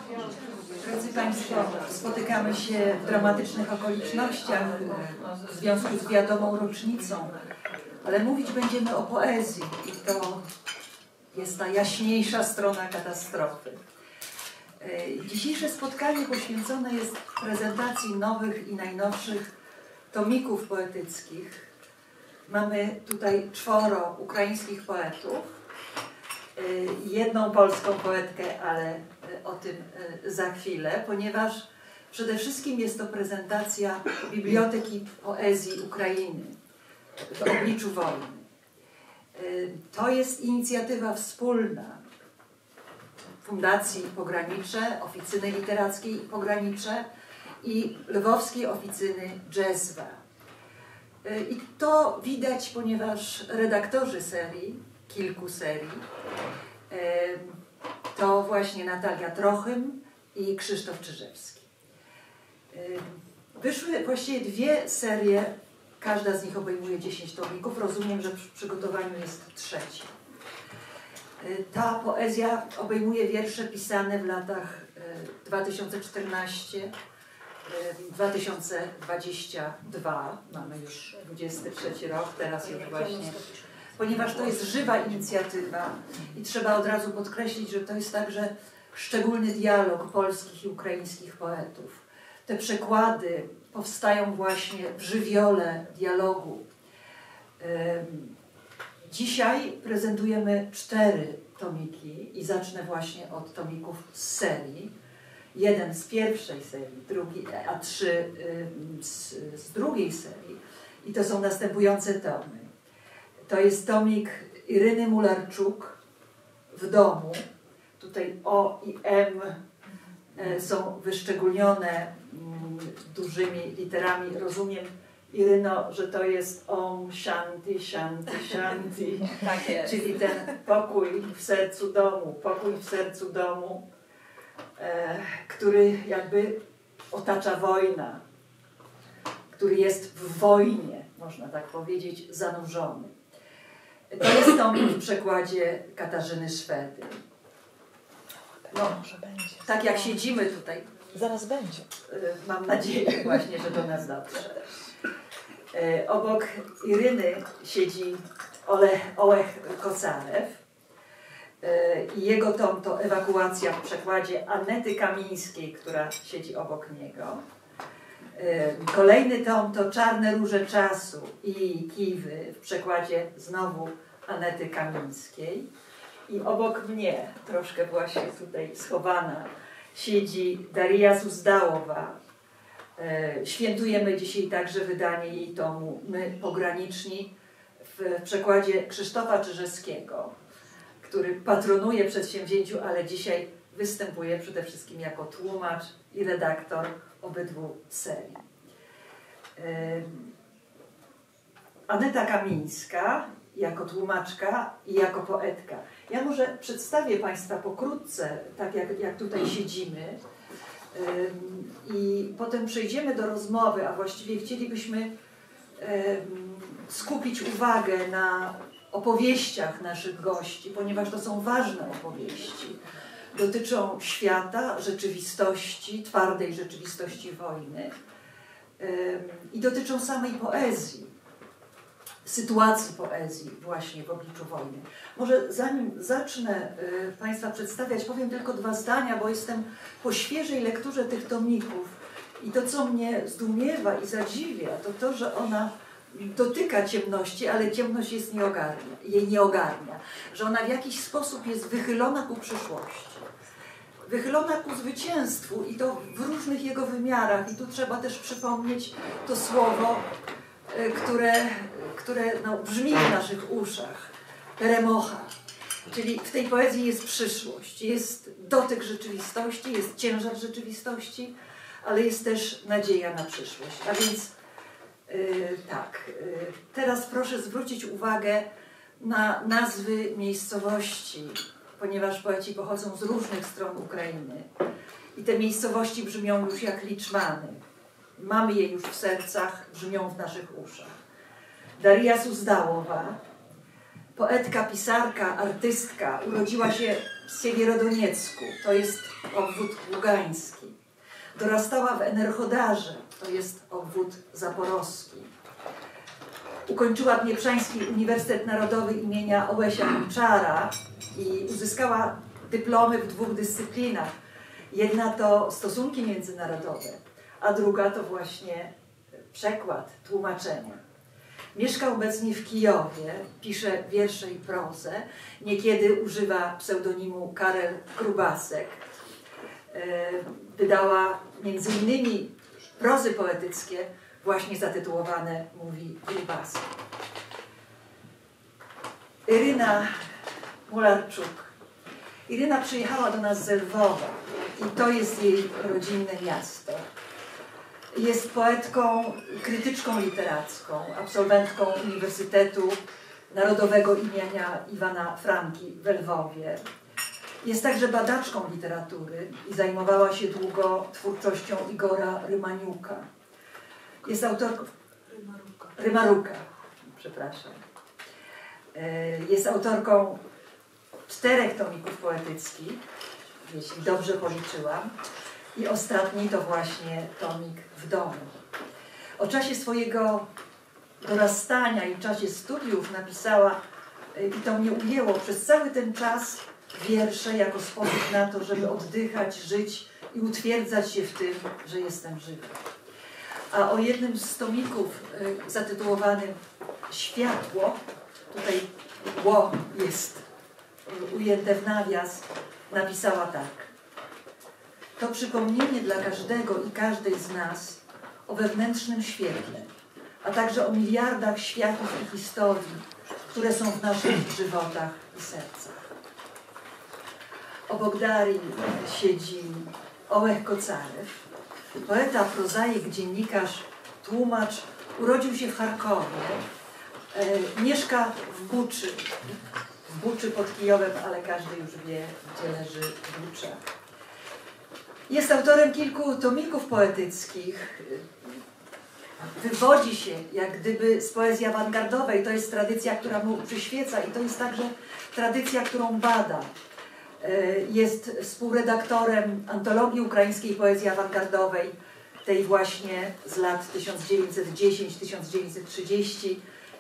Drodzy Państwo, spotykamy się w dramatycznych okolicznościach w związku z wiadomą rocznicą, ale mówić będziemy o poezji i to jest ta jaśniejsza strona katastrofy. Dzisiejsze spotkanie poświęcone jest prezentacji nowych i najnowszych tomików poetyckich. Mamy tutaj 4 ukraińskich poetów, jedną polską poetkę, ale o tym za chwilę, ponieważ przede wszystkim jest to prezentacja Biblioteki Poezji Ukrainy w obliczu wojny. To jest inicjatywa wspólna Fundacji Pogranicze, Oficyny Literackiej Pogranicze i Lwowskiej Oficyny Jezwa. I to widać, ponieważ redaktorzy serii, kilku serii, to właśnie Natalia Trochym i Krzysztof Czyżewski. Wyszły właściwie 2 serie, każda z nich obejmuje 10 tomików. Rozumiem, że w przygotowaniu jest 3. Ta poezja obejmuje wiersze pisane w latach 2014-2022. Mamy już 23 rok, teraz już właśnie. Ponieważ to jest żywa inicjatywa i trzeba od razu podkreślić, że to jest także szczególny dialog polskich i ukraińskich poetów. Te przekłady powstają właśnie w żywiole dialogu. Dzisiaj prezentujemy 4 tomiki i zacznę właśnie od tomików z serii. Jeden z pierwszej serii, a 3 z drugiej serii. I to są następujące tomy. To jest tomik Iryny Mularczuk W domu. Tutaj O i M są wyszczególnione dużymi literami. Rozumiem, Iryno, że to jest Om Shanti, Shanti, Shanti. Tak jest. Czyli ten pokój w sercu domu, który jakby otacza wojna, który jest w wojnie, można tak powiedzieć, zanurzony. To jest tomik w przekładzie Katarzyny Szwedy. No, tak jak siedzimy tutaj. Zaraz będzie. Mam nadzieję właśnie, że do nas dotrze. Obok Iryny siedzi Olech Kocarew i jego tom to Ewakuacja w przekładzie Anety Kamińskiej, która siedzi obok niego. Kolejny tom to Czarne róże czasu i Kiwy w przekładzie znowu Anety Kamińskiej. I obok mnie, troszkę właśnie tutaj schowana, siedzi Daria Susdałowa. Świętujemy dzisiaj także wydanie jej tomu My Pograniczni w przekładzie Krzysztofa Czyżewskiego, który patronuje przedsięwzięciu, ale dzisiaj występuje przede wszystkim jako tłumacz i redaktor obydwu serii. Aneta Kamińska jako tłumaczka i jako poetka. Ja może przedstawię Państwa pokrótce, tak jak tutaj siedzimy, i potem przejdziemy do rozmowy, a właściwie chcielibyśmy skupić uwagę na opowieściach naszych gości, ponieważ to są ważne opowieści. Dotyczą świata, rzeczywistości, twardej rzeczywistości wojny i dotyczą samej poezji, sytuacji poezji właśnie w obliczu wojny. Może zanim zacznę Państwa przedstawiać, powiem tylko 2 zdania, bo jestem po świeżej lekturze tych tomików i to, co mnie zdumiewa i zadziwia, to to, że ona dotyka ciemności, ale ciemność jej nie ogarnia, że ona w jakiś sposób jest wychylona ku przyszłości. Wychylona ku zwycięstwu i to w różnych jego wymiarach. I tu trzeba też przypomnieć to słowo, które brzmi w naszych uszach. Peremocha. Czyli w tej poezji jest przyszłość, jest dotyk rzeczywistości, jest ciężar rzeczywistości, ale jest też nadzieja na przyszłość. A więc teraz proszę zwrócić uwagę na nazwy miejscowości, ponieważ poeci pochodzą z różnych stron Ukrainy i te miejscowości brzmią już jak liczmany. Mamy je już w sercach, brzmią w naszych uszach. Daria Susdałowa, poetka, pisarka, artystka. Urodziła się w Siewierodoniecku, to jest obwód ługański. Dorastała w Enerchodarze, to jest obwód zaporowski. Ukończyła Dnieprzański Uniwersytet Narodowy imienia Ołesia Konczara i uzyskała dyplomy w 2 dyscyplinach. Jedna to stosunki międzynarodowe, a druga to właśnie przekład, tłumaczenie. Mieszka obecnie w Kijowie, pisze wiersze i prozę. Niekiedy używa pseudonimu Karel Grubasek. Wydała m.in. prozy poetyckie, właśnie zatytułowane Mówi Grubasek. Iryna Mularczuk. Iryna przyjechała do nas z Lwowa i to jest jej rodzinne miasto. Jest poetką, krytyczką literacką, absolwentką Uniwersytetu Narodowego imienia Iwana Franki w Lwowie. Jest także badaczką literatury i zajmowała się długo twórczością Igora Rymaniuka. Jest autorką... Rymaruka, przepraszam. Jest autorką 4 tomików poetyckich, jeśli dobrze policzyłam. I ostatni to właśnie tomik W domu. O czasie swojego dorastania i czasie studiów napisała, i to mnie ujęło, przez cały ten czas wiersze jako sposób na to, żeby oddychać, żyć i utwierdzać się w tym, że jestem żywa. A o jednym z tomików zatytułowanym Światło, tutaj ło jest ujęte w nawias, napisała tak. To przypomnienie dla każdego i każdej z nas o wewnętrznym świetle, a także o miliardach światów i historii, które są w naszych żywotach i sercach. Obok Darii siedzi Ołech Kocarew, poeta, prozaik, dziennikarz, tłumacz. Urodził się w Charkowie, mieszka w Buczy pod Kijowem, ale każdy już wie, gdzie leży Bucza. Jest autorem kilku tomików poetyckich. Wywodzi się jak gdyby z poezji awangardowej. To jest tradycja, która mu przyświeca i to jest także tradycja, którą bada. Jest współredaktorem antologii ukraińskiej poezji awangardowej, tej właśnie z lat 1910-1930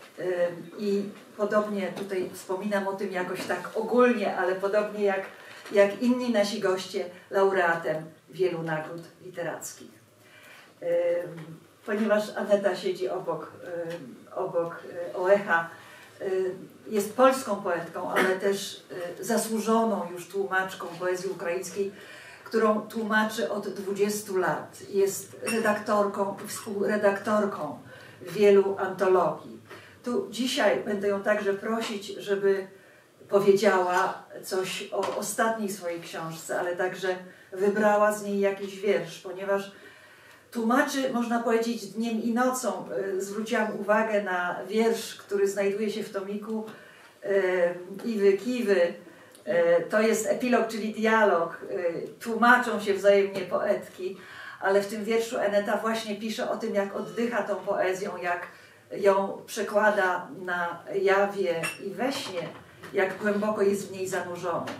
i podobnie, tutaj wspominam o tym jakoś tak ogólnie, ale podobnie jak inni nasi goście, laureatem wielu nagród literackich. Ponieważ Aneta siedzi obok Oecha, jest polską poetką, ale też zasłużoną już tłumaczką poezji ukraińskiej, którą tłumaczy od 20 lat. Jest redaktorką i współredaktorką wielu antologii. Tu dzisiaj będę ją także prosić, żeby powiedziała coś o ostatniej swojej książce, ale także wybrała z niej jakiś wiersz, ponieważ tłumaczy, można powiedzieć, dniem i nocą. Zwróciłam uwagę na wiersz, który znajduje się w tomiku Iwy Kiwy. To jest epilog, czyli dialog. Tłumaczą się wzajemnie poetki, ale w tym wierszu Aneta właśnie pisze o tym, jak oddycha tą poezją, jak ją przekłada na jawie i we śnie, jak głęboko jest w niej zanurzony.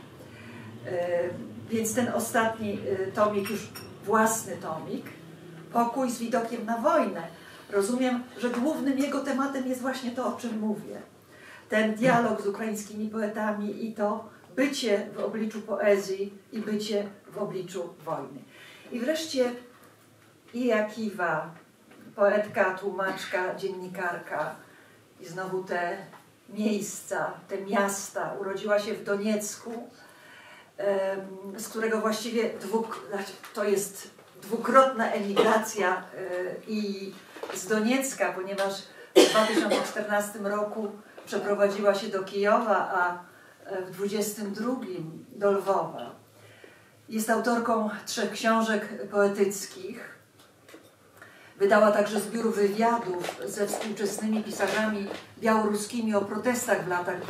Więc ten ostatni tomik, już własny tomik, Pokój z widokiem na wojnę. Rozumiem, że głównym jego tematem jest właśnie to, o czym mówię. Ten dialog z ukraińskimi poetami i to bycie w obliczu poezji i bycie w obliczu wojny. I wreszcie Ija Kiwa, poetka, tłumaczka, dziennikarka i znowu te miejsca, te miasta. Urodziła się w Doniecku, z którego właściwie to jest dwukrotna emigracja i z Doniecka, ponieważ w 2014 roku przeprowadziła się do Kijowa, a w 2022 do Lwowa. Jest autorką 3 książek poetyckich. Wydała także zbiór wywiadów ze współczesnymi pisarzami białoruskimi o protestach w latach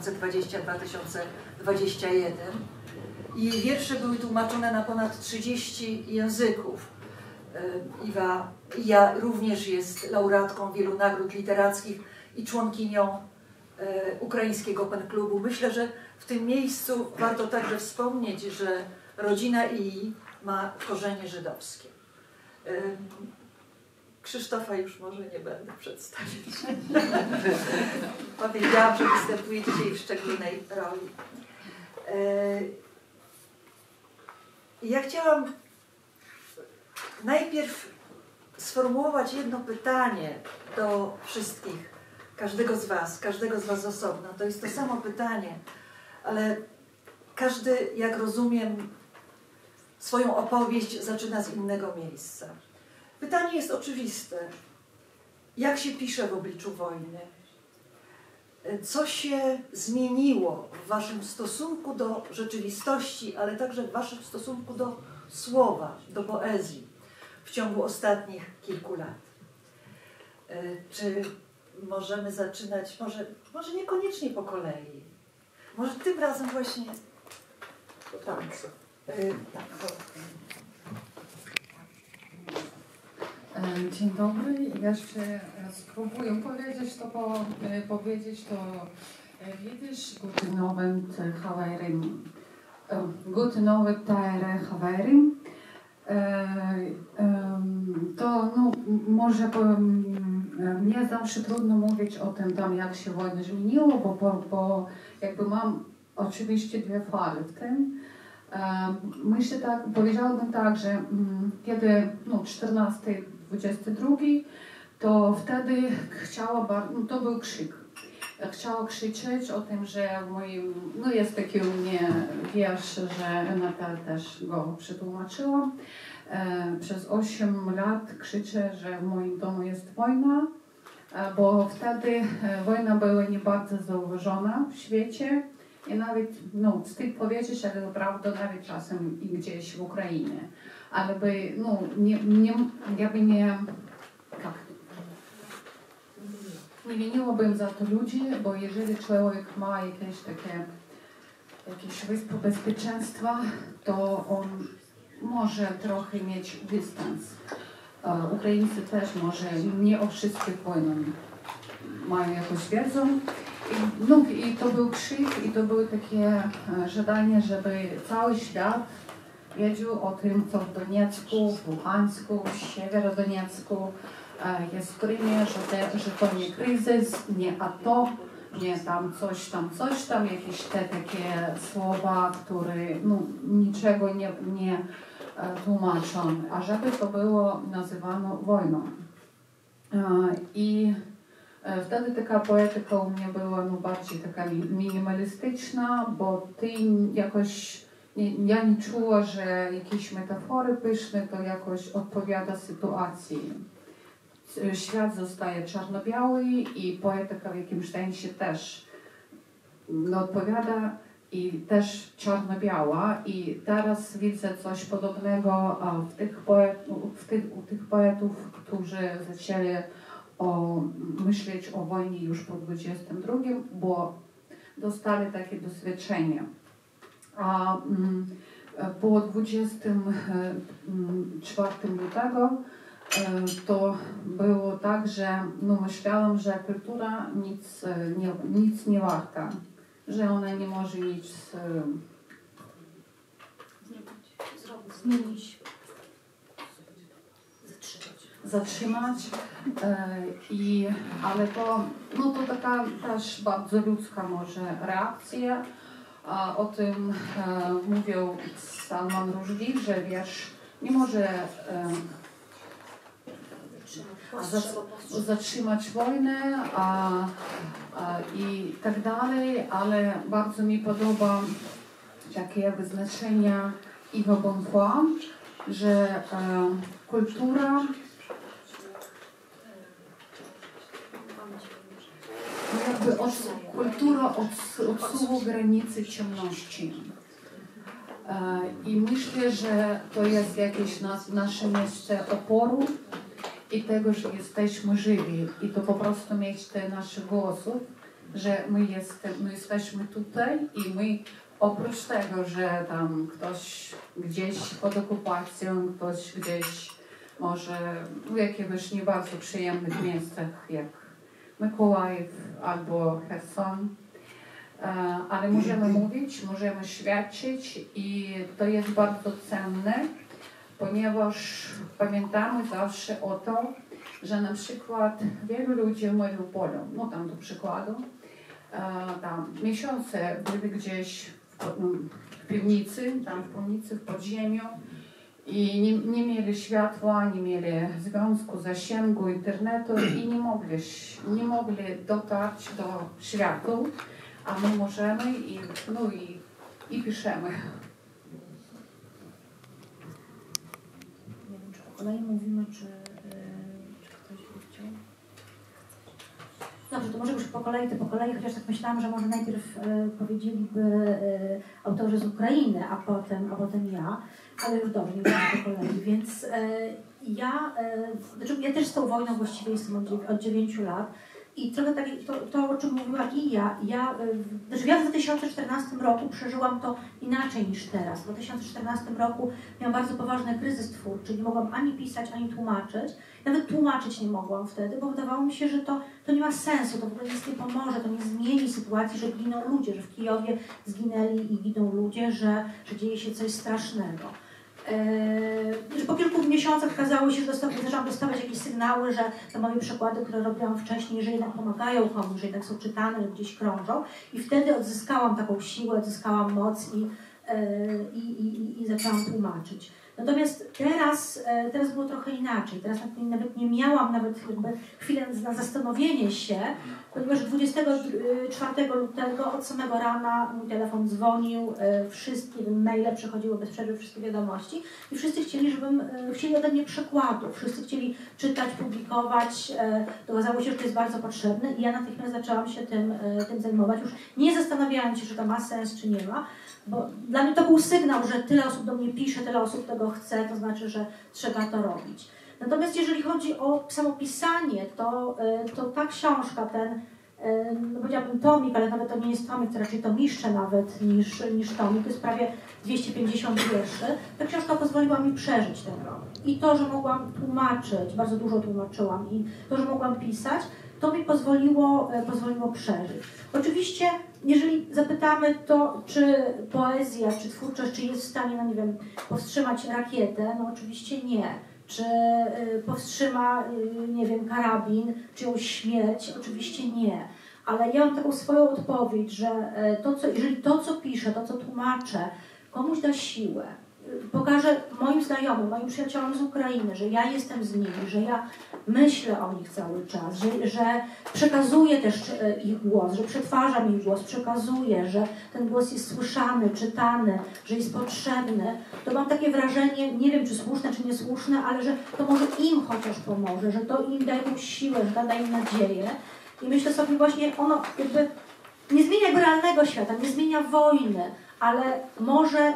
2020-2021. Jej wiersze były tłumaczone na ponad 30 języków. Ija również jest laureatką wielu nagród literackich i członkinią ukraińskiego PEN-klubu. Myślę, że w tym miejscu warto także wspomnieć, że rodzina Ii ma korzenie żydowskie. Krzysztofa już może nie będę przedstawiać. Powiedziałam, że występuje dzisiaj w szczególnej roli. Ja chciałam najpierw sformułować jedno pytanie do wszystkich, każdego z was osobno. To jest to samo pytanie, ale każdy, jak rozumiem, swoją opowieść zaczyna z innego miejsca. Pytanie jest oczywiste. Jak się pisze w obliczu wojny? Co się zmieniło w waszym stosunku do rzeczywistości, ale także w waszym stosunku do słowa, do poezji w ciągu ostatnich kilku lat? Czy możemy zaczynać, może niekoniecznie po kolei, może tym razem właśnie tak. Dzień dobry. Jeszcze spróbuję powiedzieć to Jiddisch. Guten Abend, Haverim. Guten Abend, Teire Haverim. To może mnie zawsze trudno mówić o tym, tam, jak się wojna zmieniło, bo jakby mam oczywiście dwie fale w tym. Myślę tak, powiedziałabym tak, że kiedy 14-22, to wtedy to był krzyk. Chciała krzyczeć o tym, że jest taki u mnie wiersz, że Natal też go przetłumaczyła. Przez 8 lat krzyczę, że w moim domu jest wojna, bo wtedy wojna była nie bardzo zauważona w świecie. I nawet, wstyd powiedzieć, ale naprawdę nawet czasem i gdzieś w Ukrainie. Ale nie winiłabym za to ludzi, bo jeżeli człowiek ma jakieś bezpieczeństwa, to on może trochę mieć dystans. Ukraińcy też może nie o wszystkich wojnach mają jakąś wiedzę. I to był krzyk i to było takie żądanie, żeby cały świat wiedział o tym, co w Doniecku, w Luhańsku, w Siewierodoniecku jest w Krymie, że to nie kryzys, nie ATO, nie coś tam, jakieś te takie słowa, które niczego nie tłumaczą, a żeby to było nazywano wojną. I wtedy taka poetyka u mnie była bardziej taka minimalistyczna, bo ja nie czuła, że jakieś metafory pyszne to jakoś odpowiada sytuacji. Świat zostaje czarno-biały i poetyka w jakimś sensie też odpowiada i też czarno-biała. I teraz widzę coś podobnego u tych poetów, którzy zaczęli myśleć o wojnie już po 22, bo dostali takie doświadczenie. A po 24 lutego to było tak, że myślałam, że kultura nic nie warta, że ona nie może nic zmienić, zatrzymać. Ale to taka też bardzo ludzka może reakcja. O tym mówił Salman Rushdie, że wiersz nie może zatrzymać wojnę i tak dalej, ale bardzo mi podoba takie wyznaczenie Yves Bonfoy, że kultura kultura odsuwa granicy ciemności. I myślę, że to jest jakieś nasze miejsce oporu i tego, że jesteśmy żywi. I to po prostu miejsce naszych głosów, że my jesteśmy tutaj i my oprócz tego, że tam ktoś gdzieś pod okupacją, ktoś gdzieś może w jakichś nie bardzo przyjemnych miejscach, jak Mykołajów albo Cherson. Ale możemy mówić, możemy świadczyć i to jest bardzo cenne, ponieważ pamiętamy zawsze o to, że na przykład wielu ludzi w Mariupolu, no tam do przykładu, tam miesiące byli gdzieś w piwnicy, w podziemiu i nie mieli światła, nie mieli związku, zasięgu, internetu i nie mogli dotarć do światła, a my możemy i piszemy. Nie wiem, czy po kolei mówimy, czy ktoś by chciał. Dobrze, to może już po kolei, chociaż tak myślałam, że może najpierw powiedzieliby autorzy z Ukrainy, a potem ja, ale już dobrze, nie będzie po kolei, więc ja też z tą wojną właściwie jestem od 9 lat i trochę tak, to o czym mówiła i ja w 2014 roku przeżyłam to inaczej niż teraz. W 2014 roku miałam bardzo poważny kryzys twórczy, nie mogłam ani pisać, ani tłumaczyć. Nawet tłumaczyć nie mogłam wtedy, bo wydawało mi się, że to nie ma sensu, to w ogóle nic nie pomoże, to nie zmieni sytuacji, że giną ludzie, że w Kijowie zginęli i giną ludzie, że dzieje się coś strasznego. Że po kilku miesiącach okazało się, że zaczęłam dostawać jakieś sygnały, że te moje przykłady, które robiłam wcześniej, że jednak pomagają komuś, że jednak są czytane, że gdzieś krążą. I wtedy odzyskałam taką siłę, odzyskałam moc i zaczęłam tłumaczyć. Natomiast teraz było trochę inaczej. Teraz nawet nie miałam chwilę na zastanowienie się, ponieważ 24 lutego od samego rana mój telefon dzwonił, wszystkie maile przechodziły bez przerwy, wszystkie wiadomości i wszyscy chcieli ode mnie przekładów, wszyscy chcieli czytać, publikować. Okazało się, że to jest bardzo potrzebne i ja natychmiast zaczęłam się tym zajmować, już nie zastanawiając się, czy to ma sens, czy nie ma. Bo dla mnie to był sygnał, że tyle osób do mnie pisze, tyle osób tego chce, to znaczy, że trzeba to robić. Natomiast jeżeli chodzi o samo pisanie, to ta książka, no powiedziałabym tomik, ale nawet to nie jest tomik, to raczej tomiszcze nawet niż tomik, to jest prawie 250 wierszy. Ta książka pozwoliła mi przeżyć ten rok. I to, że mogłam tłumaczyć, bardzo dużo tłumaczyłam, i to, że mogłam pisać, to mi pozwoliło przeżyć. Oczywiście, jeżeli zapytamy to, czy poezja, czy twórczość, czy jest w stanie, no nie wiem, powstrzymać rakietę, no oczywiście nie. Czy powstrzyma, nie wiem, karabin, czyjąś śmierć? Oczywiście nie. Ale ja mam taką swoją odpowiedź, że jeżeli to, co piszę, to, co tłumaczę, komuś da siłę, pokażę moim znajomym, moim przyjaciołom z Ukrainy, że ja jestem z nimi, że ja myślę o nich cały czas, że przekazuję też ich głos, że przetwarzam ich głos, przekazuję, że ten głos jest słyszany, czytany, że jest potrzebny, to mam takie wrażenie, nie wiem czy słuszne, czy niesłuszne, ale że to może im chociaż pomoże, że to im da jakąś siłę, że da im nadzieję. I myślę sobie właśnie, ono jakby nie zmienia jakby realnego świata, nie zmienia wojny, ale może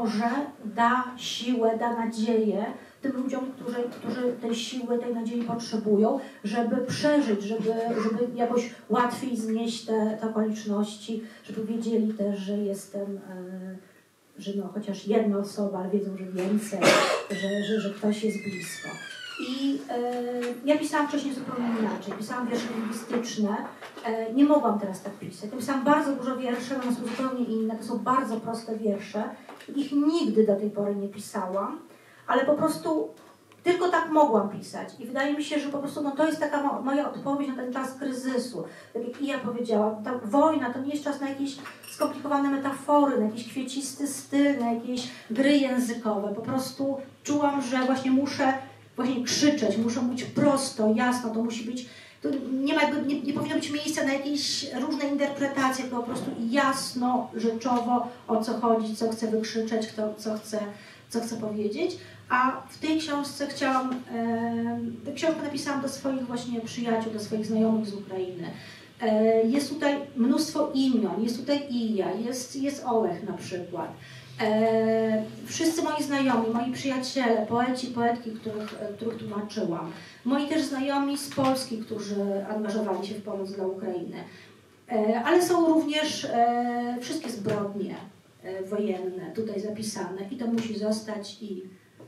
da siłę, da nadzieję tym ludziom, którzy tej siły, tej nadziei potrzebują, żeby przeżyć, żeby jakoś łatwiej znieść te okoliczności, żeby wiedzieli też, że jestem, że no, chociaż jedna osoba, ale wiedzą, że więcej, że ktoś jest blisko. I ja pisałam wcześniej zupełnie inaczej. Pisałam wiersze lingwistyczne. Nie mogłam teraz tak pisać. Ja pisałam bardzo dużo wierszy, one są zupełnie inne. To są bardzo proste wiersze. Ich nigdy do tej pory nie pisałam, ale po prostu tylko tak mogłam pisać. I wydaje mi się, że po prostu no, to jest taka moja odpowiedź na ten czas kryzysu. Tak jak ja powiedziałam, ta wojna to nie jest czas na jakieś skomplikowane metafory, na jakiś kwiecisty styl, na jakieś gry językowe. Po prostu czułam, że właśnie muszę krzyczeć, muszę mówić prosto, jasno, to musi być, to nie powinno być miejsca na jakieś różne interpretacje, tylko po prostu jasno, rzeczowo, o co chodzi, co chcę wykrzyczeć, co chcę powiedzieć. A w tej książce tę książkę napisałam do swoich właśnie przyjaciół, do swoich znajomych z Ukrainy. Jest tutaj mnóstwo imion, jest tutaj Ija, jest Olech na przykład. Wszyscy moi znajomi, moi przyjaciele, poeci, poetki, których tłumaczyłam. Moi też znajomi z Polski, którzy angażowali się w pomoc dla Ukrainy. Ale są również wszystkie zbrodnie wojenne tutaj zapisane i to musi zostać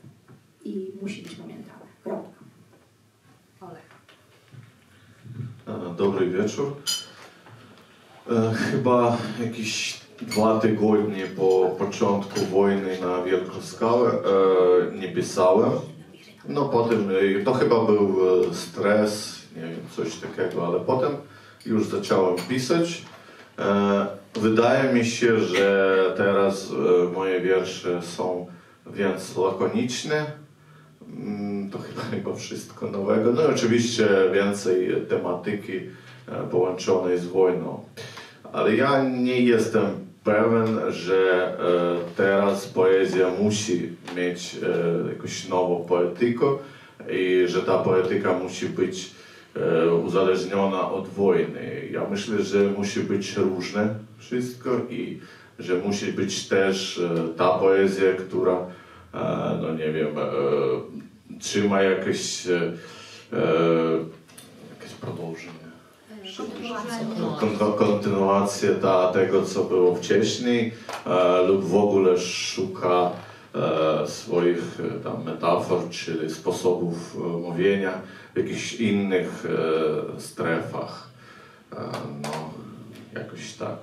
i musi być pamiętane. Kropka. Olech. Dobry wieczór. Chyba jakieś 2 tygodnie po początku wojny na wielką skalę nie pisałem. No potem to chyba był stres, nie wiem, coś takiego, ale potem już zacząłem pisać. Wydaje mi się, że teraz moje wiersze są więc lakoniczne. To chyba wszystko nowego. No i oczywiście więcej tematyki połączonej z wojną. Ale ja nie jestem pewien, że teraz poezja musi mieć jakąś nową poetykę i że ta poetyka musi być uzależniona od wojny. Ja myślę, że musi być różne wszystko i że musi być też ta poezja, która, no nie wiem, trzyma jakieś продовження. Kontynuację tego, co było wcześniej, lub w ogóle szuka swoich tam metafor, czyli sposobów mówienia w jakichś innych strefach. No, jakoś tak.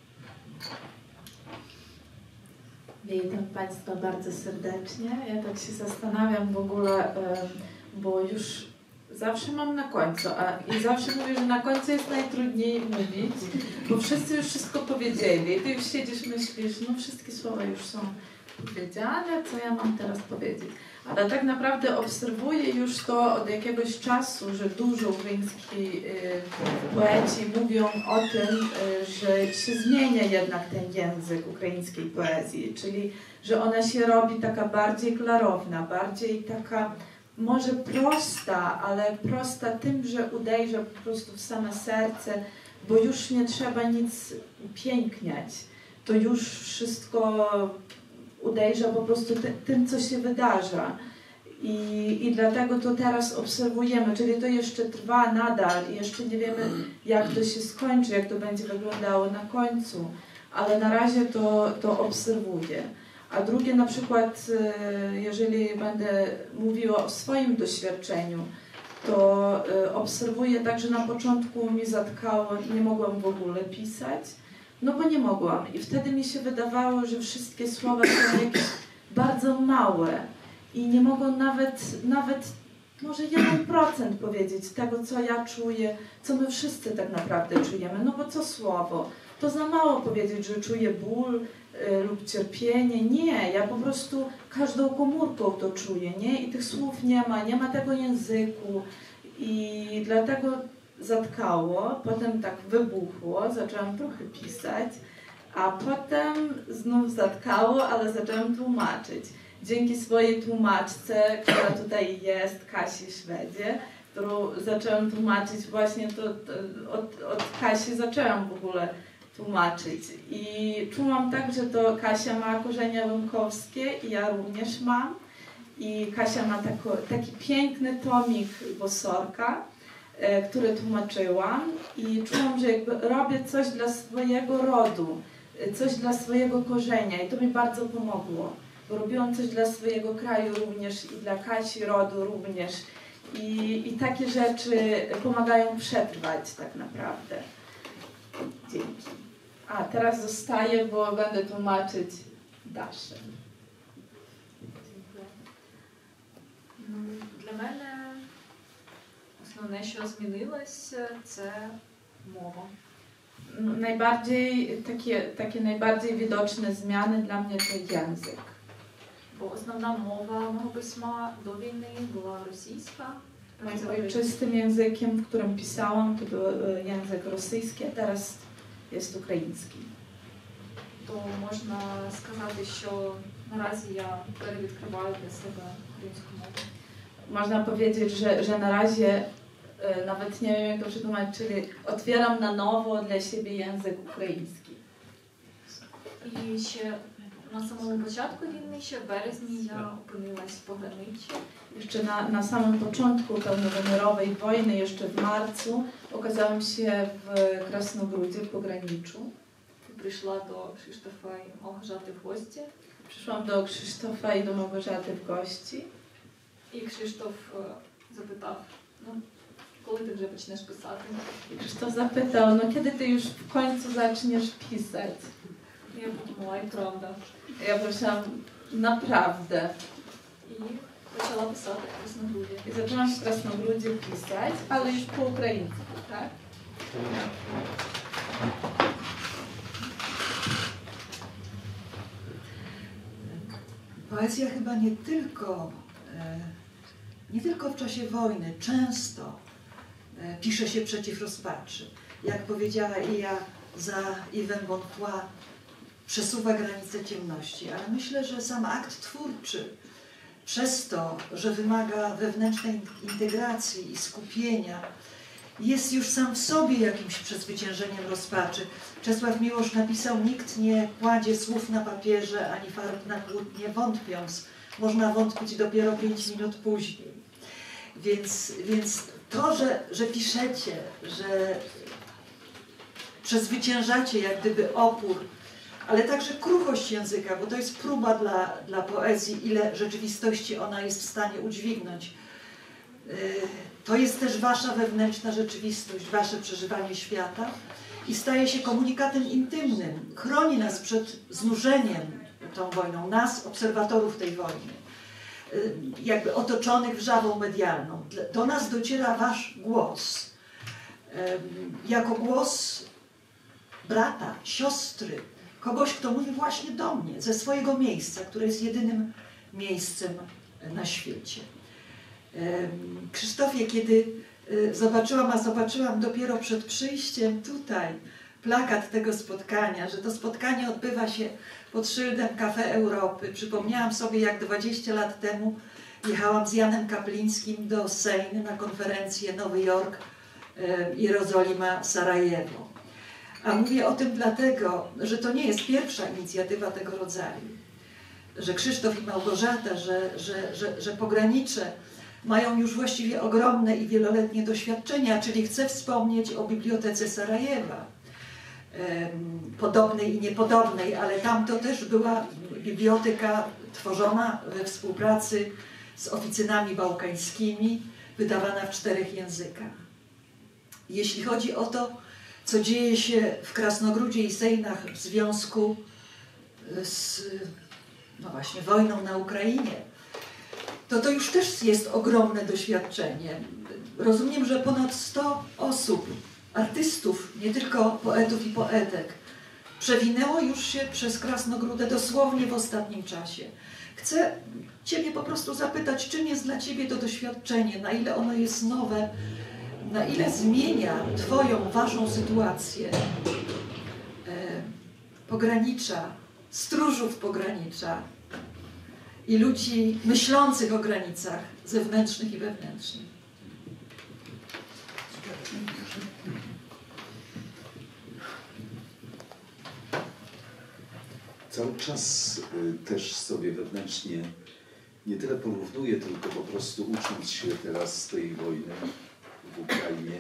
Witam Państwa bardzo serdecznie. Ja tak się zastanawiam w ogóle, bo już zawsze mam na końcu, i zawsze mówię, że na końcu jest najtrudniej mówić, bo wszyscy już wszystko powiedzieli. I ty już siedzisz, myślisz, no wszystkie słowa już są powiedziane, co ja mam teraz powiedzieć. Ale tak naprawdę obserwuję już to od jakiegoś czasu, że dużo ukraińskiej poeci mówią o tym, że się zmienia jednak ten język ukraińskiej poezji, czyli że ona się robi taka bardziej klarowna, bardziej taka może prosta, ale prosta tym, że uderza po prostu w same serce, bo już nie trzeba nic upiękniać. To już wszystko uderza po prostu tym, co się wydarza. I dlatego to teraz obserwujemy, czyli to jeszcze trwa nadal i jeszcze nie wiemy, jak to się skończy, jak to będzie wyglądało na końcu, ale na razie to obserwuję. A drugie, na przykład, jeżeli będę mówiła o swoim doświadczeniu, to obserwuję tak, że na początku mi zatkało, nie mogłam w ogóle pisać, no bo nie mogłam. I wtedy mi się wydawało, że wszystkie słowa są jakieś bardzo małe i nie mogą nawet może 1% powiedzieć tego, co ja czuję, co my wszyscy tak naprawdę czujemy. No bo co słowo? To za mało powiedzieć, że czuję ból lub cierpienie. Nie, ja po prostu każdą komórką to czuję, nie? I tych słów nie ma tego języku i dlatego zatkało, potem tak wybuchło, zaczęłam trochę pisać, a potem znów zatkało, ale zaczęłam tłumaczyć. Dzięki swojej tłumaczce, która tutaj jest, Kasi Szwedzie, którą zaczęłam tłumaczyć właśnie od Kasi zaczęłam w ogóle tłumaczyć. I czułam tak, że to Kasia ma korzenie łemkowskie i ja również mam. I Kasia ma taki piękny tomik Bosorka, który tłumaczyłam i czułam, że jakby robię coś dla swojego rodu, coś dla swojego korzenia i to mi bardzo pomogło, bo robiłam coś dla swojego kraju również i dla Kasi rodu również i takie rzeczy pomagają przetrwać tak naprawdę. Dzięki. A teraz zostaję, bo będę tłumaczyć Daszę. Для мене основне, що змінилося, це мова. Takie najbardziej widoczne zmiany dla mnie to język. Бо основна мова мого письма до війни була російська. Moim ojczystym językiem, w którym pisałam, to był język rosyjski, a teraz jest ukraiński. То можна сказати, що наразі я перевідкриваю для себе українську мову. Można powiedzieć, że na razie nawet nie wiem, jak to przetłumaczyć, czyli otwieram na nowo dla siebie język ukraiński. І ще на самому початку війни, ще в березні, я опинилась в пограничі. Jeszcze na samym początku pełnowymiarowej wojny, jeszcze w marcu, okazałam się w Krasnogródzie, w pograniczu. Прийшла до Krzysztofa i Małgorzaty w gości. Przyszłam do Krzysztofa i do Małgorzaty w gości. І Krzysztof запитав, ну, Коли ти вже почнеш писати? Krzysztof zapytał, no kiedy ty już w końcu zaczniesz pisać? Я подумала, і правда. Ja powiedziałam, naprawdę. І почала писати в Красногруді. I zaczęłam w Krasnogródzie pisać, ale już po ukraińsku, tak? Poezja chyba nie tylko w czasie wojny, często pisze się przeciw rozpaczy. Jak powiedziała Ija, za Yves Bonnefoy przesuwa granice ciemności, ale myślę, że sam akt twórczy, przez to, że wymaga wewnętrznej integracji i skupienia, jest już sam w sobie jakimś przezwyciężeniem rozpaczy. Czesław Miłosz napisał: nikt nie kładzie słów na papierze, ani farb na płótnie wątpiąc. Można wątpić dopiero 5 minut później. Więc to, że piszecie, że przezwyciężacie jak gdyby opór, ale także kruchość języka, bo to jest próba dla poezji, ile rzeczywistości ona jest w stanie udźwignąć. To jest też wasza wewnętrzna rzeczywistość, wasze przeżywanie świata i staje się komunikatem intymnym. Chroni nas przed znużeniem tą wojną, nas, obserwatorów tej wojny, jakby otoczonych wrzawą medialną. Do nas dociera wasz głos, jako głos brata, siostry, kogoś, kto mówi właśnie do mnie, ze swojego miejsca, które jest jedynym miejscem na świecie. Krzysztofie, kiedy zobaczyłam dopiero przed przyjściem tutaj plakat tego spotkania, że to spotkanie odbywa się pod szyldem Café Europy. Przypomniałam sobie, jak 20 lat temu jechałam z Janem Kaplińskim do Sejny na konferencję Nowy Jork, Jerozolima, Sarajewo. A mówię o tym dlatego, że to nie jest pierwsza inicjatywa tego rodzaju. Że Krzysztof i Małgorzata, że pogranicze mają już właściwie ogromne i wieloletnie doświadczenia, czyli chcę wspomnieć o Bibliotece Sarajewa, podobnej i niepodobnej, ale tam to też była biblioteka tworzona we współpracy z oficynami bałkańskimi, wydawana w 4 językach. Jeśli chodzi o to, co dzieje się w Krasnogródzie i Sejnach w związku z no właśnie wojną na Ukrainie, to już też jest ogromne doświadczenie. Rozumiem, że ponad 100 osób, artystów, nie tylko poetów i poetek, przewinęło już się przez Krasnogródę dosłownie w ostatnim czasie. Chcę Ciebie po prostu zapytać, czym jest dla Ciebie to doświadczenie, na ile ono jest nowe, na ile zmienia Twoją, Waszą sytuację pogranicza, stróżów pogranicza i ludzi myślących o granicach zewnętrznych i wewnętrznych. Cały czas też sobie wewnętrznie nie tyle porównuję, tylko po prostu ucząc się teraz z tej wojny w Ukrainie,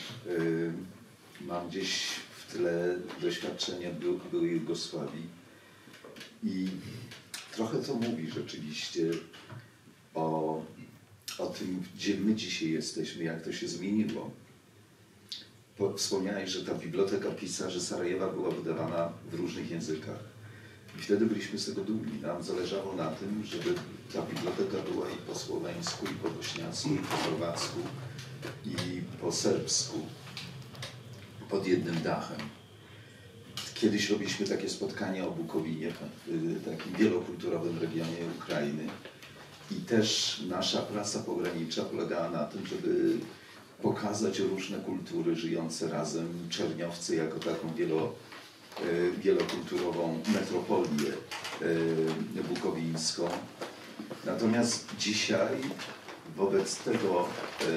mam gdzieś w tle doświadczenia byłej Jugosławii i trochę to mówi rzeczywiście o tym, gdzie my dzisiaj jesteśmy, jak to się zmieniło. Wspomniałeś, że ta biblioteka pisarzy Sarajewa była wydawana w różnych językach. I wtedy byliśmy z tego dumni. Nam zależało na tym, żeby ta biblioteka była i po słoweńsku, i po bośniacku, i po chorwacku, i po serbsku, pod jednym dachem. Kiedyś robiliśmy takie spotkania o Bukowinie, takim wielokulturowym regionie Ukrainy. I też nasza praca pogranicza polegała na tym, żeby pokazać różne kultury żyjące razem, Czerniowcy jako taką wielokulturową metropolię bukowińską. Natomiast dzisiaj wobec tego,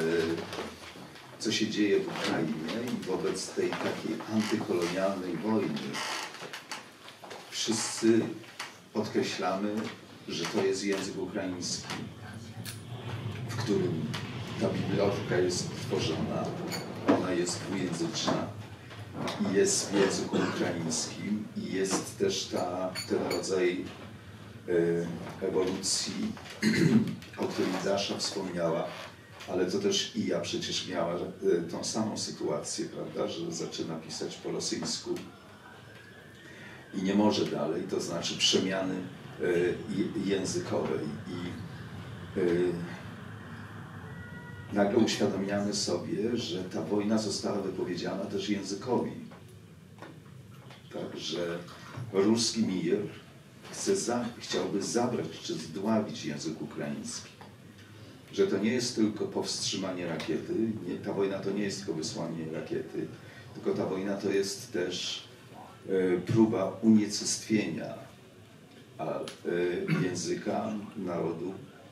co się dzieje w Ukrainie i wobec tej takiej antykolonialnej wojny, wszyscy podkreślamy, że to jest język ukraiński, w którym ta biblioteka jest tworzona, ona jest dwujęzyczna i jest w języku ukraińskim i jest też ten rodzaj ewolucji, o której Dasza wspomniała, Ale to też i ja przecież miała tą samą sytuację, prawda, że zaczyna pisać po rosyjsku i nie może dalej, to znaczy przemiany językowej i nagle uświadamiamy sobie, że ta wojna została wypowiedziana też językowi. Tak, że ruski mir chciałby zabrać czy zdławić język ukraiński. Że to nie jest tylko powstrzymanie rakiety, ta wojna to nie jest tylko wysłanie rakiety, tylko ta wojna to jest też próba unicestwienia języka, narodu.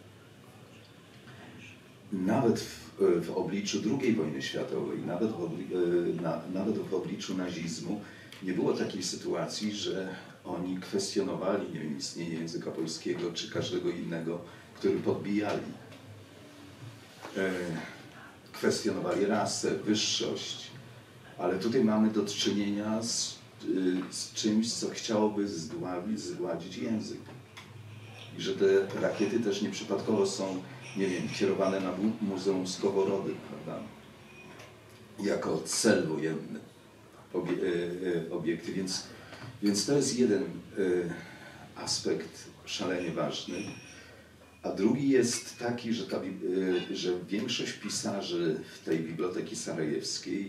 Nawet w obliczu II wojny światowej, nawet w obliczu nazizmu nie było takiej sytuacji, że oni kwestionowali, nie wiem, istnienie języka polskiego czy każdego innego, który podbijali. Kwestionowali rasę, wyższość, ale tutaj mamy do czynienia z czymś, co chciałoby zgładzić język. I że te rakiety też nieprzypadkowo są, nie wiem, kierowane na Muzeum Skowrody, prawda? Jako cel wojenny obiekty, więc to jest jeden aspekt szalenie ważny. A drugi jest taki, że większość pisarzy w tej Biblioteki Sarajewskiej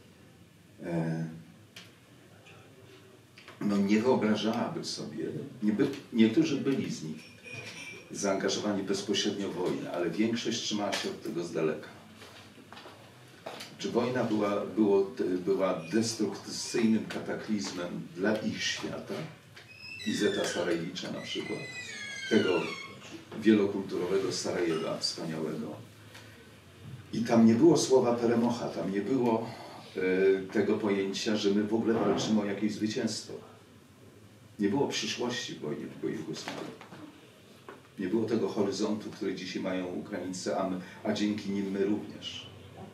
no nie wyobrażałaby sobie, niektórzy byli z nich zaangażowani bezpośrednio w wojnę, ale większość trzymała się od tego z daleka. Czy wojna była destrukcyjnym kataklizmem dla ich świata? Izeta Sarajewicza na przykład, tego wielokulturowego Sarajewa wspaniałego. I tam nie było słowa peremocha, tam nie było tego pojęcia, że my w ogóle walczymy o jakieś zwycięstwo. Nie było przyszłości w wojnie w Jugosławii. Nie było tego horyzontu, który dzisiaj mają Ukraińcy, a dzięki nim my również.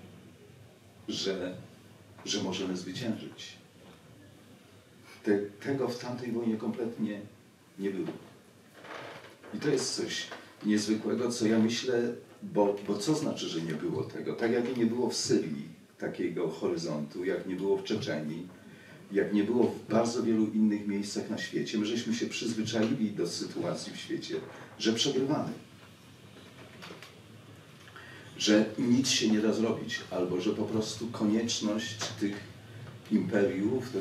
Że możemy zwyciężyć. Tego w tamtej wojnie kompletnie nie było. I to jest coś niezwykłego, co ja myślę, bo co znaczy, że nie było tego? Tak jak nie było w Syrii takiego horyzontu, jak nie było w Czeczenii, jak nie było w bardzo wielu innych miejscach na świecie. My żeśmy się przyzwyczaili do sytuacji w świecie, że przegrywamy. Że nic się nie da zrobić, albo że po prostu konieczność tych imperiów,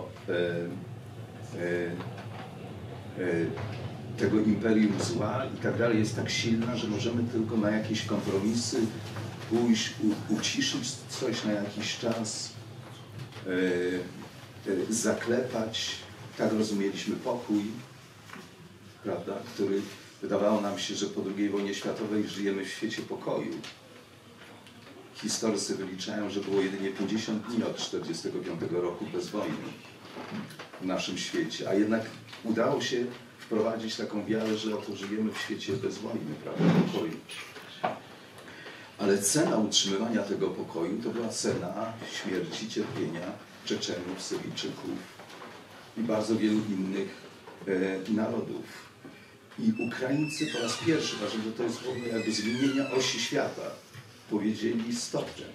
tego imperium zła i tak dalej jest tak silna, że możemy tylko na jakieś kompromisy pójść, uciszyć coś na jakiś czas, zaklepać. Tak rozumieliśmy pokój, prawda, który wydawało nam się, że po II wojnie światowej żyjemy w świecie pokoju. Historycy wyliczają, że było jedynie 50 dni od 1945 roku bez wojny w naszym świecie, a jednak udało się wprowadzić taką wiarę, że oto żyjemy w świecie bez wojny, prawda, pokoju. Ale cena utrzymywania tego pokoju to była cena śmierci, cierpienia Czeczenów, Syryjczyków i bardzo wielu innych narodów. I Ukraińcy po raz pierwszy, uważam, że to jest w ogóle jakby z wymienia osi świata, powiedzieli stop temu.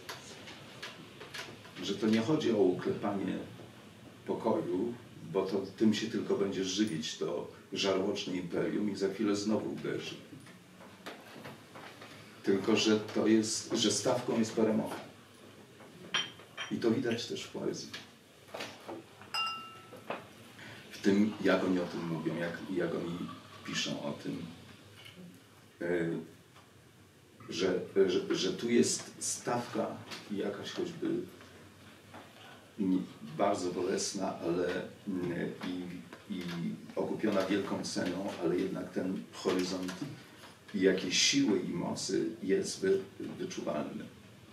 Że to nie chodzi o uklepanie pokoju, bo to tym się tylko będzie żywić to żarłoczne imperium i za chwilę znowu uderzy. Tylko, że to jest, że stawką jest peremocha. I to widać też w poezji. W tym, jak oni o tym mówią, jak oni piszą o tym, że tu jest stawka jakaś choćby bardzo bolesna, ale i okupiona wielką ceną, ale jednak ten horyzont i jakiejś siły i mocy jest wyczuwalny.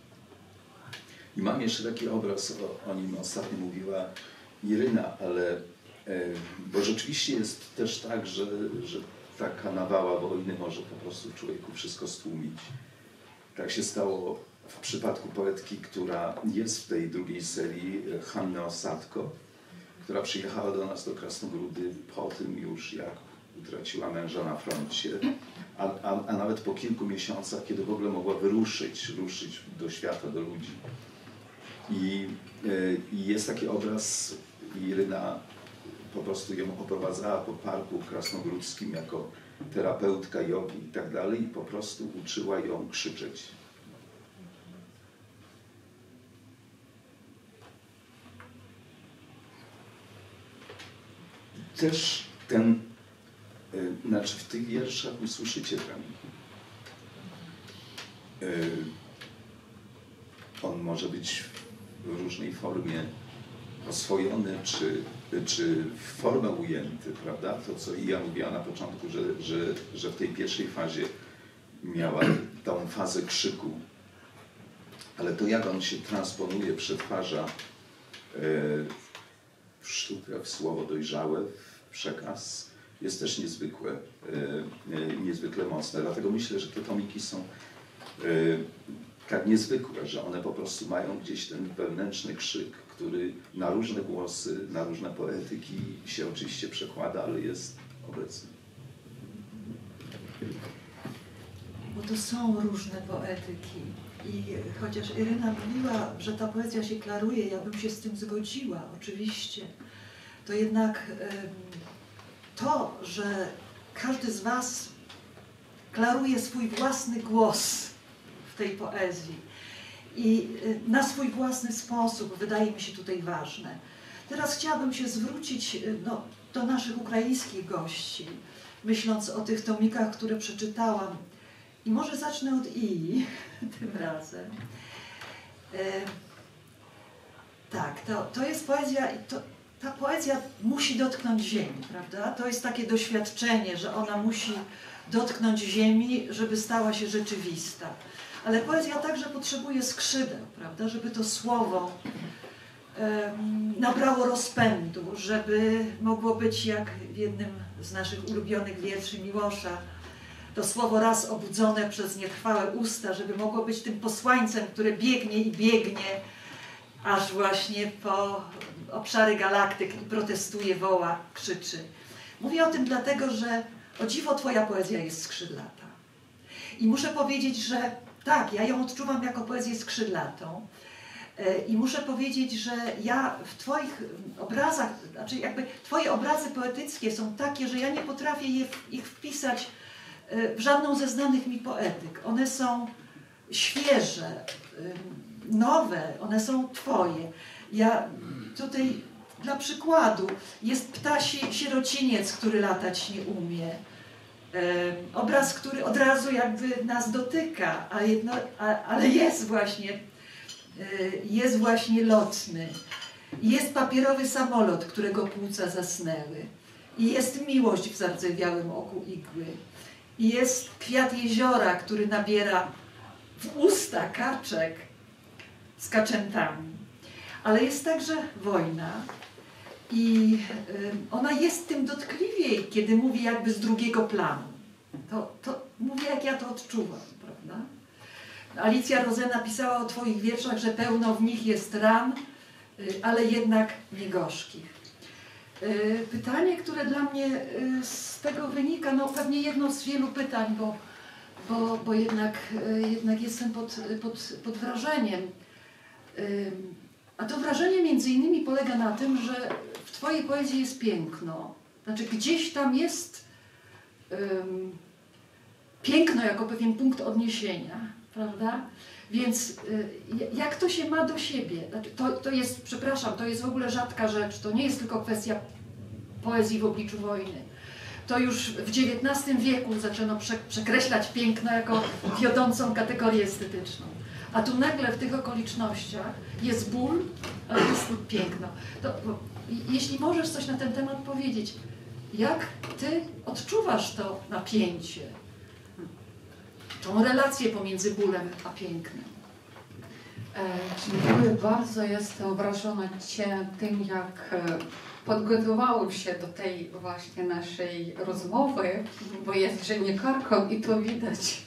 I mam jeszcze taki obraz, o nim ostatnio mówiła Iryna, ale bo rzeczywiście jest też tak, że taka nawała wojny może po prostu człowieku wszystko stłumić. Tak się stało w przypadku poetki, która jest w tej drugiej serii, Hanny Osadko, która przyjechała do nas do Krasnogródy po tym już, jak utraciła męża na froncie, a nawet po kilku miesiącach, kiedy w ogóle mogła ruszyć do świata, do ludzi. I jest taki obraz, Iryna po prostu ją oprowadzała po parku krasnogródzkim jako terapeutka jogi i tak dalej, i po prostu uczyła ją krzyczeć. Też znaczy w tych wierszach usłyszycie ten. On może być w różnej formie oswojony, czy w formę ujęty, prawda? To, co ja mówiła na początku, że w tej pierwszej fazie miała tą fazę krzyku, ale to, jak on się transponuje, przetwarza w sztukę, w słowo dojrzałe, w przekaz, jest też niezwykle mocne. Dlatego myślę, że te tomiki są tak niezwykłe, że one po prostu mają gdzieś ten wewnętrzny krzyk, który na różne głosy, na różne poetyki się oczywiście przekłada, ale jest obecny. Bo to są różne poetyki. I chociaż Iryna mówiła, że ta poezja się klaruje, ja bym się z tym zgodziła, oczywiście, to jednak to, że każdy z was klaruje swój własny głos w tej poezji i na swój własny sposób, wydaje mi się tutaj ważne. Teraz chciałabym się zwrócić do naszych ukraińskich gości, myśląc o tych tomikach, które przeczytałam. I może zacznę od I tym razem. Tak, to jest poezja i ta poezja musi dotknąć ziemi, prawda? To jest takie doświadczenie, że ona musi dotknąć ziemi, żeby stała się rzeczywista. Ale poezja także potrzebuje skrzydeł, prawda? Żeby to słowo nabrało rozpędu, żeby mogło być jak w jednym z naszych ulubionych wierszy Miłosza, to słowo raz obudzone przez nietrwałe usta, żeby mogło być tym posłańcem, które biegnie i biegnie, aż właśnie po obszary galaktyk i protestuje, woła, krzyczy. Mówię o tym dlatego, że o dziwo twoja poezja jest skrzydlata. I muszę powiedzieć, że tak, ja ją odczuwam jako poezję skrzydlatą. I muszę powiedzieć, że ja w twoich obrazach, znaczy jakby twoje obrazy poetyckie są takie, że ja nie potrafię ich wpisać w żadną ze znanych mi poetyk. One są świeże, nowe, one są twoje. Ja tutaj dla przykładu jest ptasi sierociniec, który latać nie umie. Obraz, który od razu jakby nas dotyka, ale jest właśnie lotny. Jest papierowy samolot, którego płuca zasnęły. I jest miłość w zardzewiałym oku igły. I jest kwiat jeziora, który nabiera w usta kaczek z kaczętami. Ale jest także wojna i ona jest tym dotkliwiej, kiedy mówi jakby z drugiego planu. To mówię, jak ja to odczuwam, prawda? Alicja Rozena pisała o twoich wierszach, że pełno w nich jest ran, ale jednak nie gorzkich. Pytanie, które dla mnie z tego wynika, no pewnie jedno z wielu pytań, bo jednak jestem pod wrażeniem. A to wrażenie między innymi polega na tym, że w twojej poezji jest piękno. Znaczy gdzieś tam jest piękno jako pewien punkt odniesienia, prawda? Więc jak to się ma do siebie? Znaczy, to jest, przepraszam, to jest w ogóle rzadka rzecz. To nie jest tylko kwestia poezji w obliczu wojny. To już w XIX wieku zaczęto przekreślać piękno jako wiodącą kategorię estetyczną. A tu nagle w tych okolicznościach jest ból, ale jest piękno. Jeśli możesz coś na ten temat powiedzieć, jak ty odczuwasz to napięcie, tą relację pomiędzy bólem a pięknem? Dziękuję bardzo. Jestem wrażona tym, jak podgotowałam się do tej właśnie naszej rozmowy, bo jest dziennikarką i to widać.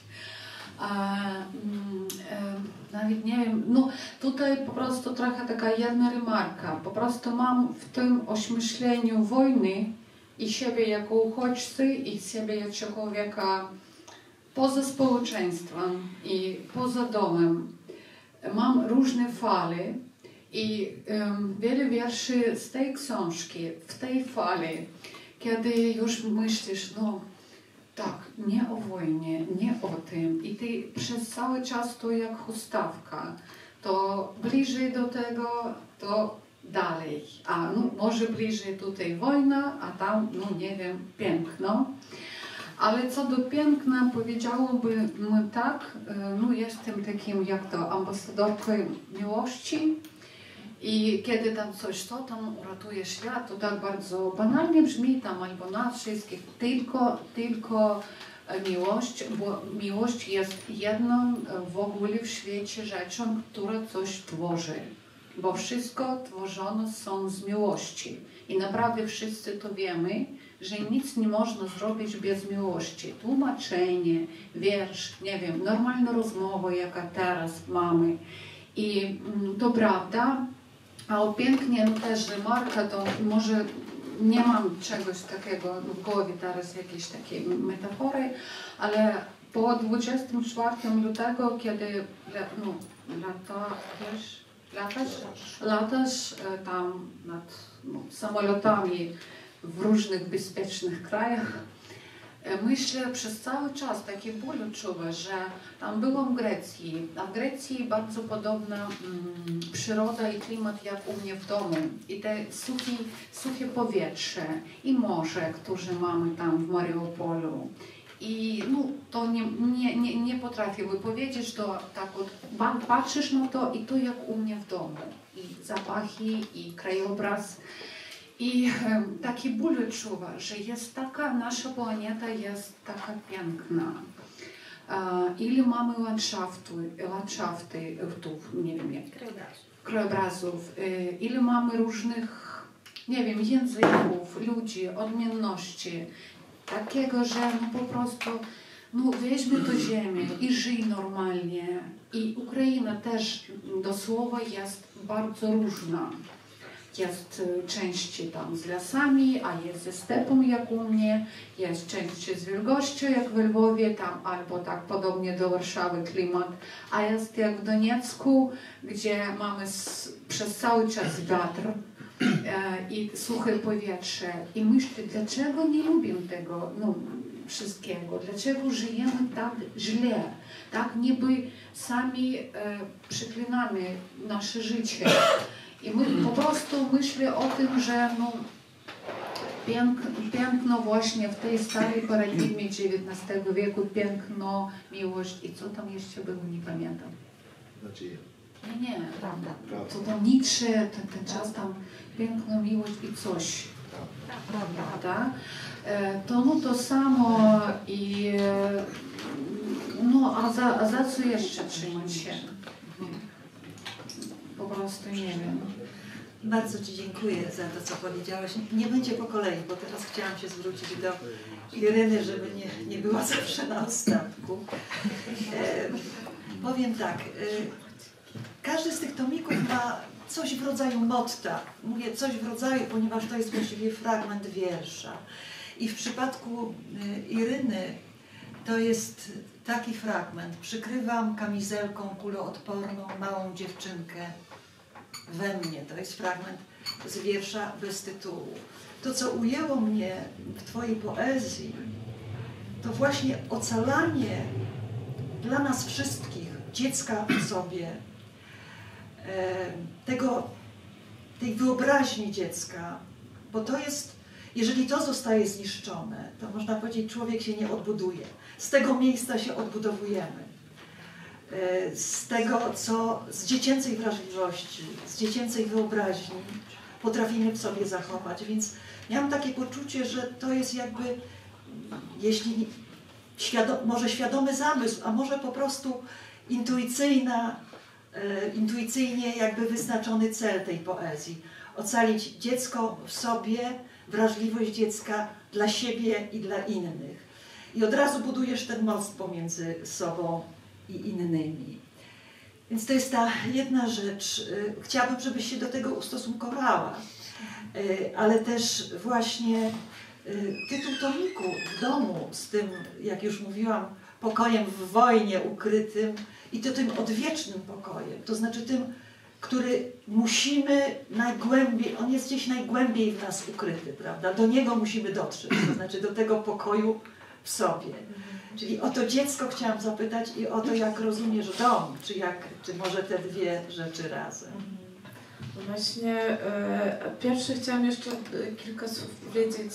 Nawet nie wiem, no tutaj po prostu trochę taka jedna remarka. Po prostu mam w tym ośmyśleniu wojny i siebie jako uchodźcy, i siebie jako człowieka poza społeczeństwem i poza domem mam różne fale i wiele wierszy z tej książki, w tej fali, kiedy już myślisz, no tak, nie o wojnie, nie o tym i ty przez cały czas to jak chustawka, to bliżej do tego, to dalej, a no, może bliżej tutaj wojna, a tam, no nie wiem, piękno. Ale co do piękna, powiedziałabym tak, no jestem takim jak to ambasadorką miłości i kiedy tam coś, to tam uratuje świat, to tak bardzo banalnie brzmi tam albo na wszystkich, tylko miłość, bo miłość jest jedną w ogóle w świecie rzeczą, która coś tworzy. Bo wszystko tworzone są z miłości. I naprawdę wszyscy to wiemy, że nic nie można zrobić bez miłości. Tłumaczenie, wiersz, nie wiem, normalna rozmowa, jaka teraz mamy. I to prawda. A o pięknie no też remarka, to może nie mam czegoś takiego w głowie teraz, jakieś takie metafory, ale po 24 lutego, kiedy no, latasz tam nad samolotami w różnych bezpiecznych krajach. Myślę przez cały czas takie ból czuła, że tam byłam w Grecji, a w Grecji bardzo podobna przyroda i klimat jak u mnie w domu. I te suche powietrze i morze, które mamy tam w Mariupolu. I no, to nie potrafię wypowiedzieć, to tak od, patrzysz na to i to jak u mnie w domu. I zapachy, i krajobraz. I taki ból czuwa, że jest taka, nasza planeta jest taka piękna. Ile mamy landschafty tu, nie wiem jak, krajobrazów, ile mamy różnych, nie wiem, języków, ludzi, odmienności. Takiego, że no po prostu no weźmy to ziemię i żyj normalnie. I Ukraina też do słowa jest bardzo różna. Jest części tam z lasami, a jest ze stepą jak u mnie, jest części z wilgością jak w Lwowie, tam albo tak podobnie do Warszawy klimat, a jest jak w Doniecku, gdzie mamy przez cały czas wiatr i suche powietrze. I myślę, dlaczego nie lubimy tego wszystkiego, dlaczego żyjemy tak źle, tak niby sami przeklinamy nasze życie. I my po prostu myślę o tym, że no, piękno właśnie w tej starej paradigmie XIX wieku, piękno, miłość i co tam jeszcze było, nie pamiętam. Nadzieja. Nie, prawda. Co tam Nietzsche, ten czas tam piękno, miłość i coś. Prawda? To no to samo i no a za co jeszcze trzymać się? Po prostu nie wiem. Bardzo Ci dziękuję za to, co powiedziałeś. Nie będzie po kolei, bo teraz chciałam się zwrócić do Iryny, żeby nie była zawsze na ostatku. Powiem tak, każdy z tych tomików ma coś w rodzaju motta. Mówię coś w rodzaju, ponieważ to jest właściwie fragment wiersza. I w przypadku Iryny to jest taki fragment. Przykrywam kamizelką kuloodporną małą dziewczynkę we mnie. To jest fragment z wiersza bez tytułu. To, co ujęło mnie w Twojej poezji, to właśnie ocalanie dla nas wszystkich, dziecka w sobie, tej wyobraźni dziecka, bo to jest, jeżeli to zostaje zniszczone, to można powiedzieć, człowiek się nie odbuduje. Z tego miejsca się odbudowujemy. Z tego, co z dziecięcej wrażliwości, z dziecięcej wyobraźni potrafimy w sobie zachować. Więc miałam takie poczucie, że to jest jakby, jeśli może świadomy zamysł, a może po prostu intuicyjnie jakby wyznaczony cel tej poezji. Ocalić dziecko w sobie, wrażliwość dziecka dla siebie i dla innych. I od razu budujesz ten most pomiędzy sobą i innymi. Więc to jest ta jedna rzecz. Chciałabym, żebyś się do tego ustosunkowała, ale też właśnie tytuł tomiku w domu z tym, jak już mówiłam, pokojem w wojnie ukrytym i to tym odwiecznym pokojem, to znaczy tym, który musimy najgłębiej, on jest gdzieś najgłębiej w nas ukryty, prawda? Do niego musimy dotrzeć, to znaczy do tego pokoju w sobie. Czyli o to dziecko chciałam zapytać i o to, jak rozumiesz dom, czy może te dwie rzeczy razem. Właśnie pierwsze chciałam jeszcze kilka słów powiedzieć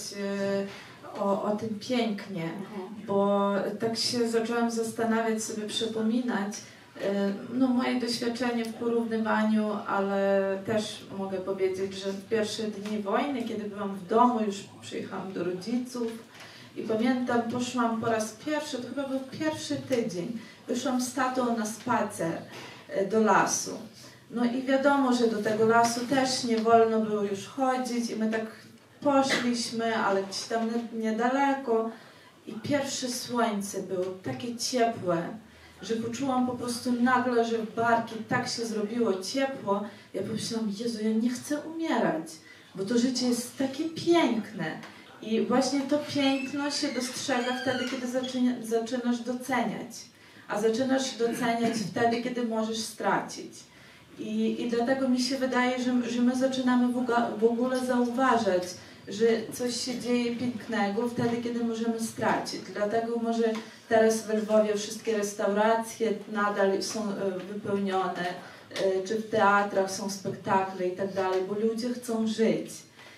o tym pięknie, bo tak się zaczęłam zastanawiać, sobie przypominać, no moje doświadczenie w porównywaniu, ale też mogę powiedzieć, że w pierwsze dni wojny, kiedy byłam w domu, już przyjechałam do rodziców i pamiętam, poszłam po raz pierwszy, to chyba był pierwszy tydzień, wyszłam z tatą na spacer do lasu. No i wiadomo, że do tego lasu też nie wolno było już chodzić i my tak poszliśmy, ale gdzieś tam niedaleko i pierwsze słońce było takie ciepłe, że poczułam po prostu nagle, że w barki tak się zrobiło ciepło. Ja pomyślałam, Jezu, ja nie chcę umierać, bo to życie jest takie piękne. I właśnie to piękno się dostrzega wtedy, kiedy zaczynasz doceniać. A zaczynasz doceniać wtedy, kiedy możesz stracić. I dlatego mi się wydaje, że my zaczynamy w ogóle zauważać, że coś się dzieje pięknego wtedy, kiedy możemy stracić. Dlatego może teraz w Lwowie wszystkie restauracje nadal są wypełnione, czy w teatrach są spektakle i tak dalej, bo ludzie chcą żyć.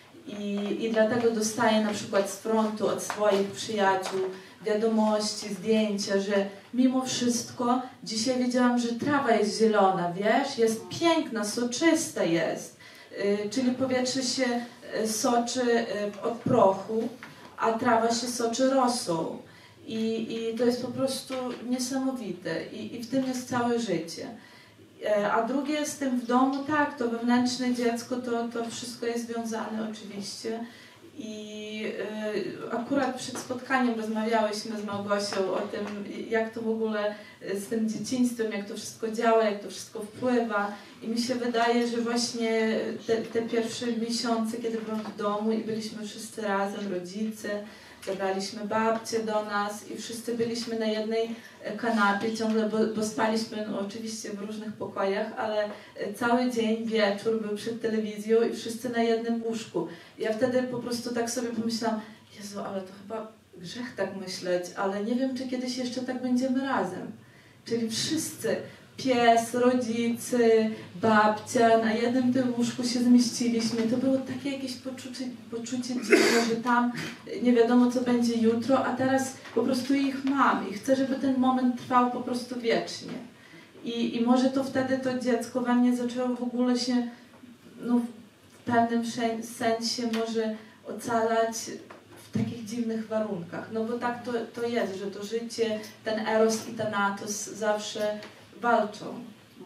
I dlatego dostaję na przykład z frontu od swoich przyjaciół wiadomości, zdjęcia, że mimo wszystko dzisiaj wiedziałam, że trawa jest zielona, wiesz, jest piękna, soczysta jest, czyli powietrze się soczy od prochu, a trawa się soczy rosą. I to jest po prostu niesamowite i w tym jest całe życie. A drugie z tym w domu, tak, to wewnętrzne dziecko, to wszystko jest związane oczywiście. I akurat przed spotkaniem rozmawiałyśmy z Małgosią o tym, jak to w ogóle z tym dzieciństwem, jak to wszystko działa, jak to wszystko wpływa. I mi się wydaje, że właśnie te pierwsze miesiące, kiedy byłam w domu i byliśmy wszyscy razem, rodzice, zabraliśmy babcię do nas i wszyscy byliśmy na jednej kanapie ciągle, bo spaliśmy no, oczywiście w różnych pokojach, ale cały dzień, wieczór był przed telewizją i wszyscy na jednym łóżku. Ja wtedy po prostu tak sobie pomyślałam, Jezu, ale to chyba grzech tak myśleć, ale nie wiem, czy kiedyś jeszcze tak będziemy razem. Czyli wszyscy, pies, rodzice, babcia, na jednym tym łóżku się zmieściliśmy. To było takie jakieś poczucie dziwne, że tam nie wiadomo, co będzie jutro, a teraz po prostu ich mam i chcę, żeby ten moment trwał po prostu wiecznie. I może to wtedy to dziecko we mnie zaczęło w ogóle się no, w pewnym sensie może ocalać w takich dziwnych warunkach. No bo tak to jest, że to życie, ten eros i thanatos zawsze walczą.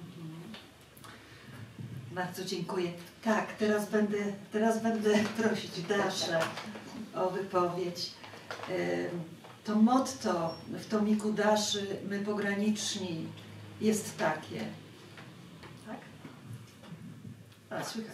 Bardzo dziękuję. Tak, teraz będę prosić Daszę o wypowiedź. To motto w tomiku Daszy, my pograniczni, jest takie. Tak? A, słychać.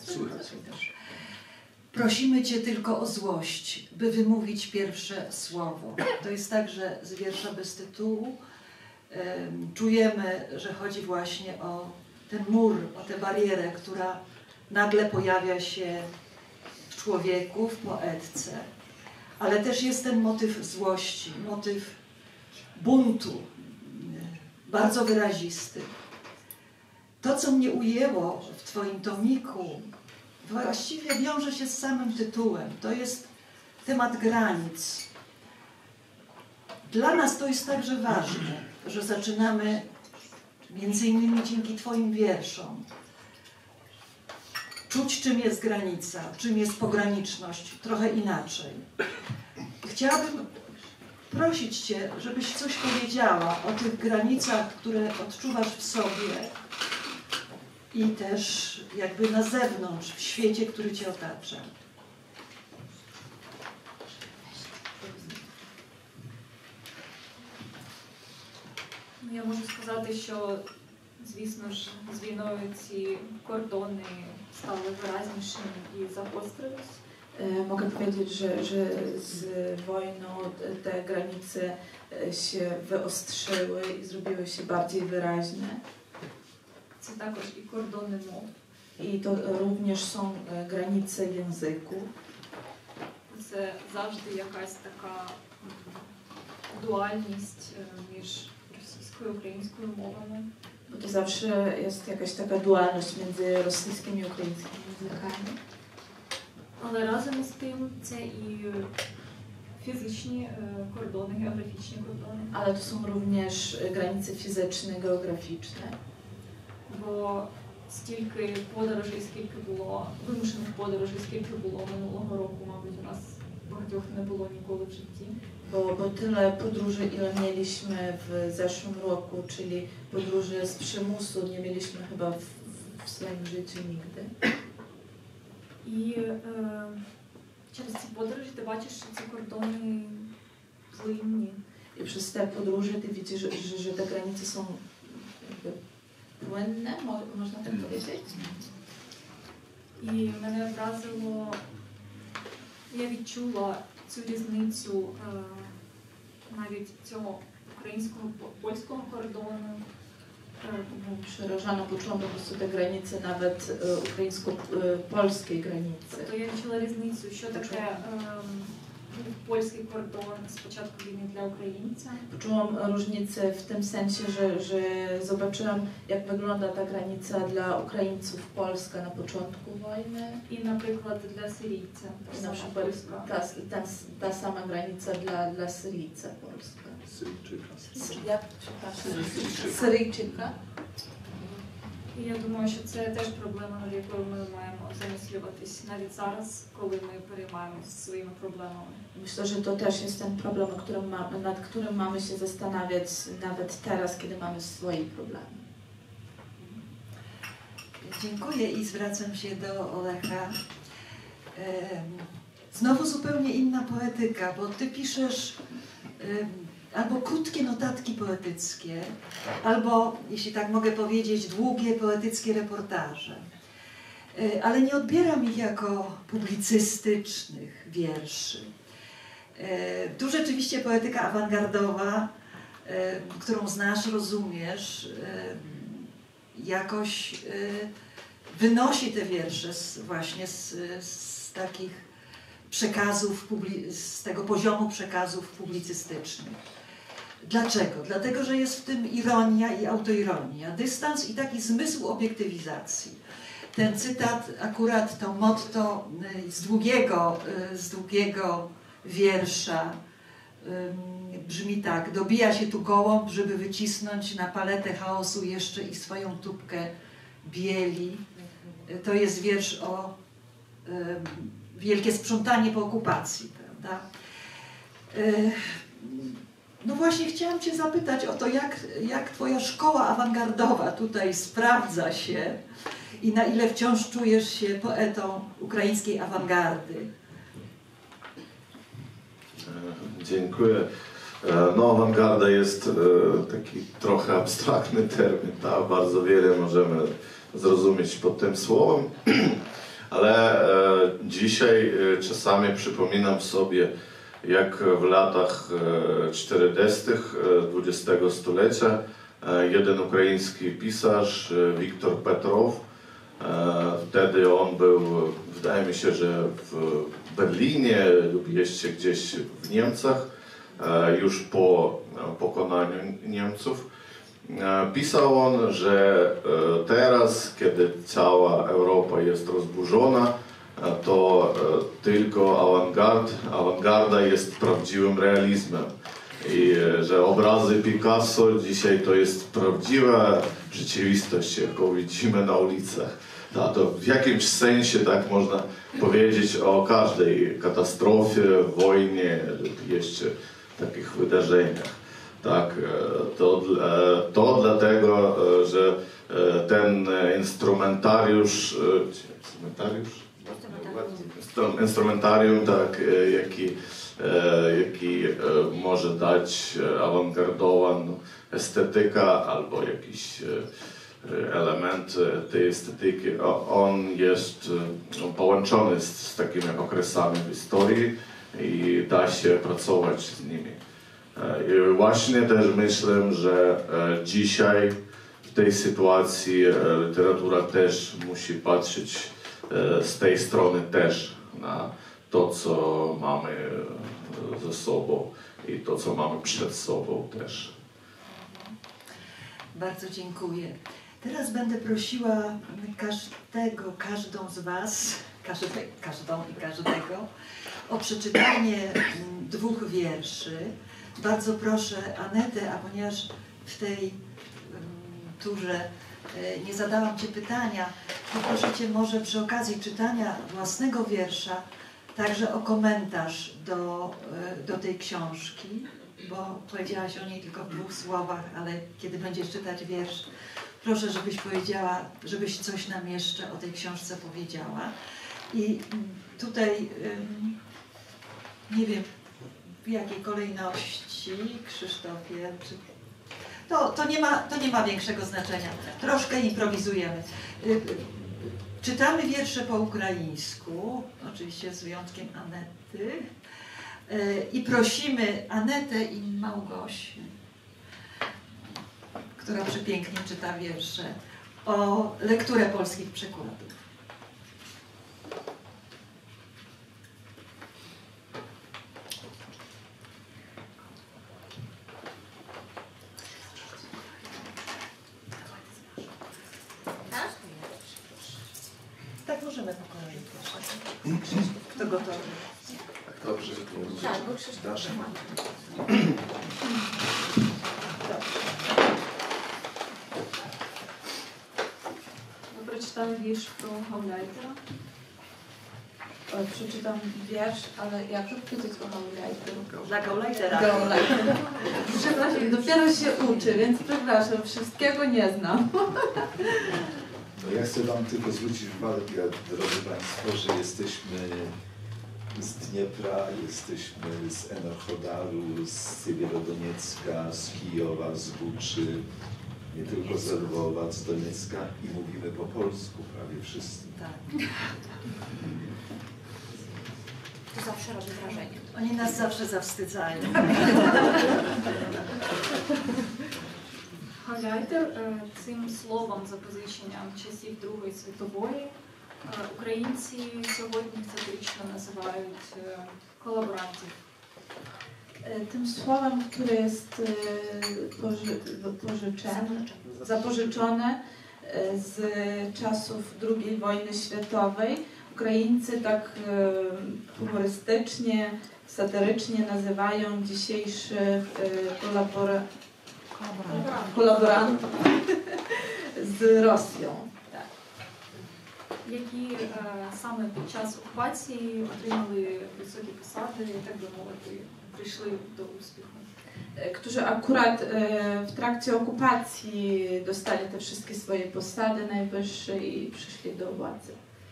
Prosimy Cię tylko o złość, by wymówić pierwsze słowo. To jest także z wiersza bez tytułu. Czujemy, że chodzi właśnie o ten mur, o tę barierę, która nagle pojawia się w człowieku, w poetce. Ale też jest ten motyw złości, motyw buntu, bardzo wyrazisty. To, co mnie ujęło w Twoim tomiku, właściwie wiąże się z samym tytułem. To jest temat granic. Dla nas to jest także ważne, że zaczynamy między innymi dzięki Twoim wierszom czuć, czym jest granica, czym jest pograniczność, trochę inaczej. Chciałabym prosić Cię, żebyś coś powiedziała o tych granicach, które odczuwasz w sobie i też jakby na zewnątrz, w świecie, który Cię otacza. Я можу сказати, що, звісно ж, з війною ці кордони стали виразнішими і загострились. Mogę powiedzieć, że z wojną te granice się wyostrzyły i zrobiły się bardziej wyraźne. Це також і кордони мов. I to również są granice języku. Це завжди якась така дуальність між російською і українською мовами. Bo to zawsze jest jakaś taka dualność między rosyjskimi i ukraińskimi językami. Але разом із тим це і фізичні кордони, географічні кордони. Ale to są również granice fizyczne, geograficzne. Бо стільки подорожей, скільки було, вимушених подорожей, скільки було минулого року, мабуть, у нас багатьох не було ніколи в житті. Bo tyle podróży, ile mieliśmy w zeszłym roku, czyli podróży z przymusu, nie mieliśmy chyba w swoim życiu nigdy. І через ці подорожі ти бачиш, що ці кордони злинні. I przez te podróże ty widzisz, że te granice są jakby płynne, można tak powiedzieć. І мене вразило, я відчула цю різницю навіть цього українського польського кордону. Przerażono poczułam po prostu te granice, nawet ukraińsko-polskiej granicy. Тобто я відчула різницю, що таке був польський кордон з початку війни для українця. Poczułam różnicę w tym sensie, że zobaczyłam, jak wygląda ta granica dla Ukraińców Polska na początku wojny. І, наприклад, для сирійця. I na przykład ta sama granica dla Syryjca Polska. Syryjczyka. Syryjczyka. І я думаю, що це теж проблема, над якою ми маємо замислюватись навіть зараз, коли ми переймаємося своїми проблемами. Myślę, że to też jest ten problem, nad którym mamy się zastanawiać nawet teraz, kiedy mamy swoje problemy. Dziękuję i zwracam się do Olecha. Znowu zupełnie inna poetyka, bo ty piszesz albo krótkie notatki poetyckie, albo, jeśli tak mogę powiedzieć, długie poetyckie reportaże. Ale nie odbieram ich jako publicystycznych wierszy. Tu rzeczywiście poetyka awangardowa, którą znasz, rozumiesz, jakoś wynosi te wiersze właśnie z takich przekazów, z tego poziomu przekazów publicystycznych. Dlaczego? Dlatego, że jest w tym ironia i autoironia, dystans i taki zmysł obiektywizacji. Ten cytat, akurat to motto z długiego wiersza brzmi tak: dobija się tu gołąb, żeby wycisnąć na paletę chaosu jeszcze i swoją tubkę bieli. To jest wiersz o wielkie sprzątanie po okupacji, prawda? No właśnie chciałam cię zapytać o to, jak twoja szkoła awangardowa tutaj sprawdza się i na ile wciąż czujesz się poetą ukraińskiej awangardy. Dziękuję. No, awangarda jest taki trochę abstraktny termin, tak? Bardzo wiele możemy zrozumieć pod tym słowem, ale dzisiaj czasami przypominam sobie, jak w latach 40. XX stulecia jeden ukraiński pisarz, Wiktor Petrow, wtedy on był, wydaje mi się, że w Berlinie lub jeszcze gdzieś w Niemcach, już po pokonaniu Niemców, pisał on, że teraz, kiedy cała Europa jest rozburzona, to tylko awangarda jest prawdziwym realizmem i że obrazy Picasso dzisiaj to jest prawdziwa rzeczywistość, jaką widzimy na ulicach. To w jakimś sensie tak można powiedzieć o każdej katastrofie, wojnie lub jeszcze takich wydarzeniach. Tak, to dlatego, że ten instrumentarium, tak, jaki może dać awangardowa estetyka albo jakiś element tej estetyki, on jest połączony z takimi okresami w historii i da się pracować z nimi. I właśnie też myślę, że dzisiaj w tej sytuacji literatura też musi patrzeć z tej strony też na to, co mamy ze sobą i to, co mamy przed sobą też. Bardzo dziękuję. Teraz będę prosiła każdą z Was, każdą i każdego o przeczytanie 2 wierszy. Bardzo proszę Anetę, a ponieważ w tej turze nie zadałam Ci pytania, poproszę Cię może przy okazji czytania własnego wiersza także o komentarz do tej książki, bo powiedziałaś o niej tylko w 2 słowach, ale kiedy będziesz czytać wiersz, proszę, żebyś powiedziała, żebyś coś nam jeszcze o tej książce powiedziała. I tutaj, nie wiem w jakiej kolejności, Krzysztofie, to nie ma większego znaczenia. Troszkę improwizujemy. Czytamy wiersze po ukraińsku, oczywiście z wyjątkiem Anety. I prosimy Anetę i Małgosię, która przepięknie czyta wiersze, o lekturę polskich przekładów. Tak, możemy po kolei, proszę. Kto gotowy? Dobrze, Tak, bo Krzysztof Dasza. Przeczytamy wiersz pro Gauleitera. Przeczytam wiersz, ale jak to powiedzieć o Gauleiteru? Dla Gauleitera. Gauleiter. Przepraszam, dopiero się uczy, więc przepraszam, wszystkiego nie znam. No ja chcę Wam tylko zwrócić uwagę, drodzy Państwo, że jesteśmy z Dniepra, jesteśmy z Enerhodaru, z Siewierodoniecka, z Kijowa, z Buczy, nie tylko z Lwowa, z Doniecka i mówimy po polsku prawie wszyscy. Tak. To zawsze robi wrażenie. Oni nas zawsze zawstydzają. Гауляйтер цим словом запозиченням часів Другої світової українці сьогодні сатирично називають колаборантів. Tym słowem, które jest zapożyczone z czasów II wojny światowej, Ukraińcy tak humorystycznie, satyrycznie nazywają dzisiejszych kolaborantów z Rosją. Які саме під час окупації отримали високі посади і, так би мовити, прийшли до успіху. Którzy akurat w trakcie okupacji dostali te wszystkie swoje posady najwyższe i przyszli do władzy.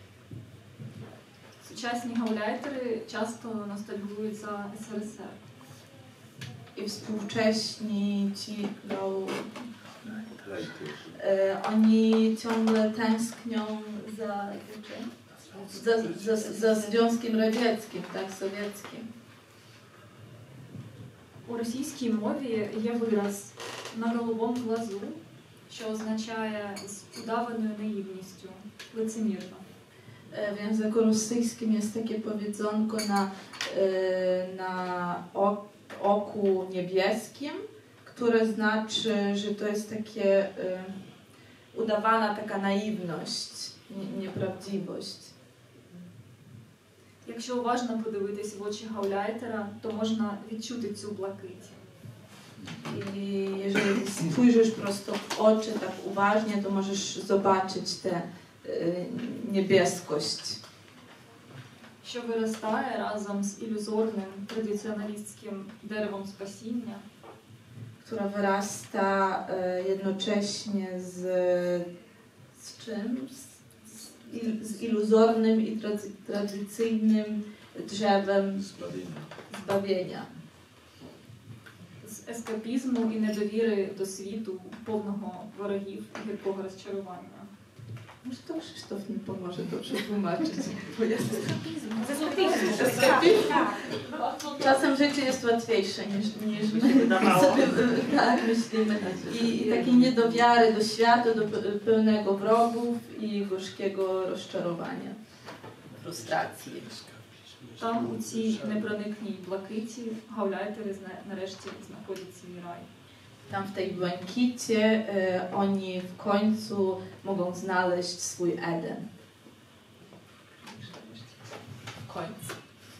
Сучасні гауляйтери часто ностальгують за СРСР. I współcześni ci oni ciągle tęsknią za Związkiem Radzieckim, tak, sowieckim. У російській мові є вираз «на голубому глазу», що означає «з удаваною наївністю», «лицемірно». W języku rosyjskim jest takie powiedzonko na oku niebieskim, które znaczy, że to jest takie udawana taka naiwność, nieprawdziwość. Якщо уважно подивитись в очі гауляйтера, то можна відчути цю блакить. I jeżeli spojrzysz prosto w oczy tak uważnie, to możesz zobaczyć tę niebieskość. Що виростає разом з ілюзорним традиціоналістським деревом спасіння, Która wyrasta jednocześnie z czym? Z iluzornym i tradycyjnym drzewem zbawienia. з ескапізму і недовіри до світу, повного ворогів і гіркого розчарування. Może to Krzysztof mi pomoże dobrze tłumaczyć. Bo ja czasem życie jest łatwiejsze niż my sobie tak myślimy. I takiej niedowiary do świata, do pełnego wrogów i gorzkiego rozczarowania, frustracji. Там у цій непроникній блакиті гауляйтери нарешті знаходять свій рай. Tam w tej błękicie oni w końcu mogą znaleźć swój Eden. W końcu.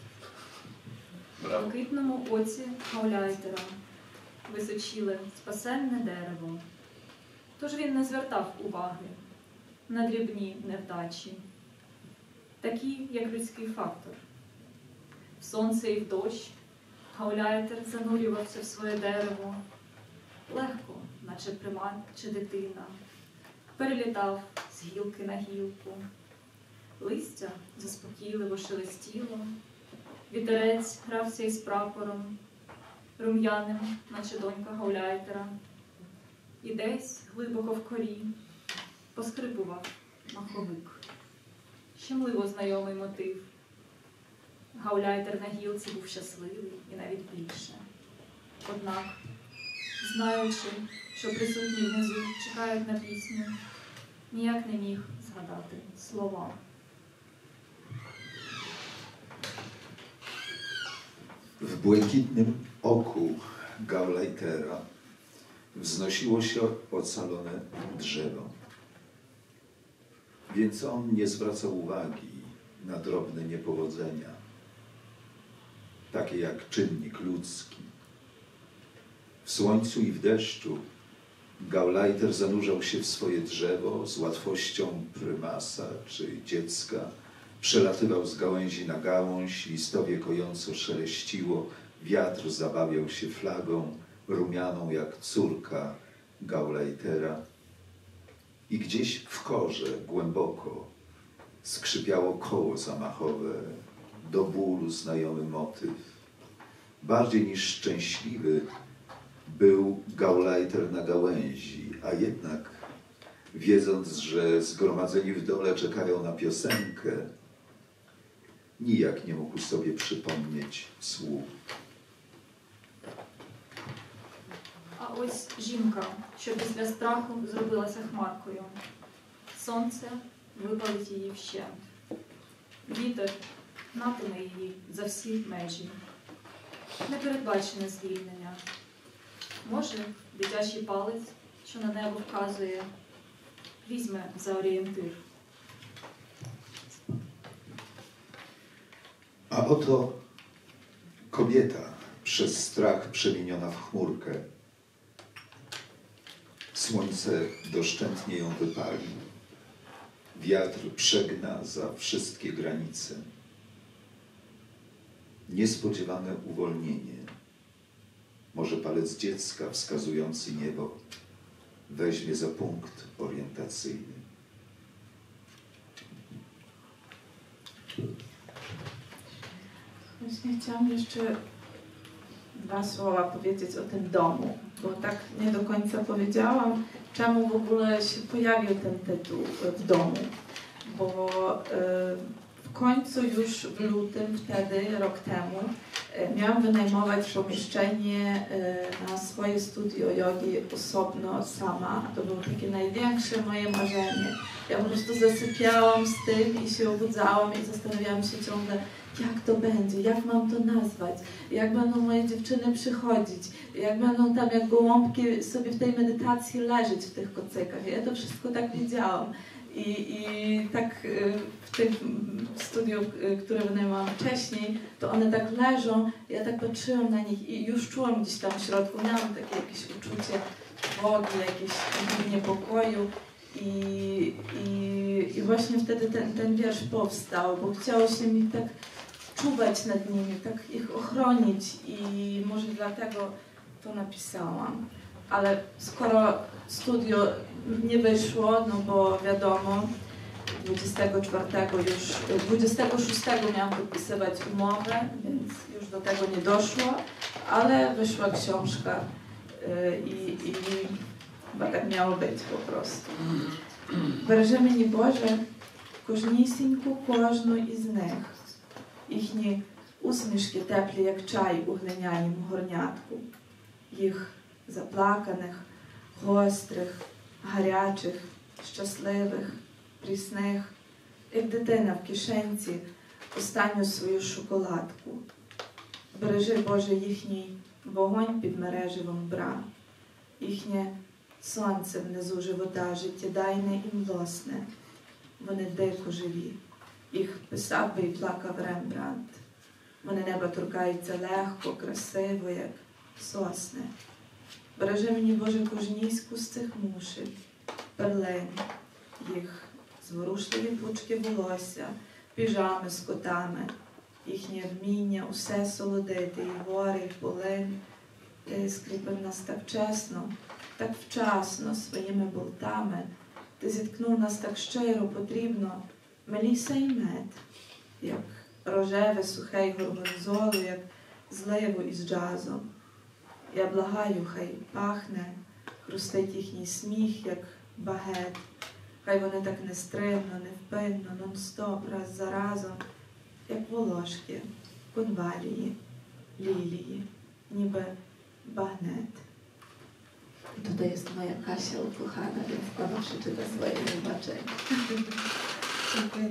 В блакитному оці гауляйтера височіле спасенне дерево. Тож він не звертав уваги на дрібні невдачі, такі, як людський фактор. В сонце і в дощ гауляйтер занурювався в своє дерево. Легко, наче примат чи дитина, перелітав з гілки на гілку. Листя заспокійливо шелестіло, вітерець грався із прапором, рум'яним, наче донька гауляйтера. І десь, глибоко в корі, поскрипував маховик. Щемливо знайомий мотив. Гауляйтер на гілці був щасливий і навіть більше. Однак, знаючи, що присутні внизу чекають на пісню, ніяк не міг згадати слова. W błękitnym oku Gauleitera wznosiło się ocalone drzewo. Więc on nie zwracał uwagi na drobne niepowodzenia, takie jak czynnik ludzki. W słońcu i w deszczu Gauleiter zanurzał się w swoje drzewo z łatwością prymasa czy dziecka, przelatywał z gałęzi na gałąź, listowie kojąco szeleściło, wiatr zabawiał się flagą, rumianą jak córka Gauleitera. I gdzieś w korze, głęboko, skrzypiało koło zamachowe, do bólu znajomy motyw. Bardziej niż szczęśliwy był Gauleiter na gałęzi, a jednak, wiedząc, że zgromadzeni w dole czekają na piosenkę, nijak nie mógł sobie przypomnieć słów. А ось жінка, що після страху зробилася хмаркою. Сонце випалить її вщент. Вітер напине її за всі межі. Непередбачене звільнення. Може, дитячий палець, що на небо вказує, візьме за орієнтир. A oto kobieta przez strach przemieniona w chmurkę. Słońce doszczętnie ją wypali. Wiatr przegna za wszystkie granice. Niespodziewane uwolnienie. Może palec dziecka wskazujący niebo weźmie za punkt orientacyjny. Właśnie chciałam jeszcze 2 słowa powiedzieć o tym domu, bo tak nie do końca powiedziałam, czemu w ogóle się pojawił ten tytuł w domu, bo w końcu już w lutym wtedy, rok temu, miałam wynajmować pomieszczenie na swoje studio jogi osobno, sama. To było takie największe moje marzenie. Ja po prostu zasypiałam z tym i się obudzałam i zastanawiałam się ciągle, jak to będzie, jak mam to nazwać, jak będą moje dziewczyny przychodzić, jak będą tam jak gołąbki sobie w tej medytacji leżeć w tych kocykach. Ja to wszystko tak wiedziałam. I tak w tym studiu, które wynajmowałam wcześniej, to one tak leżą, ja tak patrzyłam na nich i już czułam gdzieś tam w środku, miałam takie jakieś uczucie trwogi, jakieś niepokoju. I właśnie wtedy ten wiersz powstał, bo chciało się mi tak czuwać nad nimi, tak ich ochronić i może dlatego to napisałam. Ale skoro studio nie wyszło, no bo wiadomo, 26 miałam podpisywać umowę, więc już do tego nie doszło, ale wyszła książka i chyba tak miało być po prostu. Бережи мені, Боже, кожнісіньку кожну із них, їхні усмішки теплі, як чай у глинянім горнятку, їх заплаканих, гострих, гарячих, щасливих, прісних, як дитина в кишенці останню свою шоколадку. Бережи, Боже, їхній вогонь під мереживом брам, їхнє сонце внизу живота, життєдайне і млосне. Вони дико живі. Їх писав би і плакав Рембрандт. Вони неба торкаються легко, красиво, як сосни. Бережи мені, Боже, кожніську з цих мушель, перлин, їх зворушливі пучки волосся, піжами з котами, їхнє вміння усе солодити, і гори, і полин. Ти скріпив нас так чесно, так вчасно своїми болтами. Ти зіткнув нас так щиро, потрібно, меліса і мед, як рожеве, сухе й горгонзолу, як зливу із джазом. Я благаю, хай пахне, хрустить їхній сміх, як багет. Хай вони так нестримно, невпинно, нон-стоп, раз за разом, як волошки, конвалії, лілії, ніби багнет. I tutaj jest moja Kasia ukochana, więc ona przeczyta swoje wybaczenie. Dziękuję.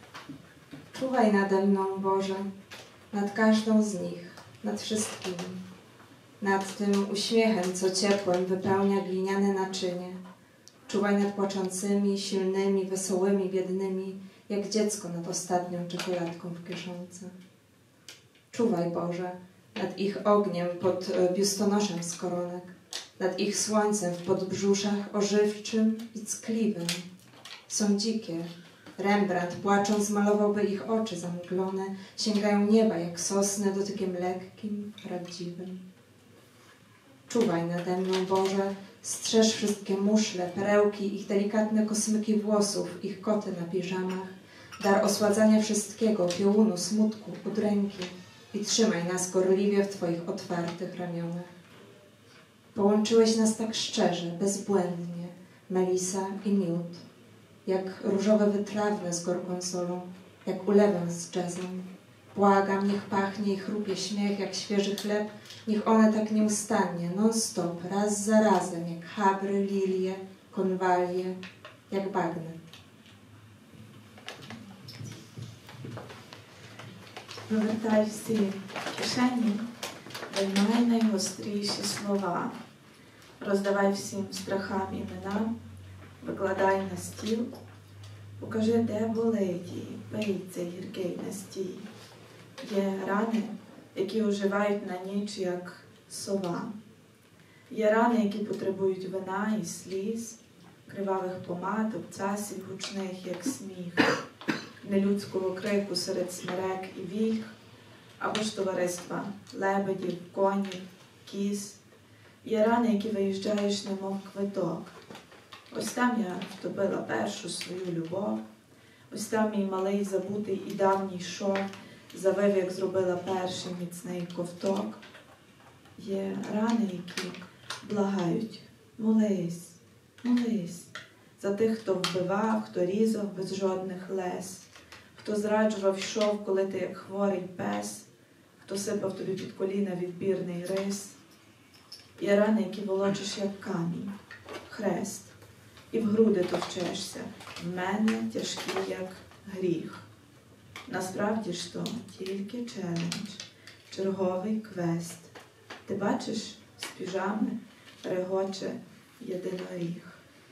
Czuwaj nade mną, Boże, nad każdą z nich, nad wszystkimi. Nad tym uśmiechem, co ciepłem wypełnia gliniane naczynie. Czuwaj nad płaczącymi, silnymi, wesołymi, biednymi, jak dziecko nad ostatnią czekoladką w kieszonce. Czuwaj, Boże, nad ich ogniem pod biustonoszem z koronek, nad ich słońcem w podbrzuszach ożywczym i ckliwym. Są dzikie. Rembrandt, płacząc, malowałby ich oczy zamglone, sięgają nieba jak sosny dotykiem lekkim, prawdziwym. Czuwaj nade mną, Boże, strzeż wszystkie muszle, perełki, ich delikatne kosmyki włosów, ich koty na piżamach, dar osładzania wszystkiego, piołunu, smutku, udręki i trzymaj nas gorliwie w Twoich otwartych ramionach. Połączyłeś nas tak szczerze, bezbłędnie, melisa i miód, jak różowe wytrawne z gorgonzolą, jak ulewę z jazzem. Błagam, niech pachnie i chrupie śmiech jak świeży chleb, niech one tak nieustannie, non-stop, raz za razem, jak chabry, lilie, konwalie, jak bagny. Повертай всі кишені, виймай найгостріші слова, роздавай всім страхам імена, викладай на стіл, покажи, де болить і пий цей гіркий настій. Є рани, які оживають на ніч, як сова. Є рани, які потребують вина і сліз, кривавих помад, обцасів гучних, як сміх, нелюдського крику серед смерек і вільх, або ж товариства лебедів, конів, кіз. Є рани, які виїжджаєш, немов квиток. Ось там я втопила першу свою любов, ось там мій малий забутий і давній шов завив, як зробила перший міцний ковток. Є рани, які благають, молись, молись, за тих, хто вбивав, хто різав без жодних лез, хто зраджував, йшов, коли ти як хворий пес, хто сипав тобі під коліна відбірний рис. Є рани, які волочиш, як камінь, хрест, і в груди товчешся, в мене тяжкі, як гріх. Насправді ж то тільки челендж, черговий квест. Ти бачиш, з піжами регоче єдиноріг.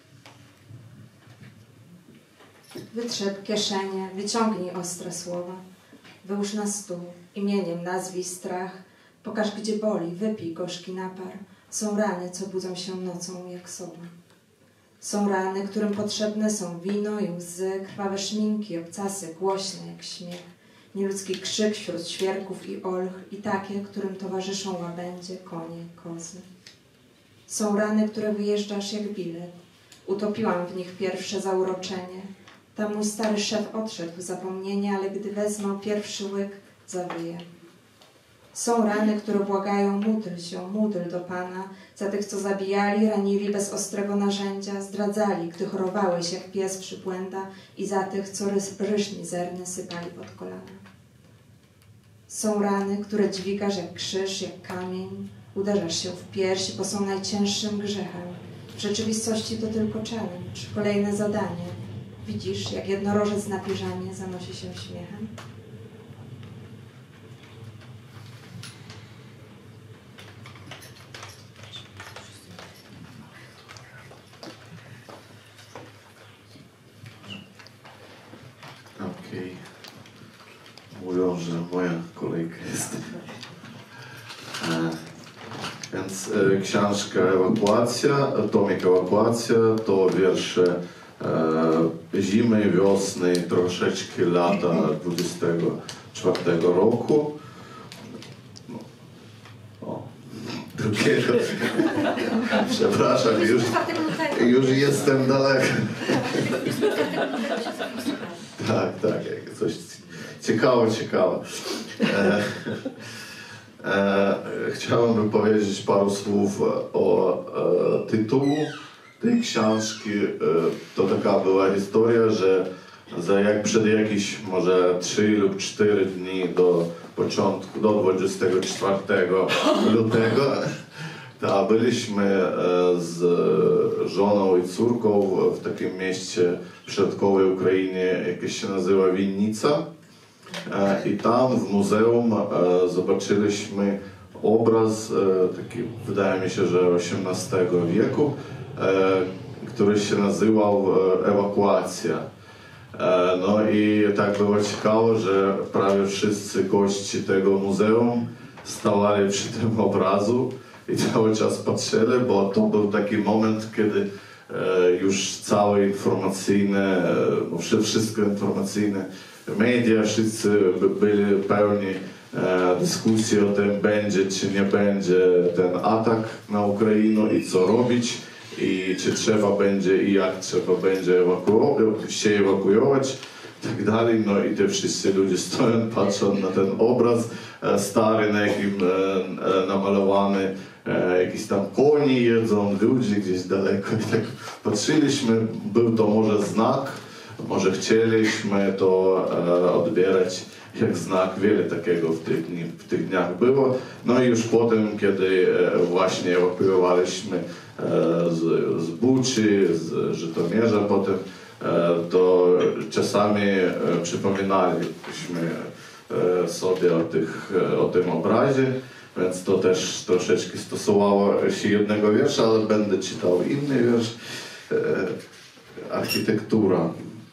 Wytrzep kieszenie, wyciągnij ostre słowa. Wyłóż na stół, imieniem nazwij strach. Pokaż, gdzie boli, wypij gorzki napar. Są rany, co budzą się nocą jak sowa. Są rany, którym potrzebne są wino i łzy, krwawe szminki, obcasy, głośne jak śmiech. Nieludzki krzyk wśród świerków i olch i takie, którym towarzyszą łabędzie, konie, kozy. Są rany, które wyjeżdżasz jak bilet. Utopiłam w nich pierwsze zauroczenie. Tam mój stary szef odszedł w zapomnienie, ale gdy wezmą pierwszy łyk, zawyje. Są rany, które błagają, módl do Pana, za tych, co zabijali, ranili bez ostrego narzędzia, zdradzali, gdy chorowałeś jak pies przybłęda i za tych, co ryż mizerny sypali pod kolana. Są rany, które dźwigasz jak krzyż, jak kamień, uderzasz się w piersi, bo są najcięższym grzechem. W rzeczywistości to tylko challenge, kolejne zadanie. Widzisz, jak jednorożec na piżamie zanosi się śmiechem? Okej. Mówią, że moja kolejka jest. Więc książka Ewakuacja, tomik Ewakuacja to wiersze zimy, wiosny, troszeczkę lata 24 roku. O, drugiego. Przepraszam, już jestem daleko. Tak, coś ciekawe. Chciałbym powiedzieć paru słów o tytułu tej książki. To taka była historia, że przed jakieś może 3 lub 4 dni do początku, do 24 lutego, to byliśmy z żoną i córką w takim mieście w środkowej Ukrainie, jakie się nazywa Winnica. I tam w muzeum zobaczyliśmy obraz, taki wydaje mi się, że XVIII wieku, który się nazywał Ewakuacja. No i tak było ciekawe, że prawie wszyscy goście tego muzeum stawali przy tym obrazu i cały czas patrzyli, bo to był taki moment, kiedy już całe informacyjne, wszystko informacyjne, media, wszyscy byli pełni dyskusji o tym, będzie czy nie będzie ten atak na Ukrainę i co robić, i czy trzeba będzie i jak trzeba będzie się ewakuować i tak dalej. No i te wszyscy ludzie stoją, patrzą na ten obraz stary, na jakim namalowany jakieś tam koni jedzą, ludzie gdzieś daleko i tak patrzyliśmy, był to może znak, może chcieliśmy to odbierać jak znak, wiele takiego w tych dniach było. No i już potem, kiedy właśnie ewakuowaliśmy z Buczy, z Żytomierza potem, to czasami przypominaliśmy sobie o tym obrazie, więc to też troszeczkę stosowało się jednego wiersza, ale będę czytał inny wiersz. Архітектура.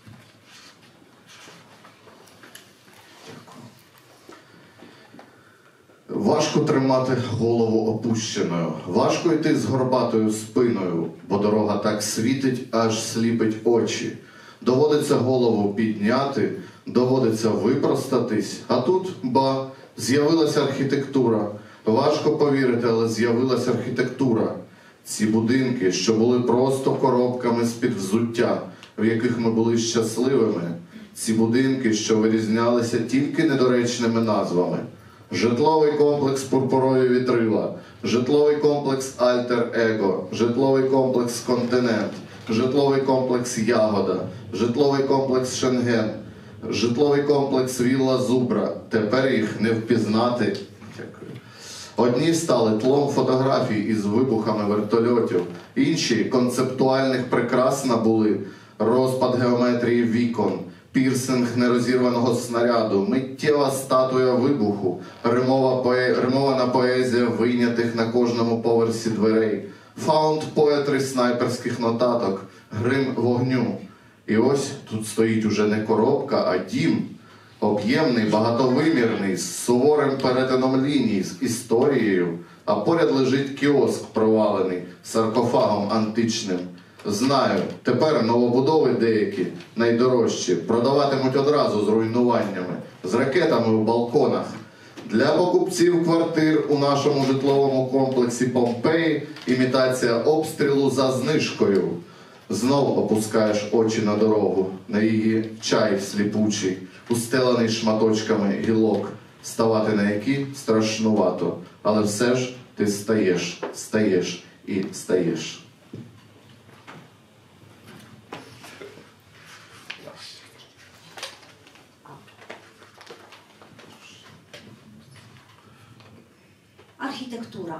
Важко тримати голову опущеною, важко йти з горбатою спиною, бо дорога так світить, аж сліпить очі. Доводиться голову підняти, доводиться випростатись, а тут, ба, з'явилася архітектура. Важко повірити, але з'явилася архітектура. Ці будинки, що були просто коробками з-під взуття, в яких ми були щасливими. Ці будинки, що вирізнялися тільки недоречними назвами. Житловий комплекс «Пурпурові вітрила», житловий комплекс «Альтер-Его», житловий комплекс «Континент», житловий комплекс «Ягода», житловий комплекс «Шенген», житловий комплекс «Вілла Зубра». Тепер їх не впізнати. Одні стали тлом фотографій із вибухами вертольотів, інші концептуальних прикрас набули, розпад геометрії вікон, пірсинг нерозірваного снаряду, миттєва статуя вибуху, римована поезія вийнятих на кожному поверсі дверей, фаунд поетри снайперських нотаток, грим вогню. І ось тут стоїть уже не коробка, а дім. Об'ємний, багатовимірний, з суворим перетином ліній, з історією, а поряд лежить кіоск провалений, саркофагом античним. Знаю, тепер новобудови деякі, найдорожчі, продаватимуть одразу з руйнуваннями, з ракетами у балконах. Для покупців квартир у нашому житловому комплексі Помпеї імітація обстрілу за знижкою. Знов опускаєш очі на дорогу, на її чай сліпучий, устелений шматочками гілок. Ставати на які страшнувато, але все ж ти стаєш, стаєш і стаєш. Architektura.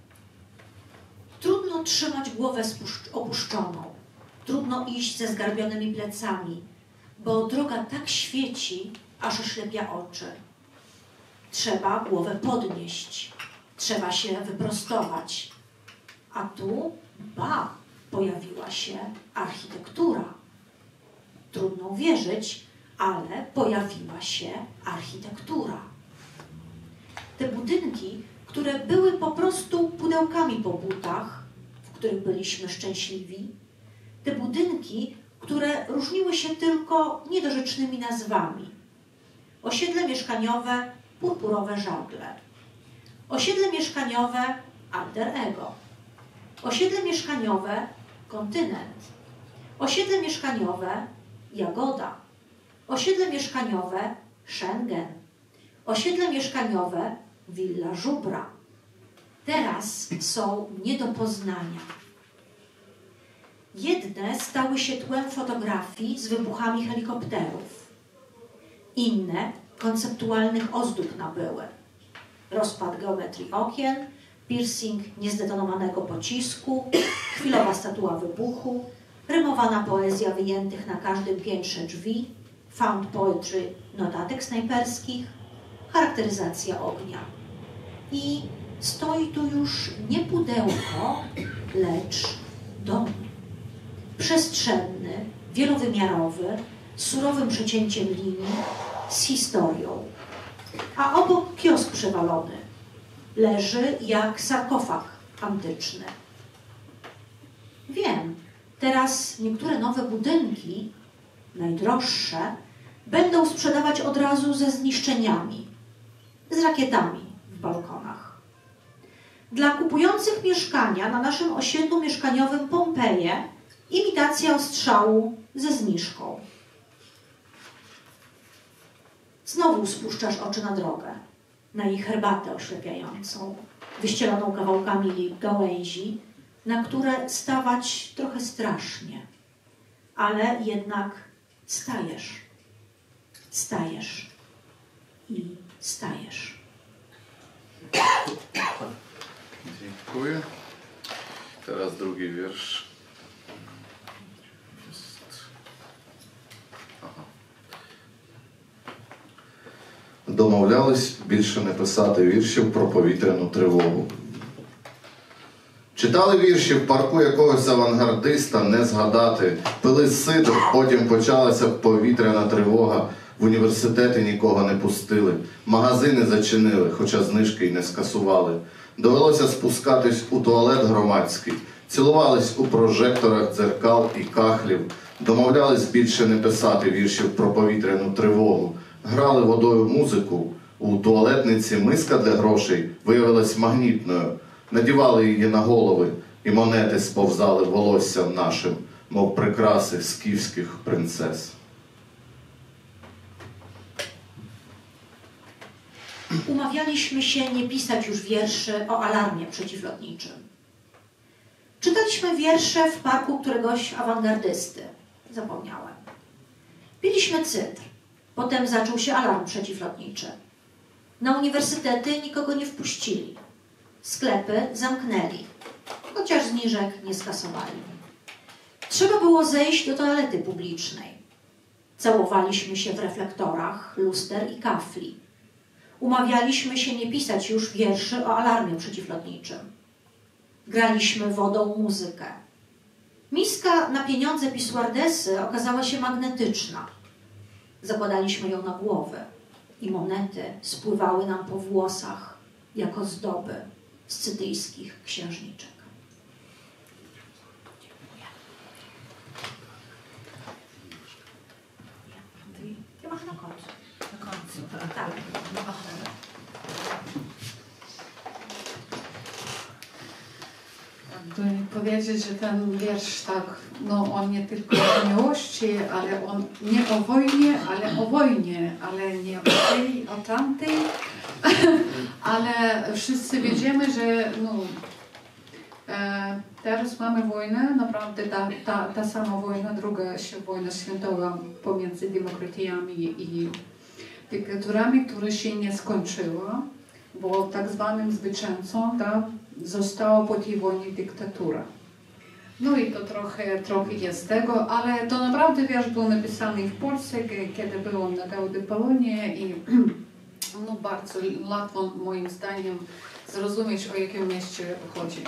Trudno trzymać głowę opuszczoną. Trudno iść ze zgarbionymi plecami, bo droga tak świeci, aż oślepia oczy. Trzeba głowę podnieść. Trzeba się wyprostować. A tu, pojawiła się architektura. Trudno uwierzyć, ale pojawiła się architektura. Te budynki, które były po prostu pudełkami po butach, w których byliśmy szczęśliwi, te budynki, które różniły się tylko niedorzecznymi nazwami. Osiedle mieszkaniowe, purpurowe żagle. Osiedle mieszkaniowe, alter ego. Osiedle mieszkaniowe, kontynent. Osiedle mieszkaniowe, Jagoda. Osiedle mieszkaniowe, Schengen. Osiedle mieszkaniowe, Willa Żubra. Teraz są nie do poznania. Jedne stały się tłem fotografii z wybuchami helikopterów. Inne konceptualnych ozdób nabyły. Rozpad geometrii okien, piercing niezdetonowanego pocisku, chwilowa statua wybuchu, rymowana poezja wyjętych na każdym piętrze drzwi, found poetry notatek snajperskich, charakteryzacja ognia. I stoi tu już nie pudełko, lecz dom. Przestrzenny, wielowymiarowy, z surowym przecięciem linii, z historią. A obok kiosk przewalony. Leży jak sarkofag antyczny. Wiem, teraz niektóre nowe budynki, najdroższe, będą sprzedawać od razu ze zniszczeniami, z rakietami w balkonach. Dla kupujących mieszkania na naszym osiedlu mieszkaniowym Pompeje imitacja ostrzału ze zniżką. Znowu spuszczasz oczy na drogę, na ich herbatę oślepiającą, wyścieloną kawałkami gałęzi, na które stawać trochę strasznie, ale jednak stajesz, stajesz i stajesz. Dziękuję. Teraz drugi wiersz. Домовлялись більше не писати віршів про повітряну тривогу. Читали вірші в парку якогось авангардиста, не згадати. Пили сидр, потім почалася повітряна тривога. В університети нікого не пустили. Магазини зачинили, хоча знижки й не скасували. Довелося спускатись у туалет громадський. Цілувались у прожекторах дзеркал і кахлів. Домовлялись більше не писати віршів про повітряну тривогу. Грали водою музику. У туалетниці миска для грошей виявилась магнітною. Надівали її на голови, і монети сповзали волоссям нашим, мов прикраси скіфських принцес. Umawialiśmy się nie pisać już wierszy o alarmie przeciwlotniczym. Czytaliśmy wiersze w parku któregoś awangardysty. Zapomniałem. Piliśmy cydr. Potem zaczął się alarm przeciwlotniczy. Na uniwersytety nikogo nie wpuścili. Sklepy zamknęli, chociaż zniżek nie skasowali. Trzeba było zejść do toalety publicznej. Całowaliśmy się w reflektorach, luster i kafli. Umawialiśmy się nie pisać już wierszy o alarmie przeciwlotniczym. Graliśmy wodą muzykę. Miska na pieniądze pisuardesy okazała się magnetyczna. Zakładaliśmy ją na głowę i monety spływały nam po włosach jako zdoby z cytyjskich księżniczek. Ty masz na końcu. Na końcu, tak. Tak. Jakby powiedzieć, że ten wiersz tak, no on nie tylko o miłości, ale on nie o wojnie, ale o wojnie, ale nie o tej, o tamtej, ale wszyscy wiemy, że teraz mamy wojnę, naprawdę ta sama wojna, druga wojna światowa pomiędzy demokratiami i dyktaturami, która się nie skończyła, bo tak zwanym zwycięzcą została po tej wojnie dyktatura. No i to trochę jest tego, ale to naprawdę wiersz był napisany w Polsce, kiedy byłem na Gaudi Polonie i bardzo łatwo moim zdaniem zrozumieć, o jakim mieście chodzi.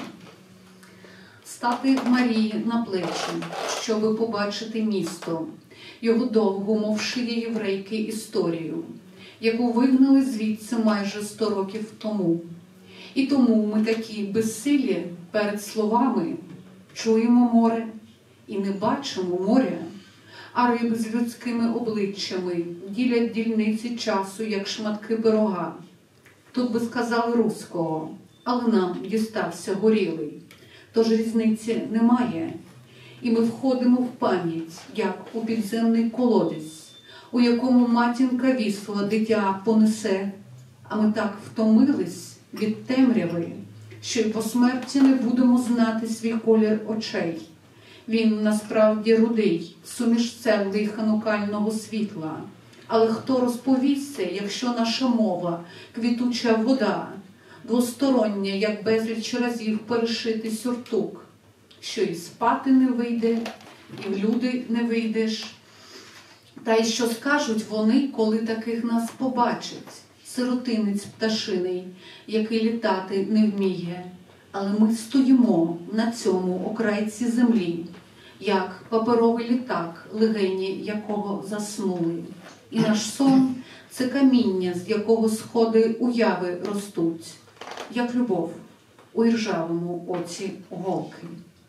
Стати Марії на плечі, щоби побачити місто, його довгу, мов шиє єврейки, історію, яку вигнали звідси майже 100 років тому. І тому ми такі безсилі перед словами чуємо море і не бачимо моря, а риби з людськими обличчями ділять дільниці часу, як шматки пирога. Тут би сказали руського, але нам дістався горілий. Тож різниці немає, і ми входимо в пам'ять, як у підземний колодязь, у якому матінка вісла дитя понесе, а ми так втомились від темряви, що й по смерті не будемо знати свій колір очей. Він насправді рудий, суміш цегли й ханукального світла. Але хто розповісться, якщо наша мова – квітуча вода, двостороння, як безліч разів перешити сюртук, що і спати не вийде, і в люди не вийдеш. Та й що скажуть вони, коли таких нас побачать? Сиротинець пташиний, який літати не вміє. Але ми стоїмо на цьому окрайці землі, як паперовий літак, легені якого заснули. І наш сон – це каміння, з якого сходи уяви ростуть, як любов у іржавому оці голки.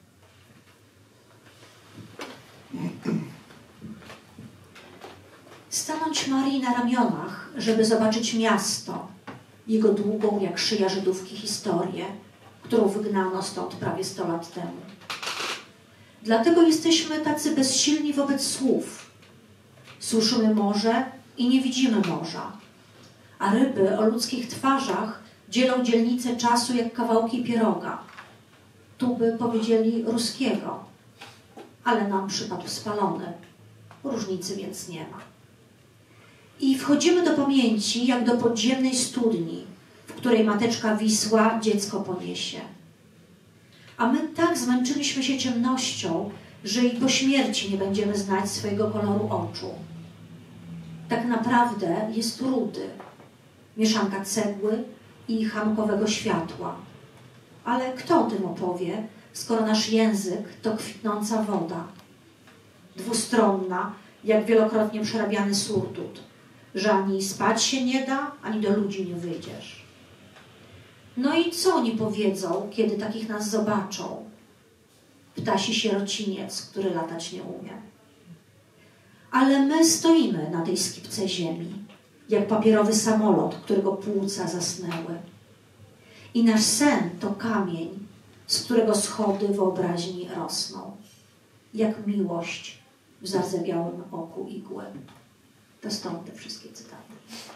Stanąć Marii na ramionach, żeby zobaczyć miasto, jego długą jak szyja Żydówki historię, którą wygnano stąd prawie 100 lat temu. Dlatego jesteśmy tacy bezsilni wobec słów. Słyszymy morze i nie widzimy morza, a ryby o ludzkich twarzach dzielą dzielnice czasu jak kawałki pieroga. Tu by powiedzieli ruskiego, ale nam przypadł spalony. Różnicy więc nie ma. I wchodzimy do pamięci jak do podziemnej studni, w której mateczka Wisła dziecko poniesie. A my tak zmęczyliśmy się ciemnością, że i po śmierci nie będziemy znać swojego koloru oczu. Tak naprawdę jest rudy, mieszanka cegły i chankowego światła. Ale kto o tym opowie, skoro nasz język to kwitnąca woda, dwustronna, jak wielokrotnie przerabiany surdut, że ani spać się nie da, ani do ludzi nie wyjdziesz. No i co oni powiedzą, kiedy takich nas zobaczą? Ptasi sierociniec, który latać nie umie. Ale my stoimy na tej skipce ziemi, jak papierowy samolot, którego płuca zasnęły. I nasz sen to kamień, z którego schody wyobraźni rosną, jak miłość w zardzewiałym oku igły. To stąd te wszystkie cytaty.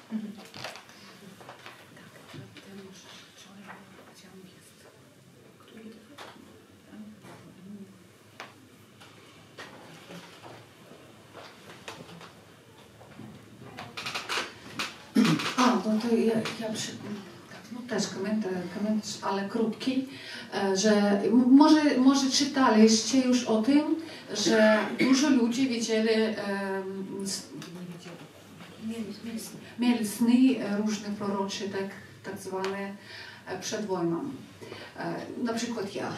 To ja też komentarz, ale krótki, że może czytaliście już o tym, że dużo ludzi mieli sny różne prorocze, tak zwane przed wojną. Na przykład ja.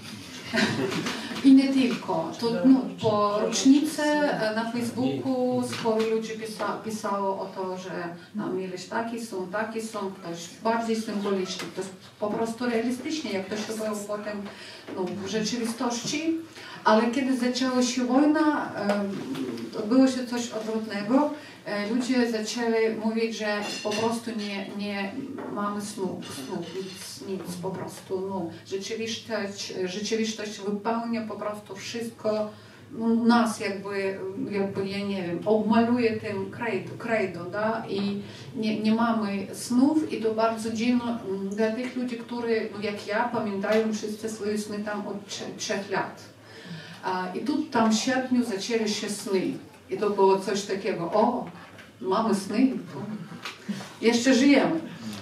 I nie tylko. To, po rocznicy na Facebooku sporo ludzi pisało o to, że mieliś taki są, ktoś bardziej symboliczny, ktoś po prostu realistycznie, jak to się było potem w rzeczywistości. Ale kiedy zaczęła się wojna, odbyło się coś odwrotnego. Ludzie zaczęli mówić, że po prostu nie mamy snu, nic po prostu. Rzeczywistość wypełnia po prostu wszystko nas jakby ja nie wiem, obmaluje tym krejdo, da? I nie mamy snów i to bardzo dziwno dla tych ludzi, którzy, jak ja, pamiętają wszyscy swoje sny tam od 3 lat. I тут tam w sierpniu zaczęły się sny. I to było coś takiego, o, mamy sny, jeszcze żyjemy.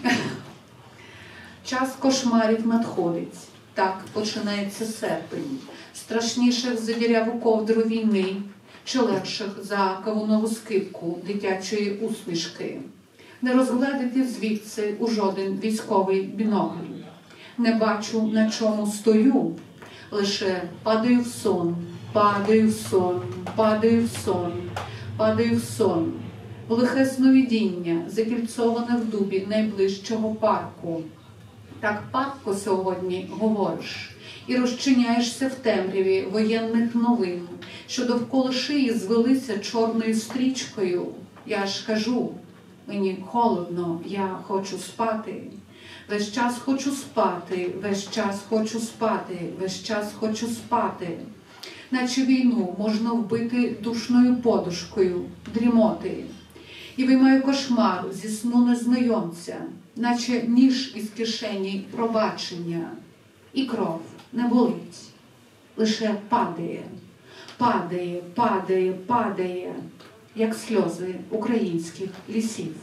Час кошмарів надходить. Так починається серпень. Страшніших за діряву ковдру війни, чи легших за кавунову скипку дитячої усмішки. Не розгледіти звідси у жоден військовий бінокль. Не бачу, на чому стою, лише падаю в сон, падаю в сон, падаю в сон, падаю в сон. В лихе сновидіння, закільцоване в дубі найближчого парку. Так парко сьогодні говориш і розчиняєшся в темряві воєнних новин, що довкола шиї звелися чорною стрічкою. Я ж кажу, мені холодно, я хочу спати. Весь час хочу спати, весь час хочу спати, весь час хочу спати. Наче війну можна вбити душною подушкою, дрімоти. І виймаю кошмар зі сну незнайомця, наче ніж із кишені пробачення. І кров не болить, лише падає, падає, падає, падає, як сльози українських лісів.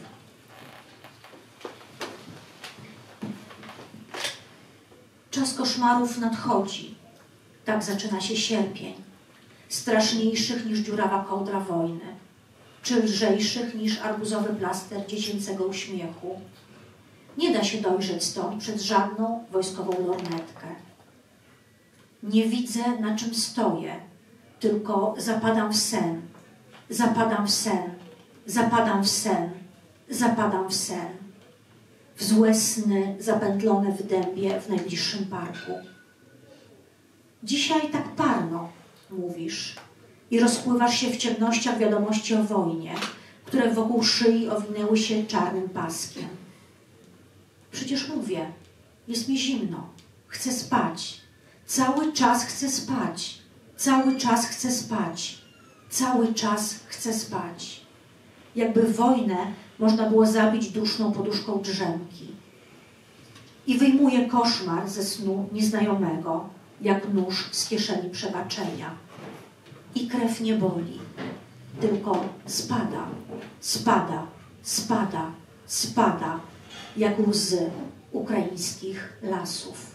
Czas koszmarów nadchodzi. Tak zaczyna się sierpień. Straszniejszych niż dziurawa kołdra wojny. Czy lżejszych niż arbuzowy plaster dziecięcego uśmiechu. Nie da się dojrzeć stąd przed żadną wojskową lornetkę. Nie widzę, na czym stoję, tylko zapadam w sen, zapadam w sen, zapadam w sen, zapadam w sen. W złe sny zapętlone w dębie w najbliższym parku. Dzisiaj tak parno, mówisz, i rozpływasz się w ciemnościach wiadomości o wojnie, które wokół szyi owinęły się czarnym paskiem. Przecież mówię, jest mi zimno, chcę spać, cały czas chcę spać, cały czas chcę spać, cały czas chcę spać. Jakby wojnę można było zabić duszną poduszką drzemki. I wyjmuję koszmar ze snu nieznajomego, jak nóż z kieszeni przebaczenia. I krew nie boli, tylko spada, spada, spada, spada, jak łzy ukraińskich lasów.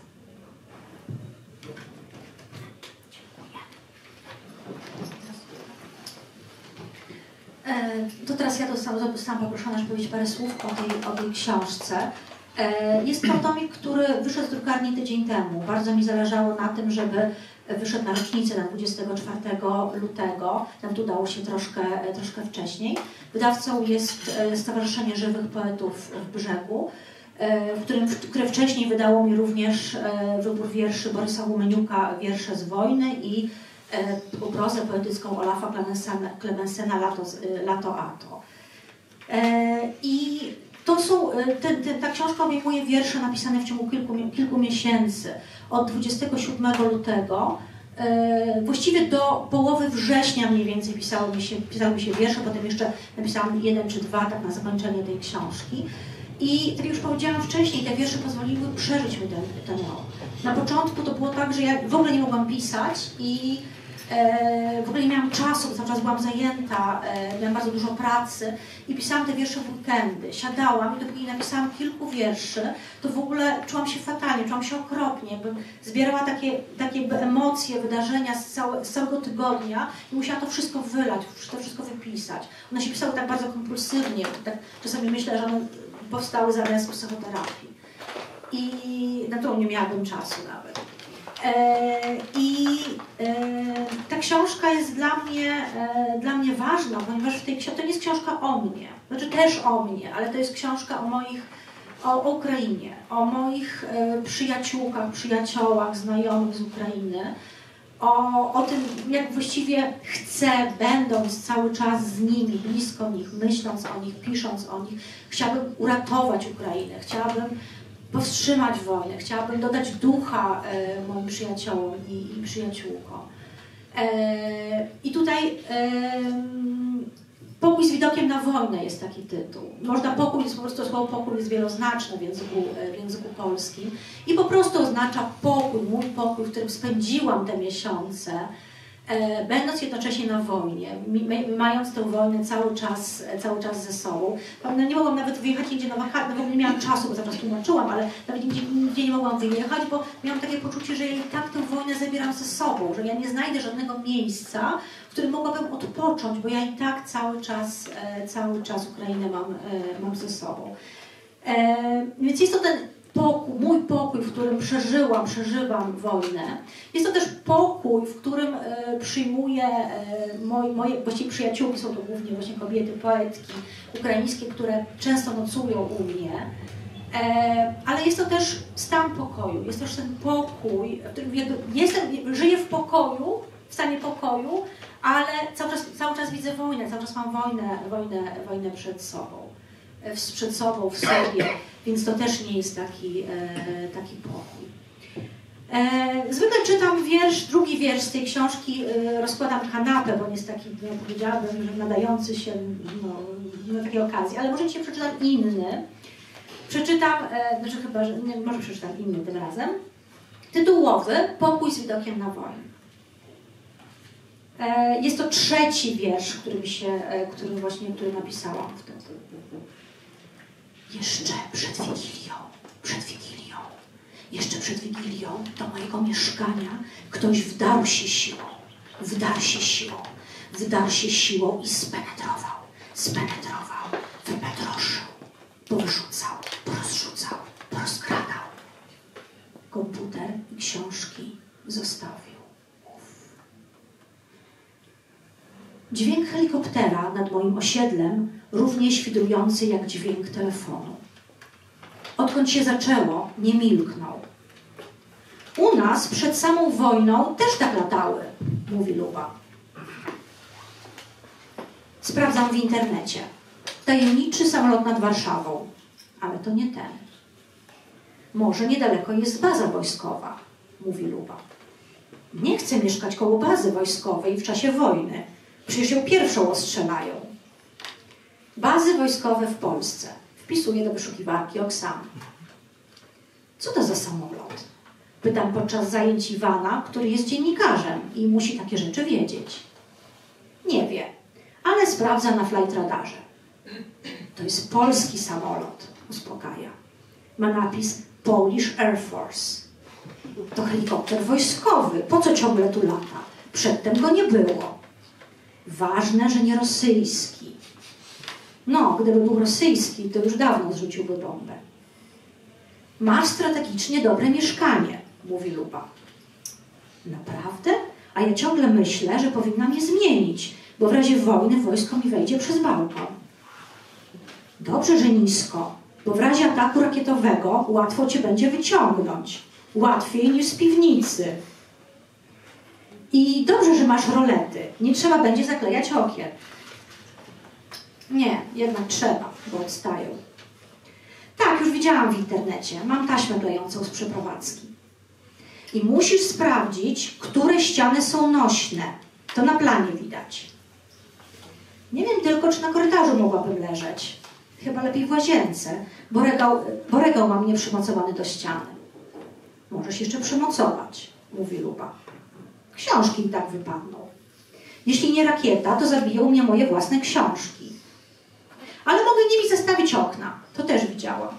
To teraz ja zostałam poproszona, żeby powiedzieć parę słów o tej książce. Jest to tomik, który wyszedł z drukarni tydzień temu. Bardzo mi zależało na tym, żeby wyszedł na rocznicę, na 24 lutego. Nam to udało się troszkę wcześniej. Wydawcą jest Stowarzyszenie Żywych Poetów w Brzegu, które wcześniej wydało mi również wybór wierszy Borysa Humeniuka, Wiersze z wojny i prozę poetycką Olafa Clemensena Lato Ato. I to są, ta książka obejmuje wiersze napisane w ciągu kilku miesięcy. Od 27 lutego, właściwie do połowy września mniej więcej pisały mi się wiersze, potem jeszcze napisałam 1 czy 2 tak na zakończenie tej książki. I tak jak już powiedziałam wcześniej, te wiersze pozwoliły przeżyć mi ten rok. Na początku to było tak, że ja w ogóle nie mogłam pisać i w ogóle nie miałam czasu, bo cały czas byłam zajęta, miałam bardzo dużo pracy i pisałam te wiersze w weekendy. Siadałam i dopóki napisałam kilku wierszy, to w ogóle czułam się fatalnie, czułam się okropnie, jakbym zbierała takie emocje, wydarzenia z całego tygodnia i musiałam to wszystko wylać, to wszystko wypisać. One się pisały tak bardzo kompulsywnie, tak czasami myślę, że one powstały zamiast psychoterapii. I na to nie miałabym czasu nawet. Ta książka jest dla mnie ważna, ponieważ w tej książce to nie jest książka o mnie, znaczy też o mnie, ale to jest książka o Ukrainie, o moich przyjaciółkach, przyjaciołach, znajomych z Ukrainy, o tym, jak właściwie chcę, będąc cały czas z nimi, blisko nich, myśląc o nich, pisząc o nich, chciałabym uratować Ukrainę, chciałabym powstrzymać wojnę, chciałabym dodać ducha moim przyjaciołom i przyjaciółkom. I tutaj pokój z widokiem na wojnę jest taki tytuł. Można pokój, jest po prostu słowo pokój jest wieloznaczne w języku polskim i po prostu oznacza pokój, mój pokój, w którym spędziłam te miesiące, będąc jednocześnie na wojnie, mając tę wojnę cały czas ze sobą. Nie mogłam nawet wyjechać nigdzie na wakacje, w ogóle nie miałam czasu, bo cały czas tłumaczyłam, ale nawet nigdzie nie mogłam wyjechać, bo miałam takie poczucie, że ja i tak tę wojnę zabieram ze sobą, że ja nie znajdę żadnego miejsca, w którym mogłabym odpocząć, bo ja i tak cały czas Ukrainę mam ze sobą. Więc jest to ten pokój, mój pokój, w którym przeżywam wojnę. Jest to też pokój, w którym przyjmuję moje właściwie przyjaciółki, są to głównie właśnie kobiety, poetki ukraińskie, które często nocują u mnie. Ale jest to też stan pokoju, jest też ten pokój, w którym żyję w pokoju, w stanie pokoju, ale cały czas widzę wojnę, cały czas mam wojnę przed sobą, w sobie, więc to też nie jest taki pokój. Zwykle czytam drugi wiersz z tej książki, rozkładam kanapę, bo on jest taki, no, powiedziałabym, że nadający się na takie okazje, ale może dzisiaj przeczytam inny. Znaczy chyba, że nie, może przeczytam inny tym razem. Tytułowy, Pokój z widokiem na wojnę. Jest to trzeci wiersz, który napisałam wtedy. Jeszcze przed Wigilią do mojego mieszkania ktoś wdarł się siłą i spenetrował, wypetroszył, powyrzucał, porozrzucał, porozkradał. Komputer i książki zostawił. Dźwięk helikoptera nad moim osiedlem równie świdrujący jak dźwięk telefonu. Odkąd się zaczęło, nie milknął. U nas przed samą wojną też tak latały, mówi Luba. Sprawdzam w internecie. Tajemniczy samolot nad Warszawą, ale to nie ten. Może niedaleko jest baza wojskowa, mówi Luba. Nie chcę mieszkać koło bazy wojskowej w czasie wojny. Przecież ją pierwszą ostrzelają. Bazy wojskowe w Polsce. Wpisuję do wyszukiwarki Oksany. Co to za samolot? Pytam podczas zajęć Iwana, który jest dziennikarzem i musi takie rzeczy wiedzieć. Nie wie, ale sprawdza na flight radarze. To jest polski samolot, uspokaja. Ma napis Polish Air Force. To helikopter wojskowy. Po co ciągle tu lata? Przedtem go nie było. Ważne, że nie rosyjski. No, gdyby był rosyjski, to już dawno zrzuciłby bombę. Masz strategicznie dobre mieszkanie, mówi Luba. Naprawdę? A ja ciągle myślę, że powinnam je zmienić, bo w razie wojny wojsko mi wejdzie przez balkon. Dobrze, że nisko, bo w razie ataku rakietowego łatwo cię będzie wyciągnąć. Łatwiej niż z piwnicy. I dobrze, że masz rolety. Nie trzeba będzie zaklejać okien. Nie, jednak trzeba, bo odstają. Tak, już widziałam w internecie. Mam taśmę klejącą z przeprowadzki. I musisz sprawdzić, które ściany są nośne. To na planie widać. Nie wiem tylko, czy na korytarzu mogłabym leżeć. Chyba lepiej w łazience, bo regał mam nieprzymocowany do ściany. Możesz jeszcze przymocować, mówi Luba. Książki i tak wypadną. Jeśli nie rakieta, to zabiją mnie moje własne książki. Ale mogę nimi zastawić okna. To też widziałam.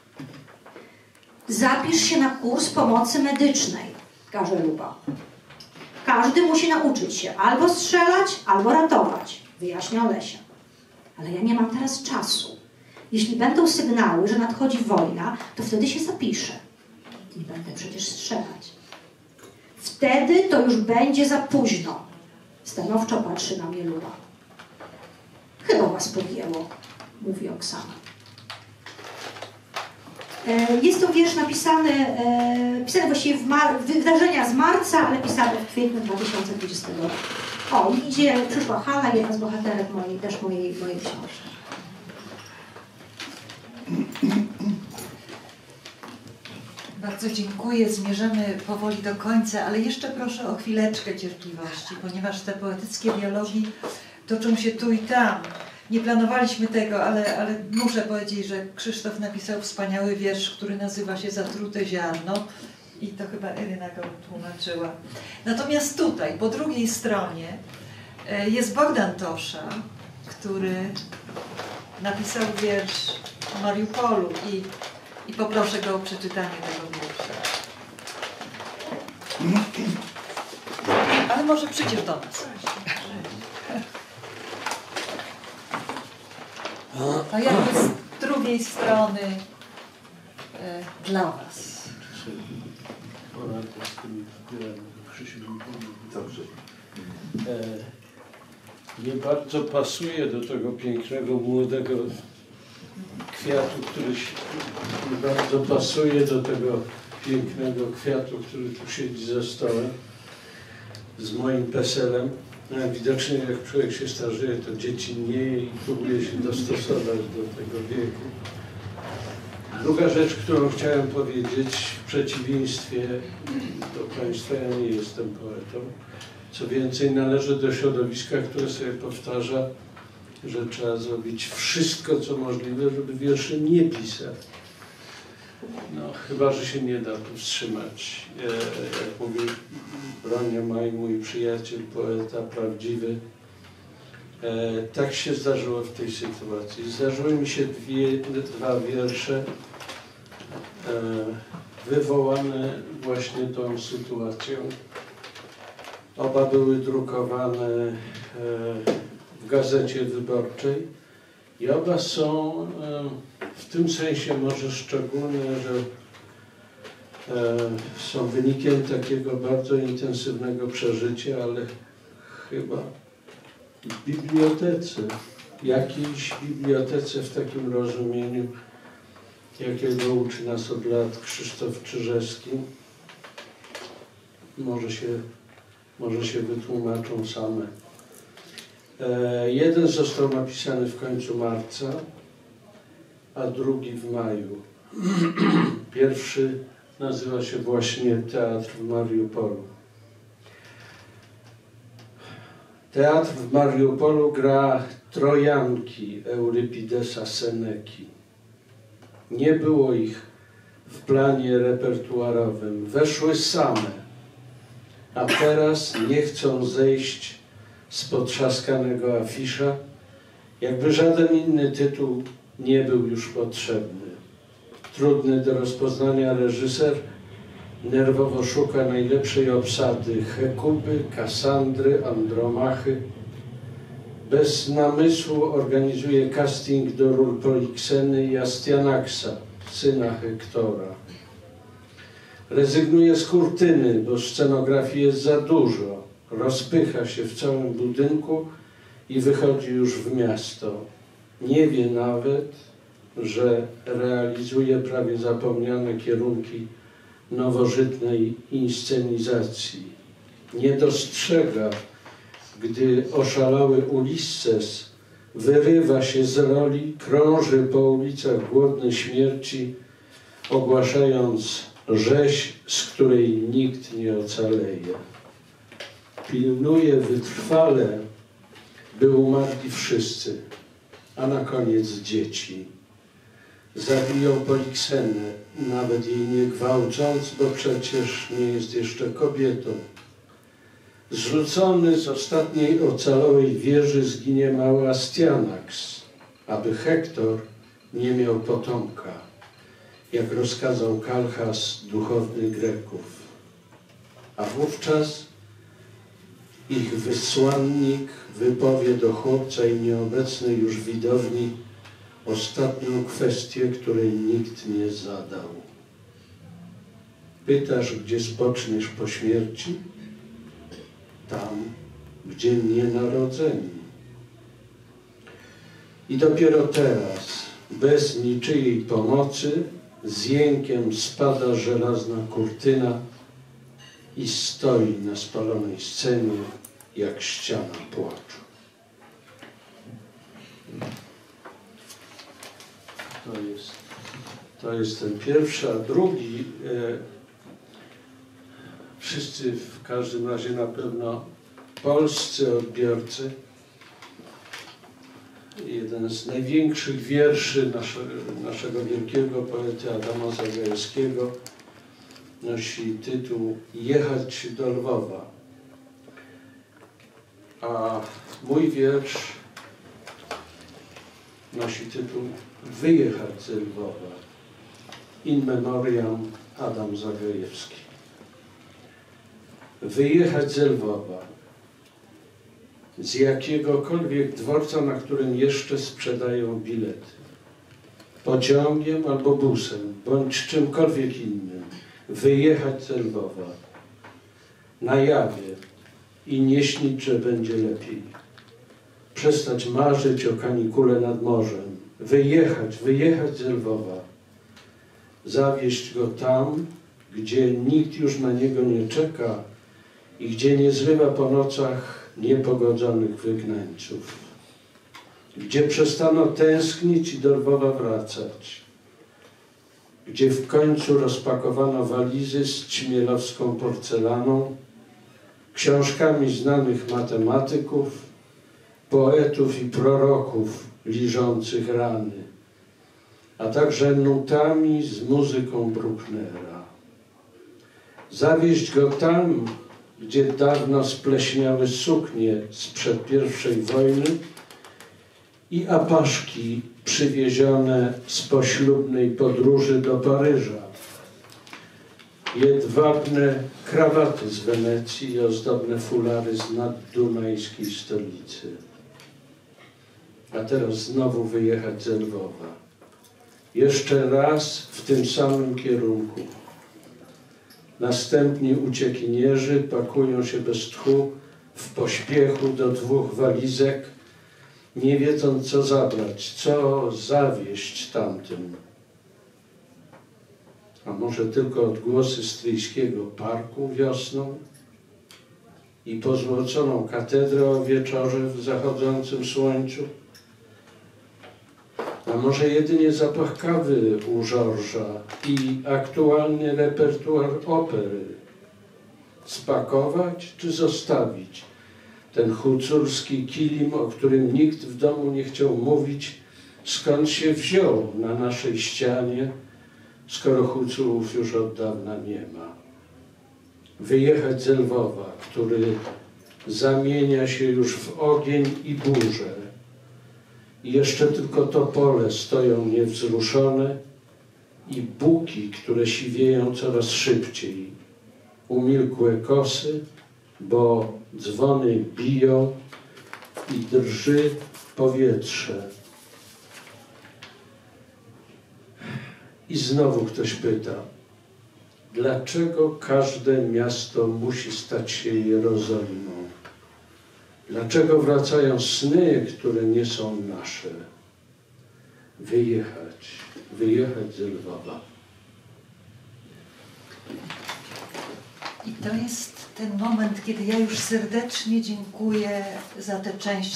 Zapisz się na kurs pomocy medycznej, każe Luba. Każdy musi nauczyć się albo strzelać, albo ratować, wyjaśnia Olesia. Ale ja nie mam teraz czasu. Jeśli będą sygnały, że nadchodzi wojna, to wtedy się zapiszę. Nie będę przecież strzelać. Wtedy to już będzie za późno. Stanowczo patrzy na mnie Luba. Chyba was podjęło, mówi Oksana. Jest to wiersz pisany właściwie wydarzenia z marca, ale pisany w kwietniu 2020 roku. O, przyszła Hala, jedna z bohaterek mojej książki. Bardzo dziękuję. Zmierzamy powoli do końca, ale jeszcze proszę o chwileczkę cierpliwości, ponieważ te poetyckie dialogi toczą się tu i tam. Nie planowaliśmy tego, ale muszę powiedzieć, że Krzysztof napisał wspaniały wiersz, który nazywa się Zatrute ziarno i to chyba Iryna go tłumaczyła. Natomiast tutaj, po drugiej stronie jest Bogdan Tosza, który napisał wiersz o Mariupolu i poproszę go o przeczytanie tego wiersza. Ale może przyjdziesz do nas. To jakby z drugiej strony dla was. Dobrze. Nie bardzo pasuje do tego pięknego, młodego kwiatu, który się, nie bardzo pasuje do tego pięknego kwiatu, który tu siedzi za stołem z moim PESEL-em. No, widocznie jak człowiek się starzeje, to dziecinnieje i próbuje się dostosować do tego wieku. Druga rzecz, którą chciałem powiedzieć, w przeciwieństwie do Państwa, ja nie jestem poetą. Co więcej, należę do środowiska, które sobie powtarza, że trzeba zrobić wszystko, co możliwe, żeby wierszy nie pisać. No, chyba że się nie da powstrzymać. Jak mówił Bronia Maj, mój przyjaciel, poeta prawdziwy, tak się zdarzyło w tej sytuacji. Zdarzyły mi się dwa wiersze wywołane właśnie tą sytuacją. Oba były drukowane w Gazecie Wyborczej i oba są w tym sensie może szczególne, że są wynikiem takiego bardzo intensywnego przeżycia, ale chyba w bibliotece, jakiejś bibliotece w takim rozumieniu, jakiego uczy nas od lat Krzysztof Czyżewski. Może się wytłumaczą same. Jeden został napisany w końcu marca, a drugi w maju. Pierwszy nazywa się właśnie Teatr w Mariupolu. Teatr w Mariupolu gra Trojanki Eurypidesa Seneki. Nie było ich w planie repertuarowym. Weszły same, a teraz nie chcą zejść z potrzaskanego afisza, jakby żaden inny tytuł nie był już potrzebny. Trudny do rozpoznania reżyser nerwowo szuka najlepszej obsady Hekuby, Kasandry, Andromachy. Bez namysłu organizuje casting do ról Polikseny i Astyanaxa, syna Hektora. Rezygnuje z kurtyny, bo scenografii jest za dużo. Rozpycha się w całym budynku i wychodzi już w miasto. Nie wie nawet, że realizuje prawie zapomniane kierunki nowożytnej inscenizacji. Nie dostrzega, gdy oszalały Ulisses wyrywa się z roli, krąży po ulicach głodny śmierci, ogłaszając rzeź, z której nikt nie ocaleje. Pilnuje wytrwale, by umarli wszyscy, a na koniec dzieci. Zabiją Poliksenę, nawet jej nie gwałcąc, bo przecież nie jest jeszcze kobietą. Zrzucony z ostatniej ocalałej wieży zginie mały Astyanax, aby Hektor nie miał potomka, jak rozkazał Kalchas, duchowny Greków. A wówczas ich wysłannik wypowie do chłopca i nieobecnej już widowni ostatnią kwestię, której nikt nie zadał. Pytasz, gdzie spoczniesz po śmierci? Tam, gdzie nienarodzeni. I dopiero teraz, bez niczyjej pomocy, z jękiem spada żelazna kurtyna i stoi na spalonej scenie jak ściana płaczu. To jest To jest ten pierwszy, a drugi, wszyscy w każdym razie na pewno polscy odbiorcy, jeden z największych wierszy naszego wielkiego poety Adama Zagajewskiego nosi tytuł Jechać do Lwowa. A mój wiersz nosi tytuł Wyjechać z Lwowa. In memoriam Adam Zagajewski. Wyjechać z Lwowa, z jakiegokolwiek dworca, na którym jeszcze sprzedają bilety, pociągiem albo busem, bądź czymkolwiek innym, wyjechać z Lwowa, na jawie i nie śnić, że będzie lepiej. Przestać marzyć o kanikule nad morzem, wyjechać z Lwowa, zawieźć go tam, gdzie nikt już na niego nie czeka i gdzie nie zrywa po nocach niepogodzonych wygnańców. Gdzie przestano tęsknić i do Lwowa wracać. Gdzie w końcu rozpakowano walizy z ćmielowską porcelaną, książkami znanych matematyków, poetów i proroków liżących rany, a także nutami z muzyką Brucknera. Zawieźć go tam, gdzie dawno spleśniały suknie sprzed I wojny i apaszki przywiezione z poślubnej podróży do Paryża, jedwabne krawaty z Wenecji i ozdobne fulary z naddunajskiej stolicy. A teraz znowu wyjechać z Lwowa. Jeszcze raz w tym samym kierunku. Następni uciekinierzy pakują się bez tchu w pośpiechu do 2 walizek, nie wiedząc co zabrać, co zawieść tamtym. A może tylko odgłosy stryjskiego parku wiosną i pozłoconą katedrę o wieczorze w zachodzącym słońcu? A może jedynie zapach kawy u Georgesa i aktualny repertuar opery? Spakować czy zostawić ten hucurski kilim, o którym nikt w domu nie chciał mówić, skąd się wziął na naszej ścianie, skoro Hucurów już od dawna nie ma. Wyjechać z Lwowa, który zamienia się już w ogień i burzę. I jeszcze tylko topole stoją niewzruszone i buki, które siwieją coraz szybciej. Umilkłe kosy, bo dzwony biją i drży powietrze. I znowu ktoś pyta, dlaczego każde miasto musi stać się Jerozolimą? Dlaczego wracają sny, które nie są nasze? Wyjechać z Lwowa. I to jest ten moment, kiedy ja już serdecznie dziękuję za tę część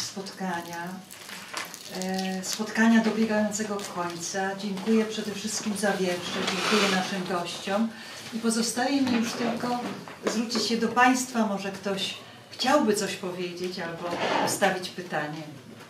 spotkania dobiegającego końca. Dziękuję przede wszystkim za wiersze, dziękuję naszym gościom i pozostaje mi już tylko zwrócić się do Państwa, może ktoś chciałby coś powiedzieć albo postawić pytanie.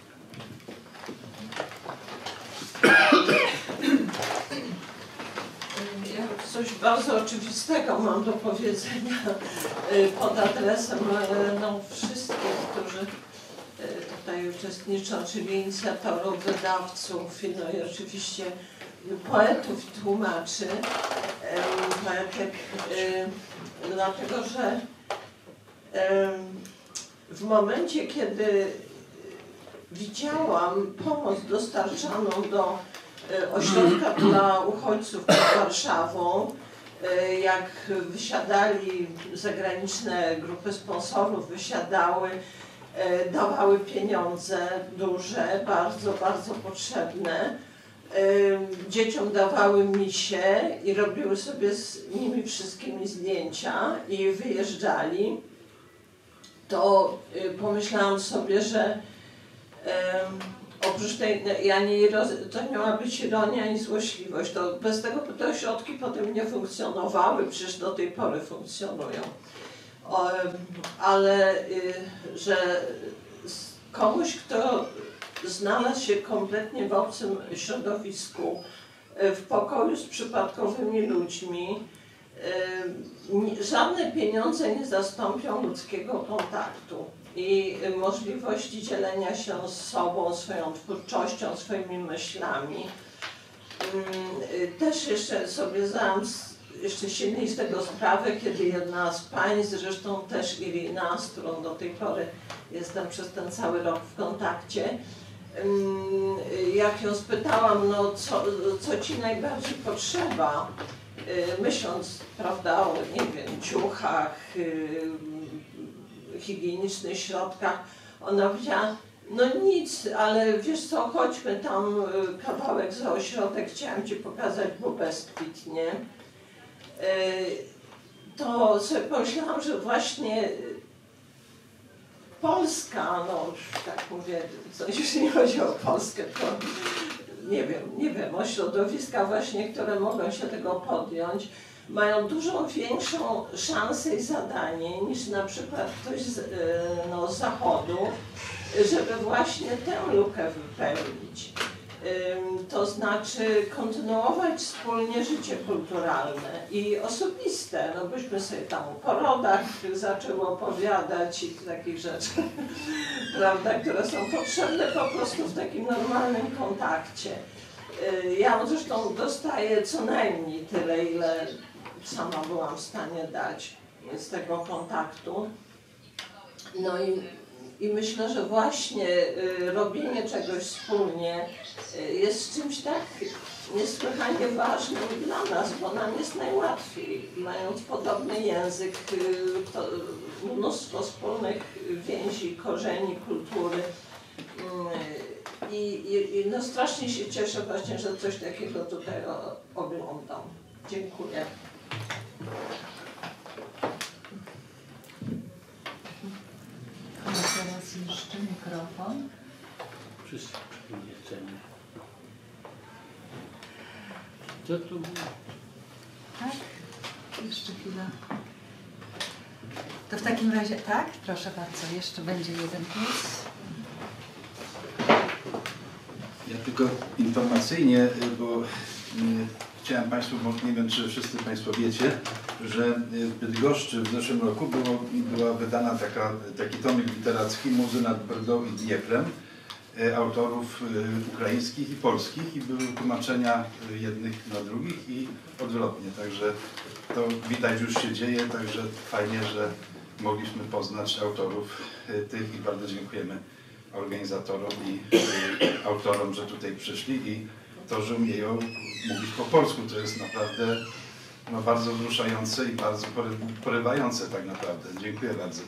Ja coś bardzo oczywistego mam do powiedzenia pod adresem wszystkich, którzy tutaj uczestniczą, czyli inicjatorów, wydawców, no i oczywiście poetów i tłumaczy, dlatego że w momencie, kiedy widziałam pomoc dostarczaną do ośrodka dla uchodźców pod Warszawą, jak wysiadali zagraniczne grupy sponsorów, wysiadały, dawały pieniądze duże, bardzo, bardzo potrzebne. Dzieciom dawały misie i robiły sobie z nimi wszystkimi zdjęcia i wyjeżdżali. To pomyślałam sobie, że oprócz tej, to miała być ironia i złośliwość, to bez tego te ośrodki potem nie funkcjonowały, przecież do tej pory funkcjonują. Ale że komuś, kto znalazł się kompletnie w obcym środowisku, w pokoju z przypadkowymi ludźmi, żadne pieniądze nie zastąpią ludzkiego kontaktu i możliwości dzielenia się z sobą, swoją twórczością, swoimi myślami. Też jeszcze sobie zdałam jeszcze silniej z tego sprawę, kiedy jedna z pań, zresztą też Irina, z którą do tej pory jestem przez ten cały rok w kontakcie, jak ją spytałam, no co ci najbardziej potrzeba, myśląc, prawda, o, nie wiem, ciuchach, higienicznych środkach, ona powiedziała, no nic, ale wiesz co, chodźmy tam kawałek za ośrodek, chciałam ci pokazać Bubeskwit, nie? To sobie pomyślałam, że właśnie Polska, no tak mówię, już nie chodzi o Polskę, to nie wiem, o środowiska właśnie, które mogą się tego podjąć, mają dużo większą szansę i zadanie niż na przykład ktoś z Zachodu, żeby właśnie tę lukę wypełnić. To znaczy kontynuować wspólnie życie kulturalne i osobiste, no byśmy sobie tam o porodach zaczęły opowiadać i takich rzeczy, prawda, które są potrzebne po prostu w takim normalnym kontakcie. Ja zresztą dostaję co najmniej tyle, ile sama byłam w stanie dać z tego kontaktu. No i myślę, że właśnie robienie czegoś wspólnie jest czymś tak niesłychanie ważnym dla nas, bo nam jest najłatwiej, mając podobny język, mnóstwo wspólnych więzi, korzeni, kultury. I no strasznie się cieszę właśnie, że coś takiego tutaj oglądam. Dziękuję. A teraz jeszcze mikrofon. Wszyscy przyjęci. Co tu? Tak? Jeszcze chwilę. To w takim razie, tak? Proszę bardzo, jeszcze będzie jeden plus. Ja tylko informacyjnie, bo chciałem Państwu, nie wiem czy wszyscy Państwo wiecie, że w Bydgoszczy w zeszłym roku była wydana taki tomik literacki Muzy nad Brdą i Dnieprem autorów ukraińskich i polskich i były tłumaczenia jednych na drugich i odwrotnie, także to widać już się dzieje, także fajnie, że mogliśmy poznać autorów tych i bardzo dziękujemy organizatorom i autorom, że tutaj przyszli i to, że umieją mówić po polsku, to jest naprawdę bardzo wzruszające i bardzo porywające tak naprawdę. Dziękuję bardzo.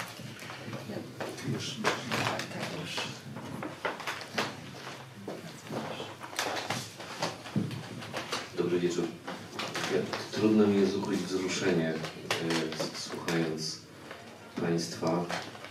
Dobry wieczór. Trudno mi jest ukryć wzruszenie, słuchając Państwa.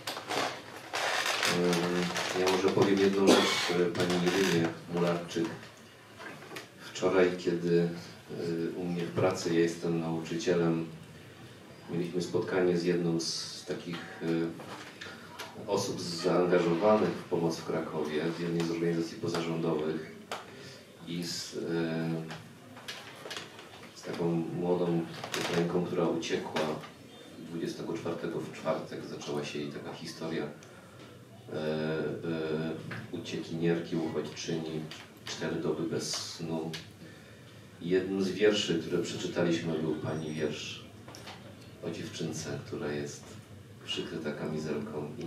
Ja może powiem jedną rzecz Pani Irynie Mularczyk. Wczoraj, kiedy u mnie w pracy, ja jestem nauczycielem, mieliśmy spotkanie z jedną z takich osób zaangażowanych w pomoc w Krakowie, w jednej z organizacji pozarządowych i z taką młodą Ukrainką, która uciekła 24 w czwartek, zaczęła się jej taka historia uciekinierki, uchodźczyni, 4 doby bez snu. Jednym z wierszy, które przeczytaliśmy, był Pani wiersz o dziewczynce, która jest przykryta kamizelką i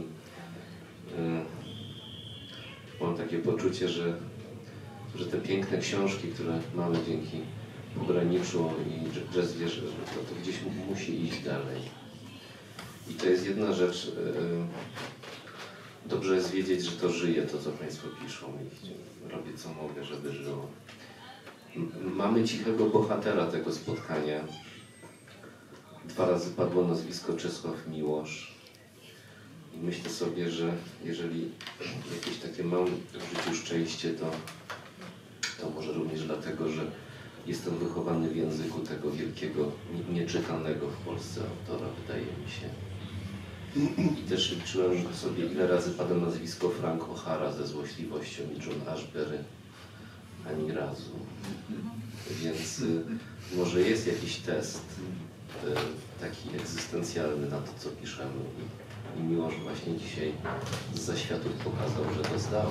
mam takie poczucie, że te piękne książki, które mamy dzięki pograniczu i jazz wierzy, że to gdzieś musi iść dalej. I to jest jedna rzecz. Dobrze jest wiedzieć, że to żyje, to co Państwo piszą i robię co mogę, żeby żyło. Mamy cichego bohatera tego spotkania. 2 razy padło nazwisko Czesław Miłosz. I myślę sobie, że jeżeli jakieś takie mam w życiu szczęście, to może również dlatego, że jestem wychowany w języku tego wielkiego, nieczytanego w Polsce autora, wydaje mi się. I też liczyłem sobie, ile razy pada nazwisko Frank O'Hara ze Złośliwością i John Ashbery. Ani razu. Więc może jest jakiś test taki egzystencjalny na to, co piszemy. I Miłosz właśnie dzisiaj z zaświatów pokazał, że to zdał.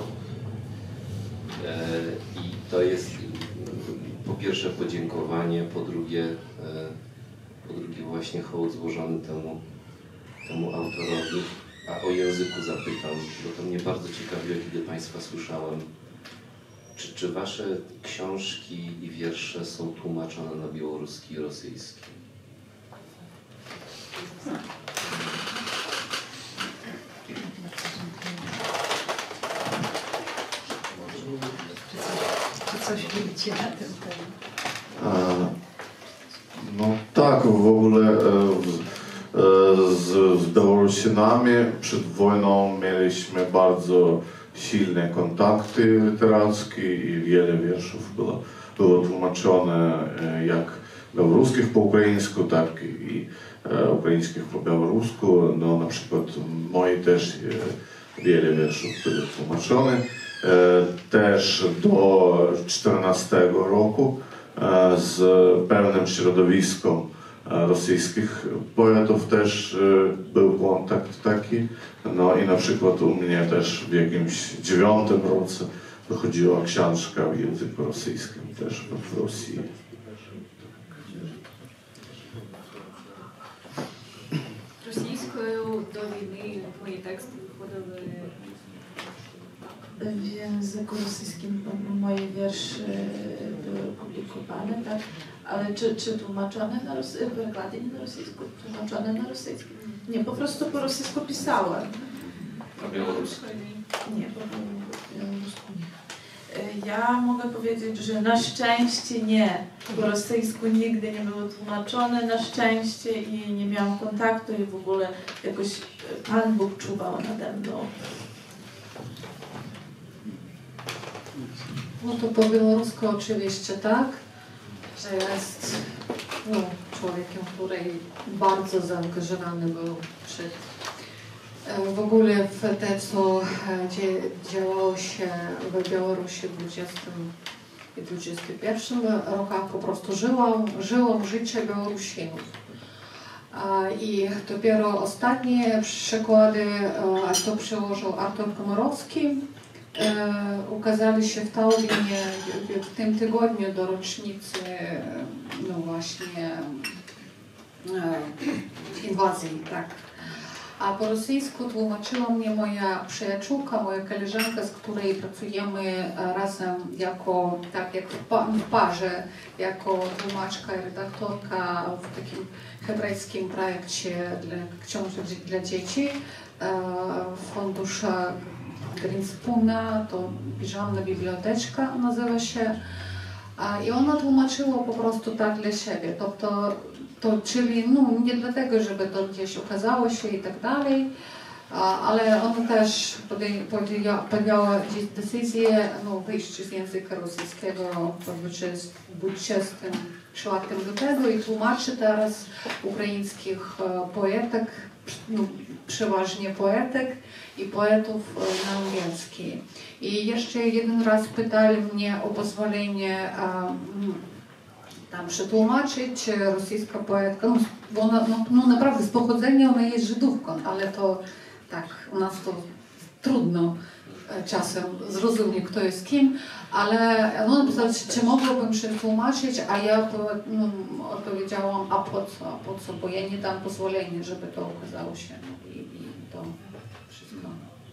I to jest po pierwsze podziękowanie, po drugie właśnie hołd złożony temu autorowi. A o języku zapytam, bo to mnie bardzo ciekawiło, kiedy Państwa słyszałem. Czy Wasze książki i wiersze są tłumaczone na białoruski i rosyjski? Czy coś wiecie na ten temat? No tak, w ogóle z Białorusinami przed wojną mieliśmy bardzo silne kontakty literackie i wiele wierszów było tłumaczone jak białoruskich po ukraińsku, tak i ukraińskich po białorusku. No, na przykład moje też wiele wierszów były tłumaczone. Też do 2014 roku z pewnym środowiskiem rosyjskich poetów też był kontakt taki. No i na przykład u mnie też w jakimś 9 roku wychodziła książka w języku rosyjskim też w Rosji. Російською до війни мої тексти виходили w języku rosyjskim moje wiersze były publikowane, tak? Ale czy tłumaczone na rosyjsku, przekładane na rosyjsku, tłumaczone na rosyjski? Nie, po prostu po rosyjsku pisałem. A białorusku? Nie, po białorusku nie. Ja mogę powiedzieć, że na szczęście nie. Po rosyjsku nigdy nie było tłumaczone, na szczęście, i nie miałam kontaktu i w ogóle jakoś Pan Bóg czuwał nade mną. No to po białorusku oczywiście tak, że jest człowiekiem, który bardzo zaangażowany był w ogóle w te, co działo się w Białorusi w 20 i 21 rokach. Po prostu żyłam życie Białorusinów. I dopiero ostatnie przykłady, to przełożył Artur Komorowski, ukazali się w Tallinie w tym tygodniu do rocznicy właśnie inwazji, tak. A po rosyjsku tłumaczyła mnie moja przyjaciółka, moja koleżanka, z której pracujemy razem jako, tak jak w parze, jako tłumaczka i redaktorka w takim hebrajskim projekcie dla książek dla dzieci fundusza Greenspuna, to Piżamna Biblioteczka nazywa się. I ona tłumaczyła po prostu tak dla siebie, czyli nie dlatego, żeby to gdzieś ukazało się i tak dalej, ale ona też podjęła decyzję wyjść z języka rosyjskiego w 24 lutego i tłumaczy teraz ukraińskich poetek, przeważnie poetek i poetów na angielski. I jeszcze jeden raz pytali mnie o pozwolenie tam przetłumaczyć rosyjska poetka, bo ona naprawdę z pochodzenia ona jest Żydówką, ale to tak, u nas to trudno czasem zrozumieć, kto jest kim, ale ona napisała, czy mogłabym przetłumaczyć, a ja odpowiedziałam, a po co, bo ja nie dam pozwolenia, żeby to ukazało się i to wszystko.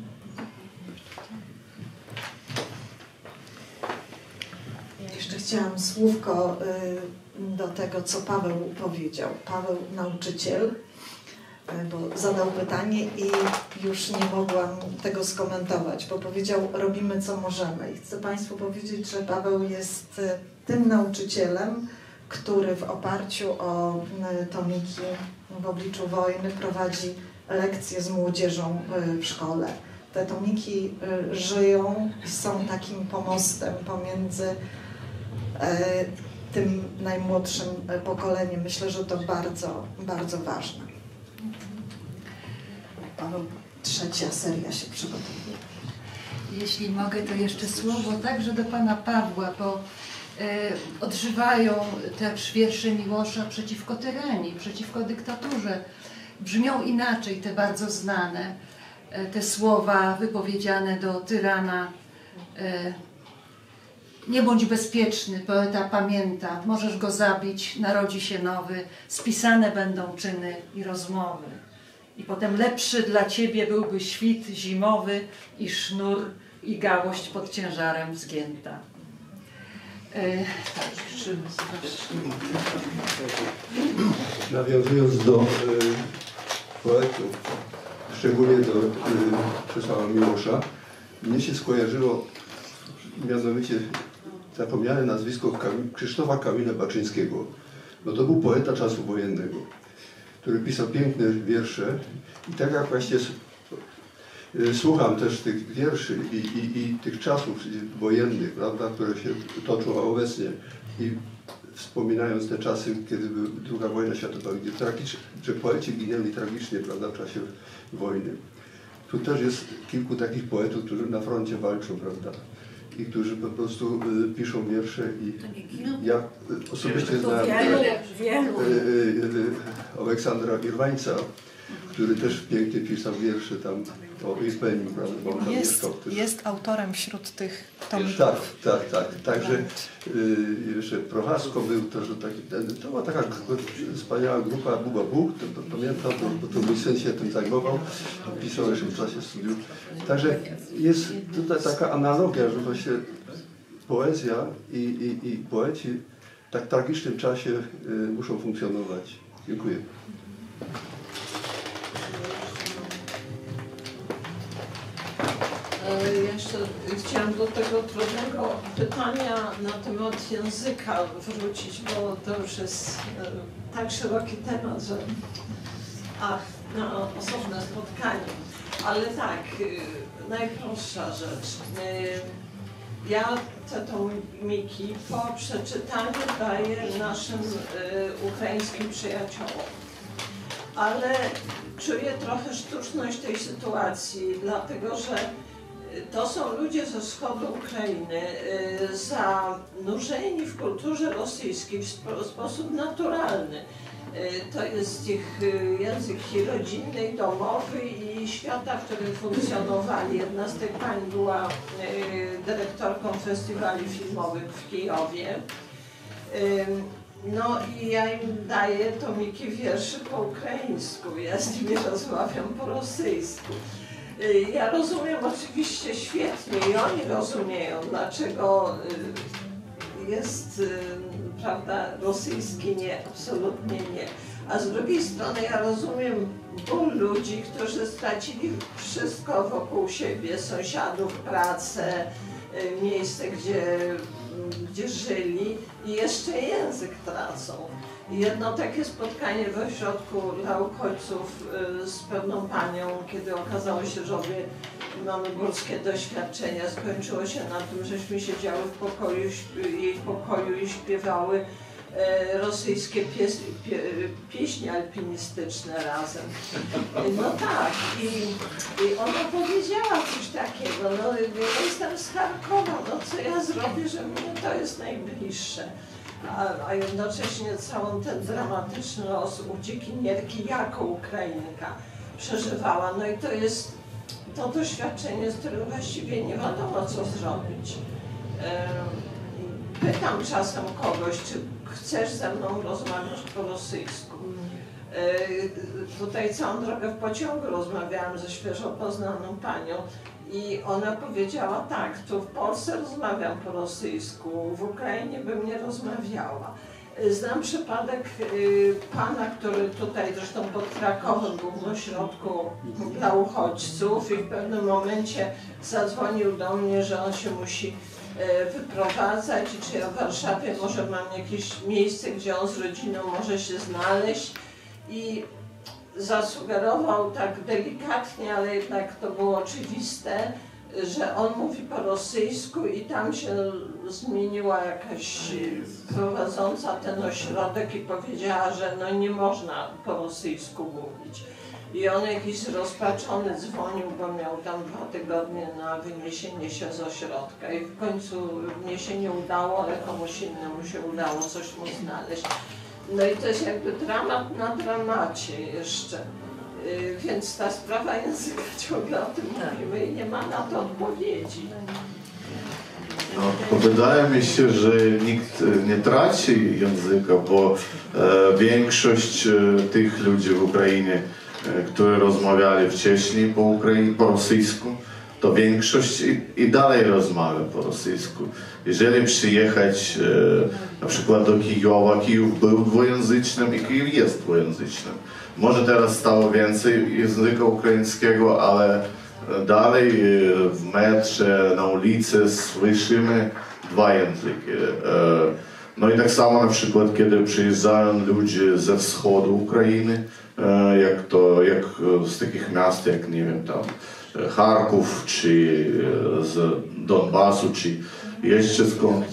Ja jeszcze chciałam słówko do tego, co Paweł powiedział. Paweł, nauczyciel, bo zadał pytanie i już nie mogłam tego skomentować, bo powiedział, robimy co możemy. I chcę Państwu powiedzieć, że Paweł jest tym nauczycielem, który w oparciu o tomiki w obliczu wojny prowadzi lekcje z młodzieżą w szkole. Te tomiki żyją i są takim pomostem pomiędzy tym najmłodszym pokoleniem. Myślę, że to bardzo, bardzo ważne. Trzecia seria się przygotowuje. Jeśli mogę, to jeszcze słowo także do pana Pawła, bo odżywają też wiersze Miłosza przeciwko tyranii, przeciwko dyktaturze. Brzmią inaczej te bardzo znane, te słowa wypowiedziane do tyrana. Nie bądź bezpieczny, poeta pamięta, możesz go zabić, narodzi się nowy, spisane będą czyny i rozmowy. I potem lepszy dla ciebie byłby świt zimowy i sznur i gałość pod ciężarem zgięta. Nawiązując do poetów, szczególnie do Czesława Miłosza, mnie się skojarzyło mianowicie zapomniane nazwisko Krzysztofa Kamila Baczyńskiego, bo to był poeta czasu wojennego, który pisał piękne wiersze i tak jak właśnie słucham też tych wierszy i tych czasów wojennych, prawda, które się toczą obecnie i wspominając te czasy, kiedy była II wojna światowa, gdzie poeci ginęli tragicznie, prawda, w czasie wojny. Tu też jest kilku takich poetów, którzy na froncie walczą, prawda, i którzy po prostu piszą wiersze i ja osobiście znałem Aleksandra Irwańca, który też pięknie pisał wiersze tam o Irpeniu, prawda? Jest autorem wśród tych tomików. Tak. Także jeszcze Prochasko był też taki, to była taka wspaniała grupa Buba Bóg, to pamiętam, bo to mój syn się tym zajmował, pisał jeszcze w czasie studiów. Także jest tutaj taka analogia, że właśnie poezja i poeci w tak tragicznym czasie muszą funkcjonować. Dziękuję. Jeszcze chciałam do tego trudnego pytania na temat języka wrócić, bo to już jest tak szeroki temat, że na osobne spotkanie. Ale tak, najprostsza rzecz. Ja te tomiki po przeczytaniu daję naszym ukraińskim przyjaciołom. Ale czuję trochę sztuczność tej sytuacji, dlatego że to są ludzie ze wschodu Ukrainy, zanurzeni w kulturze rosyjskiej w sposób naturalny. To jest ich język i rodzinny, i domowy, i świata, w którym funkcjonowali. Jedna z tych pań była dyrektorką festiwali filmowych w Kijowie. No i ja im daję tomiki wierszy po ukraińsku, ja z nimi rozmawiam po rosyjsku. Ja rozumiem oczywiście świetnie i oni rozumieją, dlaczego jest, prawda, rosyjski nie, absolutnie nie. A z drugiej strony ja rozumiem ból ludzi, którzy stracili wszystko wokół siebie, sąsiadów, pracę, miejsce, gdzie żyli i jeszcze język tracą. Jedno takie spotkanie w ośrodku dla uchodźców z pewną panią, kiedy okazało się, że obie mamy górskie doświadczenia, skończyło się na tym, żeśmy siedziały w jej pokoju i śpiewały rosyjskie pieśni alpinistyczne razem. No tak, i ona powiedziała coś takiego, no ja jestem z Charkowa, no co ja zrobię, że mnie to jest najbliższe. A jednocześnie całą ten dramatyczny los uciekinierki jako Ukrainka przeżywała. No i to jest to doświadczenie, z którym właściwie nie wiadomo co zrobić. Pytam czasem kogoś, czy chcesz ze mną rozmawiać po rosyjsku. Tutaj całą drogę w pociągu rozmawiałam ze świeżo poznaną panią i ona powiedziała tak, tu w Polsce rozmawiam po rosyjsku, w Ukrainie bym nie rozmawiała. Znam przypadek pana, który tutaj zresztą pod Krakowem był w ośrodku dla uchodźców i w pewnym momencie zadzwonił do mnie, że on się musi wyprowadzać i czy ja w Warszawie może mam jakieś miejsce, gdzie on z rodziną może się znaleźć. I zasugerował tak delikatnie, ale jednak to było oczywiste, że on mówi po rosyjsku i tam się zmieniła jakaś prowadząca ten ośrodek i powiedziała, że no nie można po rosyjsku mówić. I on jakiś zrozpaczony dzwonił, bo miał tam 2 tygodnie na wyniesienie się z ośrodka i w końcu mnie się nie udało, ale komuś innemu się udało coś mu znaleźć. No i to jest jakby dramat na dramacie jeszcze. Więc ta sprawa języka ciągle o tym mówimy i nie ma na to odpowiedzi. No, wydaje mi się, że nikt nie traci języka, bo większość tych ludzi w Ukrainie, którzy rozmawiali wcześniej po rosyjsku, to większość i dalej rozmawia po rosyjsku. Jeżeli przyjechać na przykład do Kijowa, Kijów był dwujęzycznym i Kijów jest dwujęzycznym. Może teraz stało więcej języka ukraińskiego, ale dalej w metrze, na ulicy słyszymy 2 języki. No i tak samo na przykład, kiedy przyjeżdżają ludzie ze wschodu Ukrainy, jak z takich miast jak, nie wiem, tam Charków, czy z Donbasu, czy jeszcze skąd.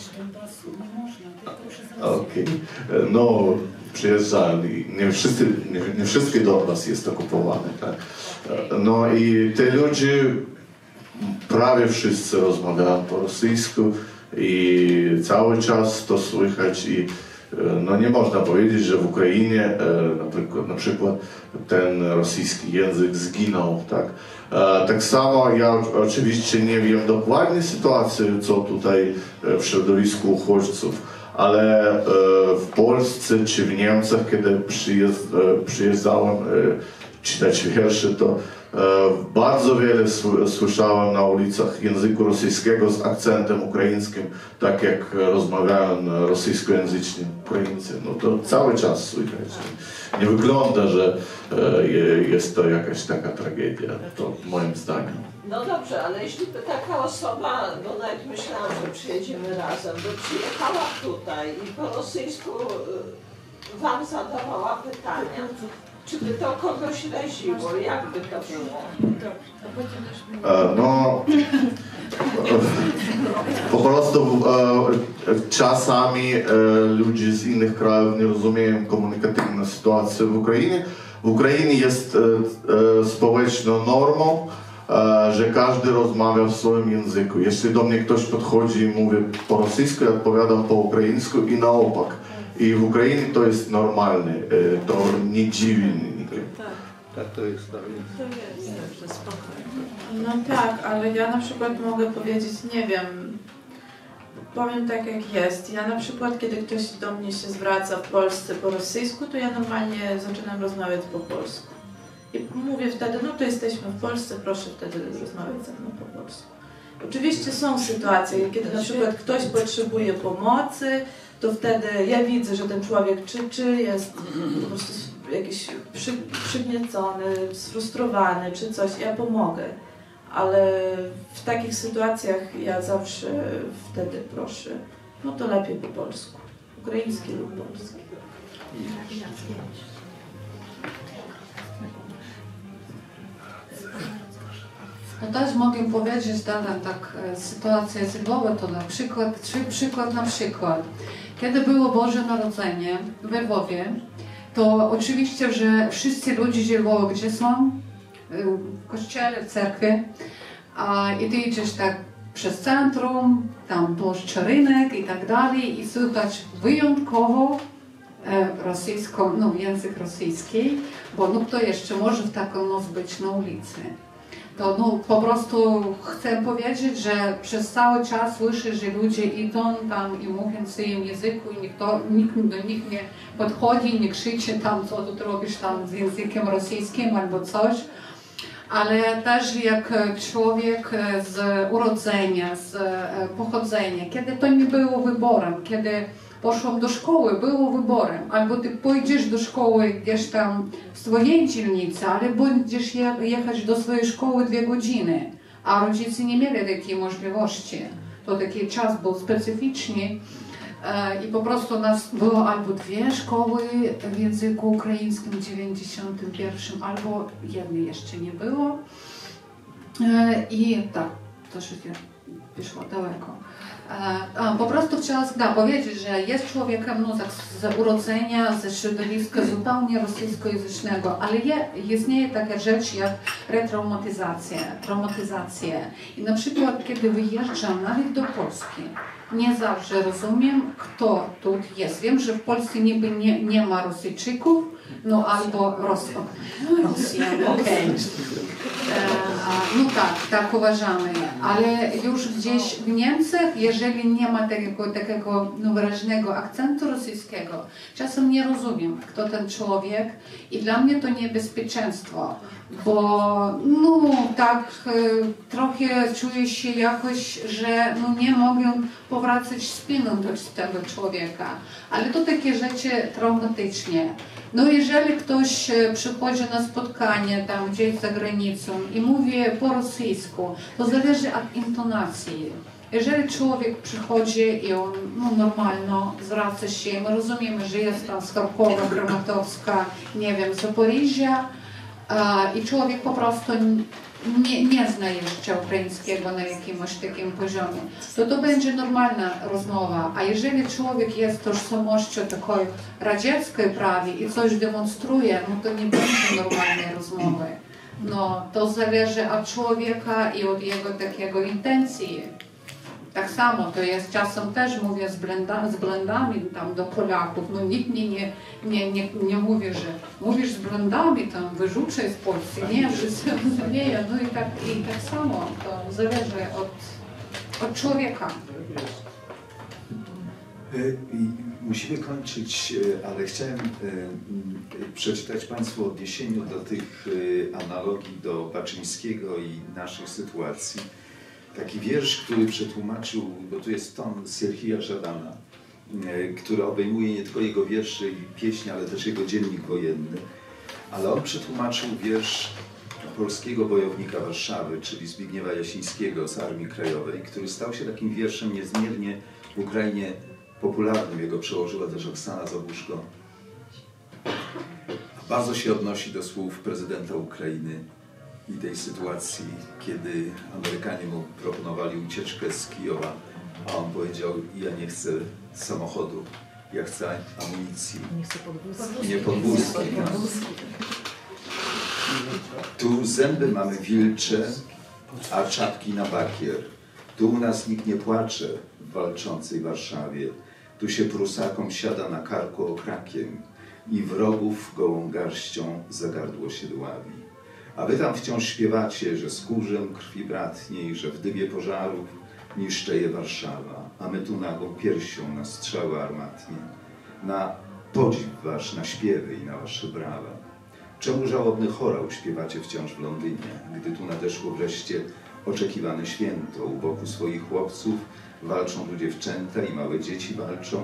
Okej. No, przyjeżdżają i nie wszystkie Donbas jest okupowany, tak? No i te ludzie prawie wszyscy rozmawiają po rosyjsku i cały czas to słychać i no nie można powiedzieć, że w Ukrainie na przykład ten rosyjski język zginął, tak? Tak samo ja oczywiście nie wiem dokładnie sytuacji, co tutaj w środowisku uchodźców, ale w Polsce czy w Niemczech, kiedy przyjeżdżałem czytać wiersze, to bardzo wiele słyszałem na ulicach języku rosyjskiego z akcentem ukraińskim, tak jak rozmawiają rosyjskojęzyczni Ukraińcy. No to cały czas słychać. Nie wygląda, że jest to jakaś taka tragedia, to moim zdaniem. No dobrze, ale jeśli by taka osoba, bo nawet myślałam, że przyjedziemy razem, by przyjechała tutaj i po rosyjsku wam zadawała pytania, czy by to kogoś raziło? Jak by to było? No, po prostu czasami ludzie z innych krajów nie rozumieją komunikatywnej sytuacji w Ukrainie. W Ukrainie jest społeczną normą, że każdy rozmawia w swoim języku. Jeśli do mnie ktoś podchodzi i mówi po rosyjsku, ja odpowiadam po ukraińsku i na opak. I w Ukrainie to jest normalne, to nie dziwi nikogo. Tak to jest. No tak, ale ja na przykład mogę powiedzieć, nie wiem, powiem tak jak jest. Ja na przykład, kiedy ktoś do mnie się zwraca w Polsce po rosyjsku, to ja normalnie zaczynam rozmawiać po polsku. I mówię wtedy, no to jesteśmy w Polsce, proszę wtedy rozmawiać ze mną po polsku. Oczywiście są sytuacje, kiedy na przykład ktoś potrzebuje pomocy, to wtedy ja widzę, że ten człowiek krzyczy, jest po prostu jakiś przygniecony, sfrustrowany czy coś, ja pomogę. Ale w takich sytuacjach ja zawsze wtedy proszę, no to lepiej po polsku, ukraiński lub polski. No też mogę powiedzieć, tak sytuacja z Lwowa, to na przykład, kiedy było Boże Narodzenie w Lwowie, to oczywiście, że wszyscy ludzie z Lwowa, gdzie są, w kościele, w cerkwi, i ty idziesz tak przez centrum, tam płoszcz rynek i tak dalej i słychać wyjątkowo rosyjską, no język rosyjski, bo no kto jeszcze może w taką noc być na ulicy. To no, po prostu chcę powiedzieć, że przez cały czas słyszę, że ludzie idą tam i mówią w swoim języku i nikt do nich nie podchodzi, nie krzyczy tam, co tu robisz tam z językiem rosyjskim albo coś. Ale też jak człowiek z urodzenia, z pochodzenia, kiedy to nie było wyborem, kiedy poszłam do szkoły, było wyborem. Albo ty pójdziesz do szkoły gdzieś tam w swojej dzielnicy, ale będziesz jechać do swojej szkoły 2 godziny, a rodzice nie mieli takiej możliwości. To taki czas był specyficzny. I po prostu u nas było albo 2 szkoły w języku ukraińskim w 91, albo jednej jeszcze nie było. I tak, to się wyszło daleko. Po prostu chciałam powiedzieć, że jest człowiekiem no, z urodzenia, ze środowiska zupełnie rosyjskojęzycznego, ale istnieje taka rzecz jak traumatyzacja. I na przykład, kiedy wyjeżdżam nawet do Polski, nie zawsze rozumiem, kto tu jest. Wiem, że w Polsce niby nie ma Rosyjczyków, no albo Rosjan, okej. No tak uważamy, ale już gdzieś w Niemczech, jeżeli nie ma takiego no, wyraźnego akcentu rosyjskiego, czasem nie rozumiem, kto ten człowiek i dla mnie to niebezpieczeństwo, bo no tak trochę czuję się jakoś, że no, nie mogę powracać spiną do tego człowieka, ale to takie rzeczy traumatyczne. No jeżeli ktoś przychodzi na spotkanie tam gdzieś za granicą i mówi po rosyjsku, to zależy od intonacji. Jeżeli człowiek przychodzi i on no, normalno zwraca się, my rozumiemy, że jest tam z Charkowa, Kramatowska, nie wiem, Zaporiżia i człowiek po prostu nie zna jeszcze ukraińskiego na jakimś takim poziomie, to będzie normalna rozmowa. A jeżeli człowiek jest tożsamością takiej radzieckiej prawie i coś demonstruje, no to nie będzie normalnej rozmowy. No, to zależy od człowieka i od jego takiego intencji. Tak samo to jest czasem też mówię z blendami tam do Polaków. No nikt nie mówi, że mówisz z blendami, tam wyrzucaj z Polski. Nie, wszyscy rozumieją. No i tak samo to zależy od człowieka. Musimy kończyć, ale chciałem przeczytać Państwu w odniesieniu do tych analogii do Baczyńskiego i naszych sytuacji. Taki wiersz, który przetłumaczył, bo tu jest tom Serhija Żadana, który obejmuje nie tylko jego wiersze i pieśni, ale też jego dziennik wojenny. Ale on przetłumaczył wiersz polskiego bojownika Warszawy, czyli Zbigniewa Jasińskiego z Armii Krajowej, który stał się takim wierszem niezmiernie w Ukrainie popularnym. Jego przełożyła też Oksana Zabuszko. Bardzo się odnosi do słów prezydenta Ukrainy i tej sytuacji, kiedy Amerykanie mu proponowali ucieczkę z Kijowa, a on powiedział: ja nie chcę samochodu, ja chcę amunicji. Nie chcę podwózki. Nie podwózki. Tu zęby mamy wilcze, a czapki na bakier. Tu u nas nikt nie płacze w walczącej Warszawie. Tu się Prusakom siada na karku okrakiem i wrogów gołą garścią za gardło się dławi. A wy tam wciąż śpiewacie, że z kurzem krwi bratnie i że w dybie pożarów niszczeje Warszawa, a my tu nagą piersią na strzały armatnie, na podziw wasz, na śpiewy i na wasze brawa. Czemu żałobny chorał śpiewacie wciąż w Londynie, gdy tu nadeszło wreszcie oczekiwane święto, u boku swoich chłopców walczą tu dziewczęta i małe dzieci walczą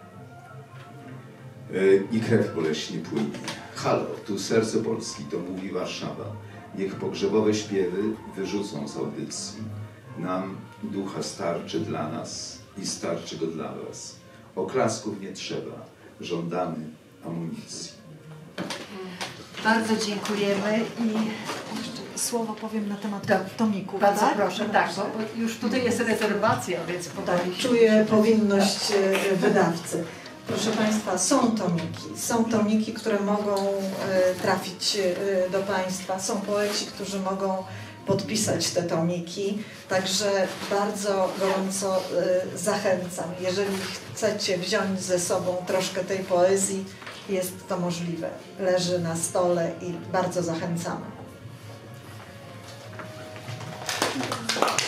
i krew boleśnie płynie. Halo, tu serce Polski, to mówi Warszawa. Niech pogrzebowe śpiewy wyrzucą z audycji. Nam ducha starczy dla nas i starczy go dla was. Oklasków nie trzeba, żądamy amunicji. Bardzo dziękujemy i Jeszcze słowo powiem na temat tomików. bardzo tak? proszę, tak, bo już tutaj jest rezerwacja, więc powoli się... Czuję powinność wydawcy. Proszę Państwa, są tomiki, które mogą trafić do Państwa, są poeci, którzy mogą podpisać te tomiki, także bardzo gorąco zachęcam. Jeżeli chcecie wziąć ze sobą troszkę tej poezji, jest to możliwe. Leży na stole i bardzo zachęcamy.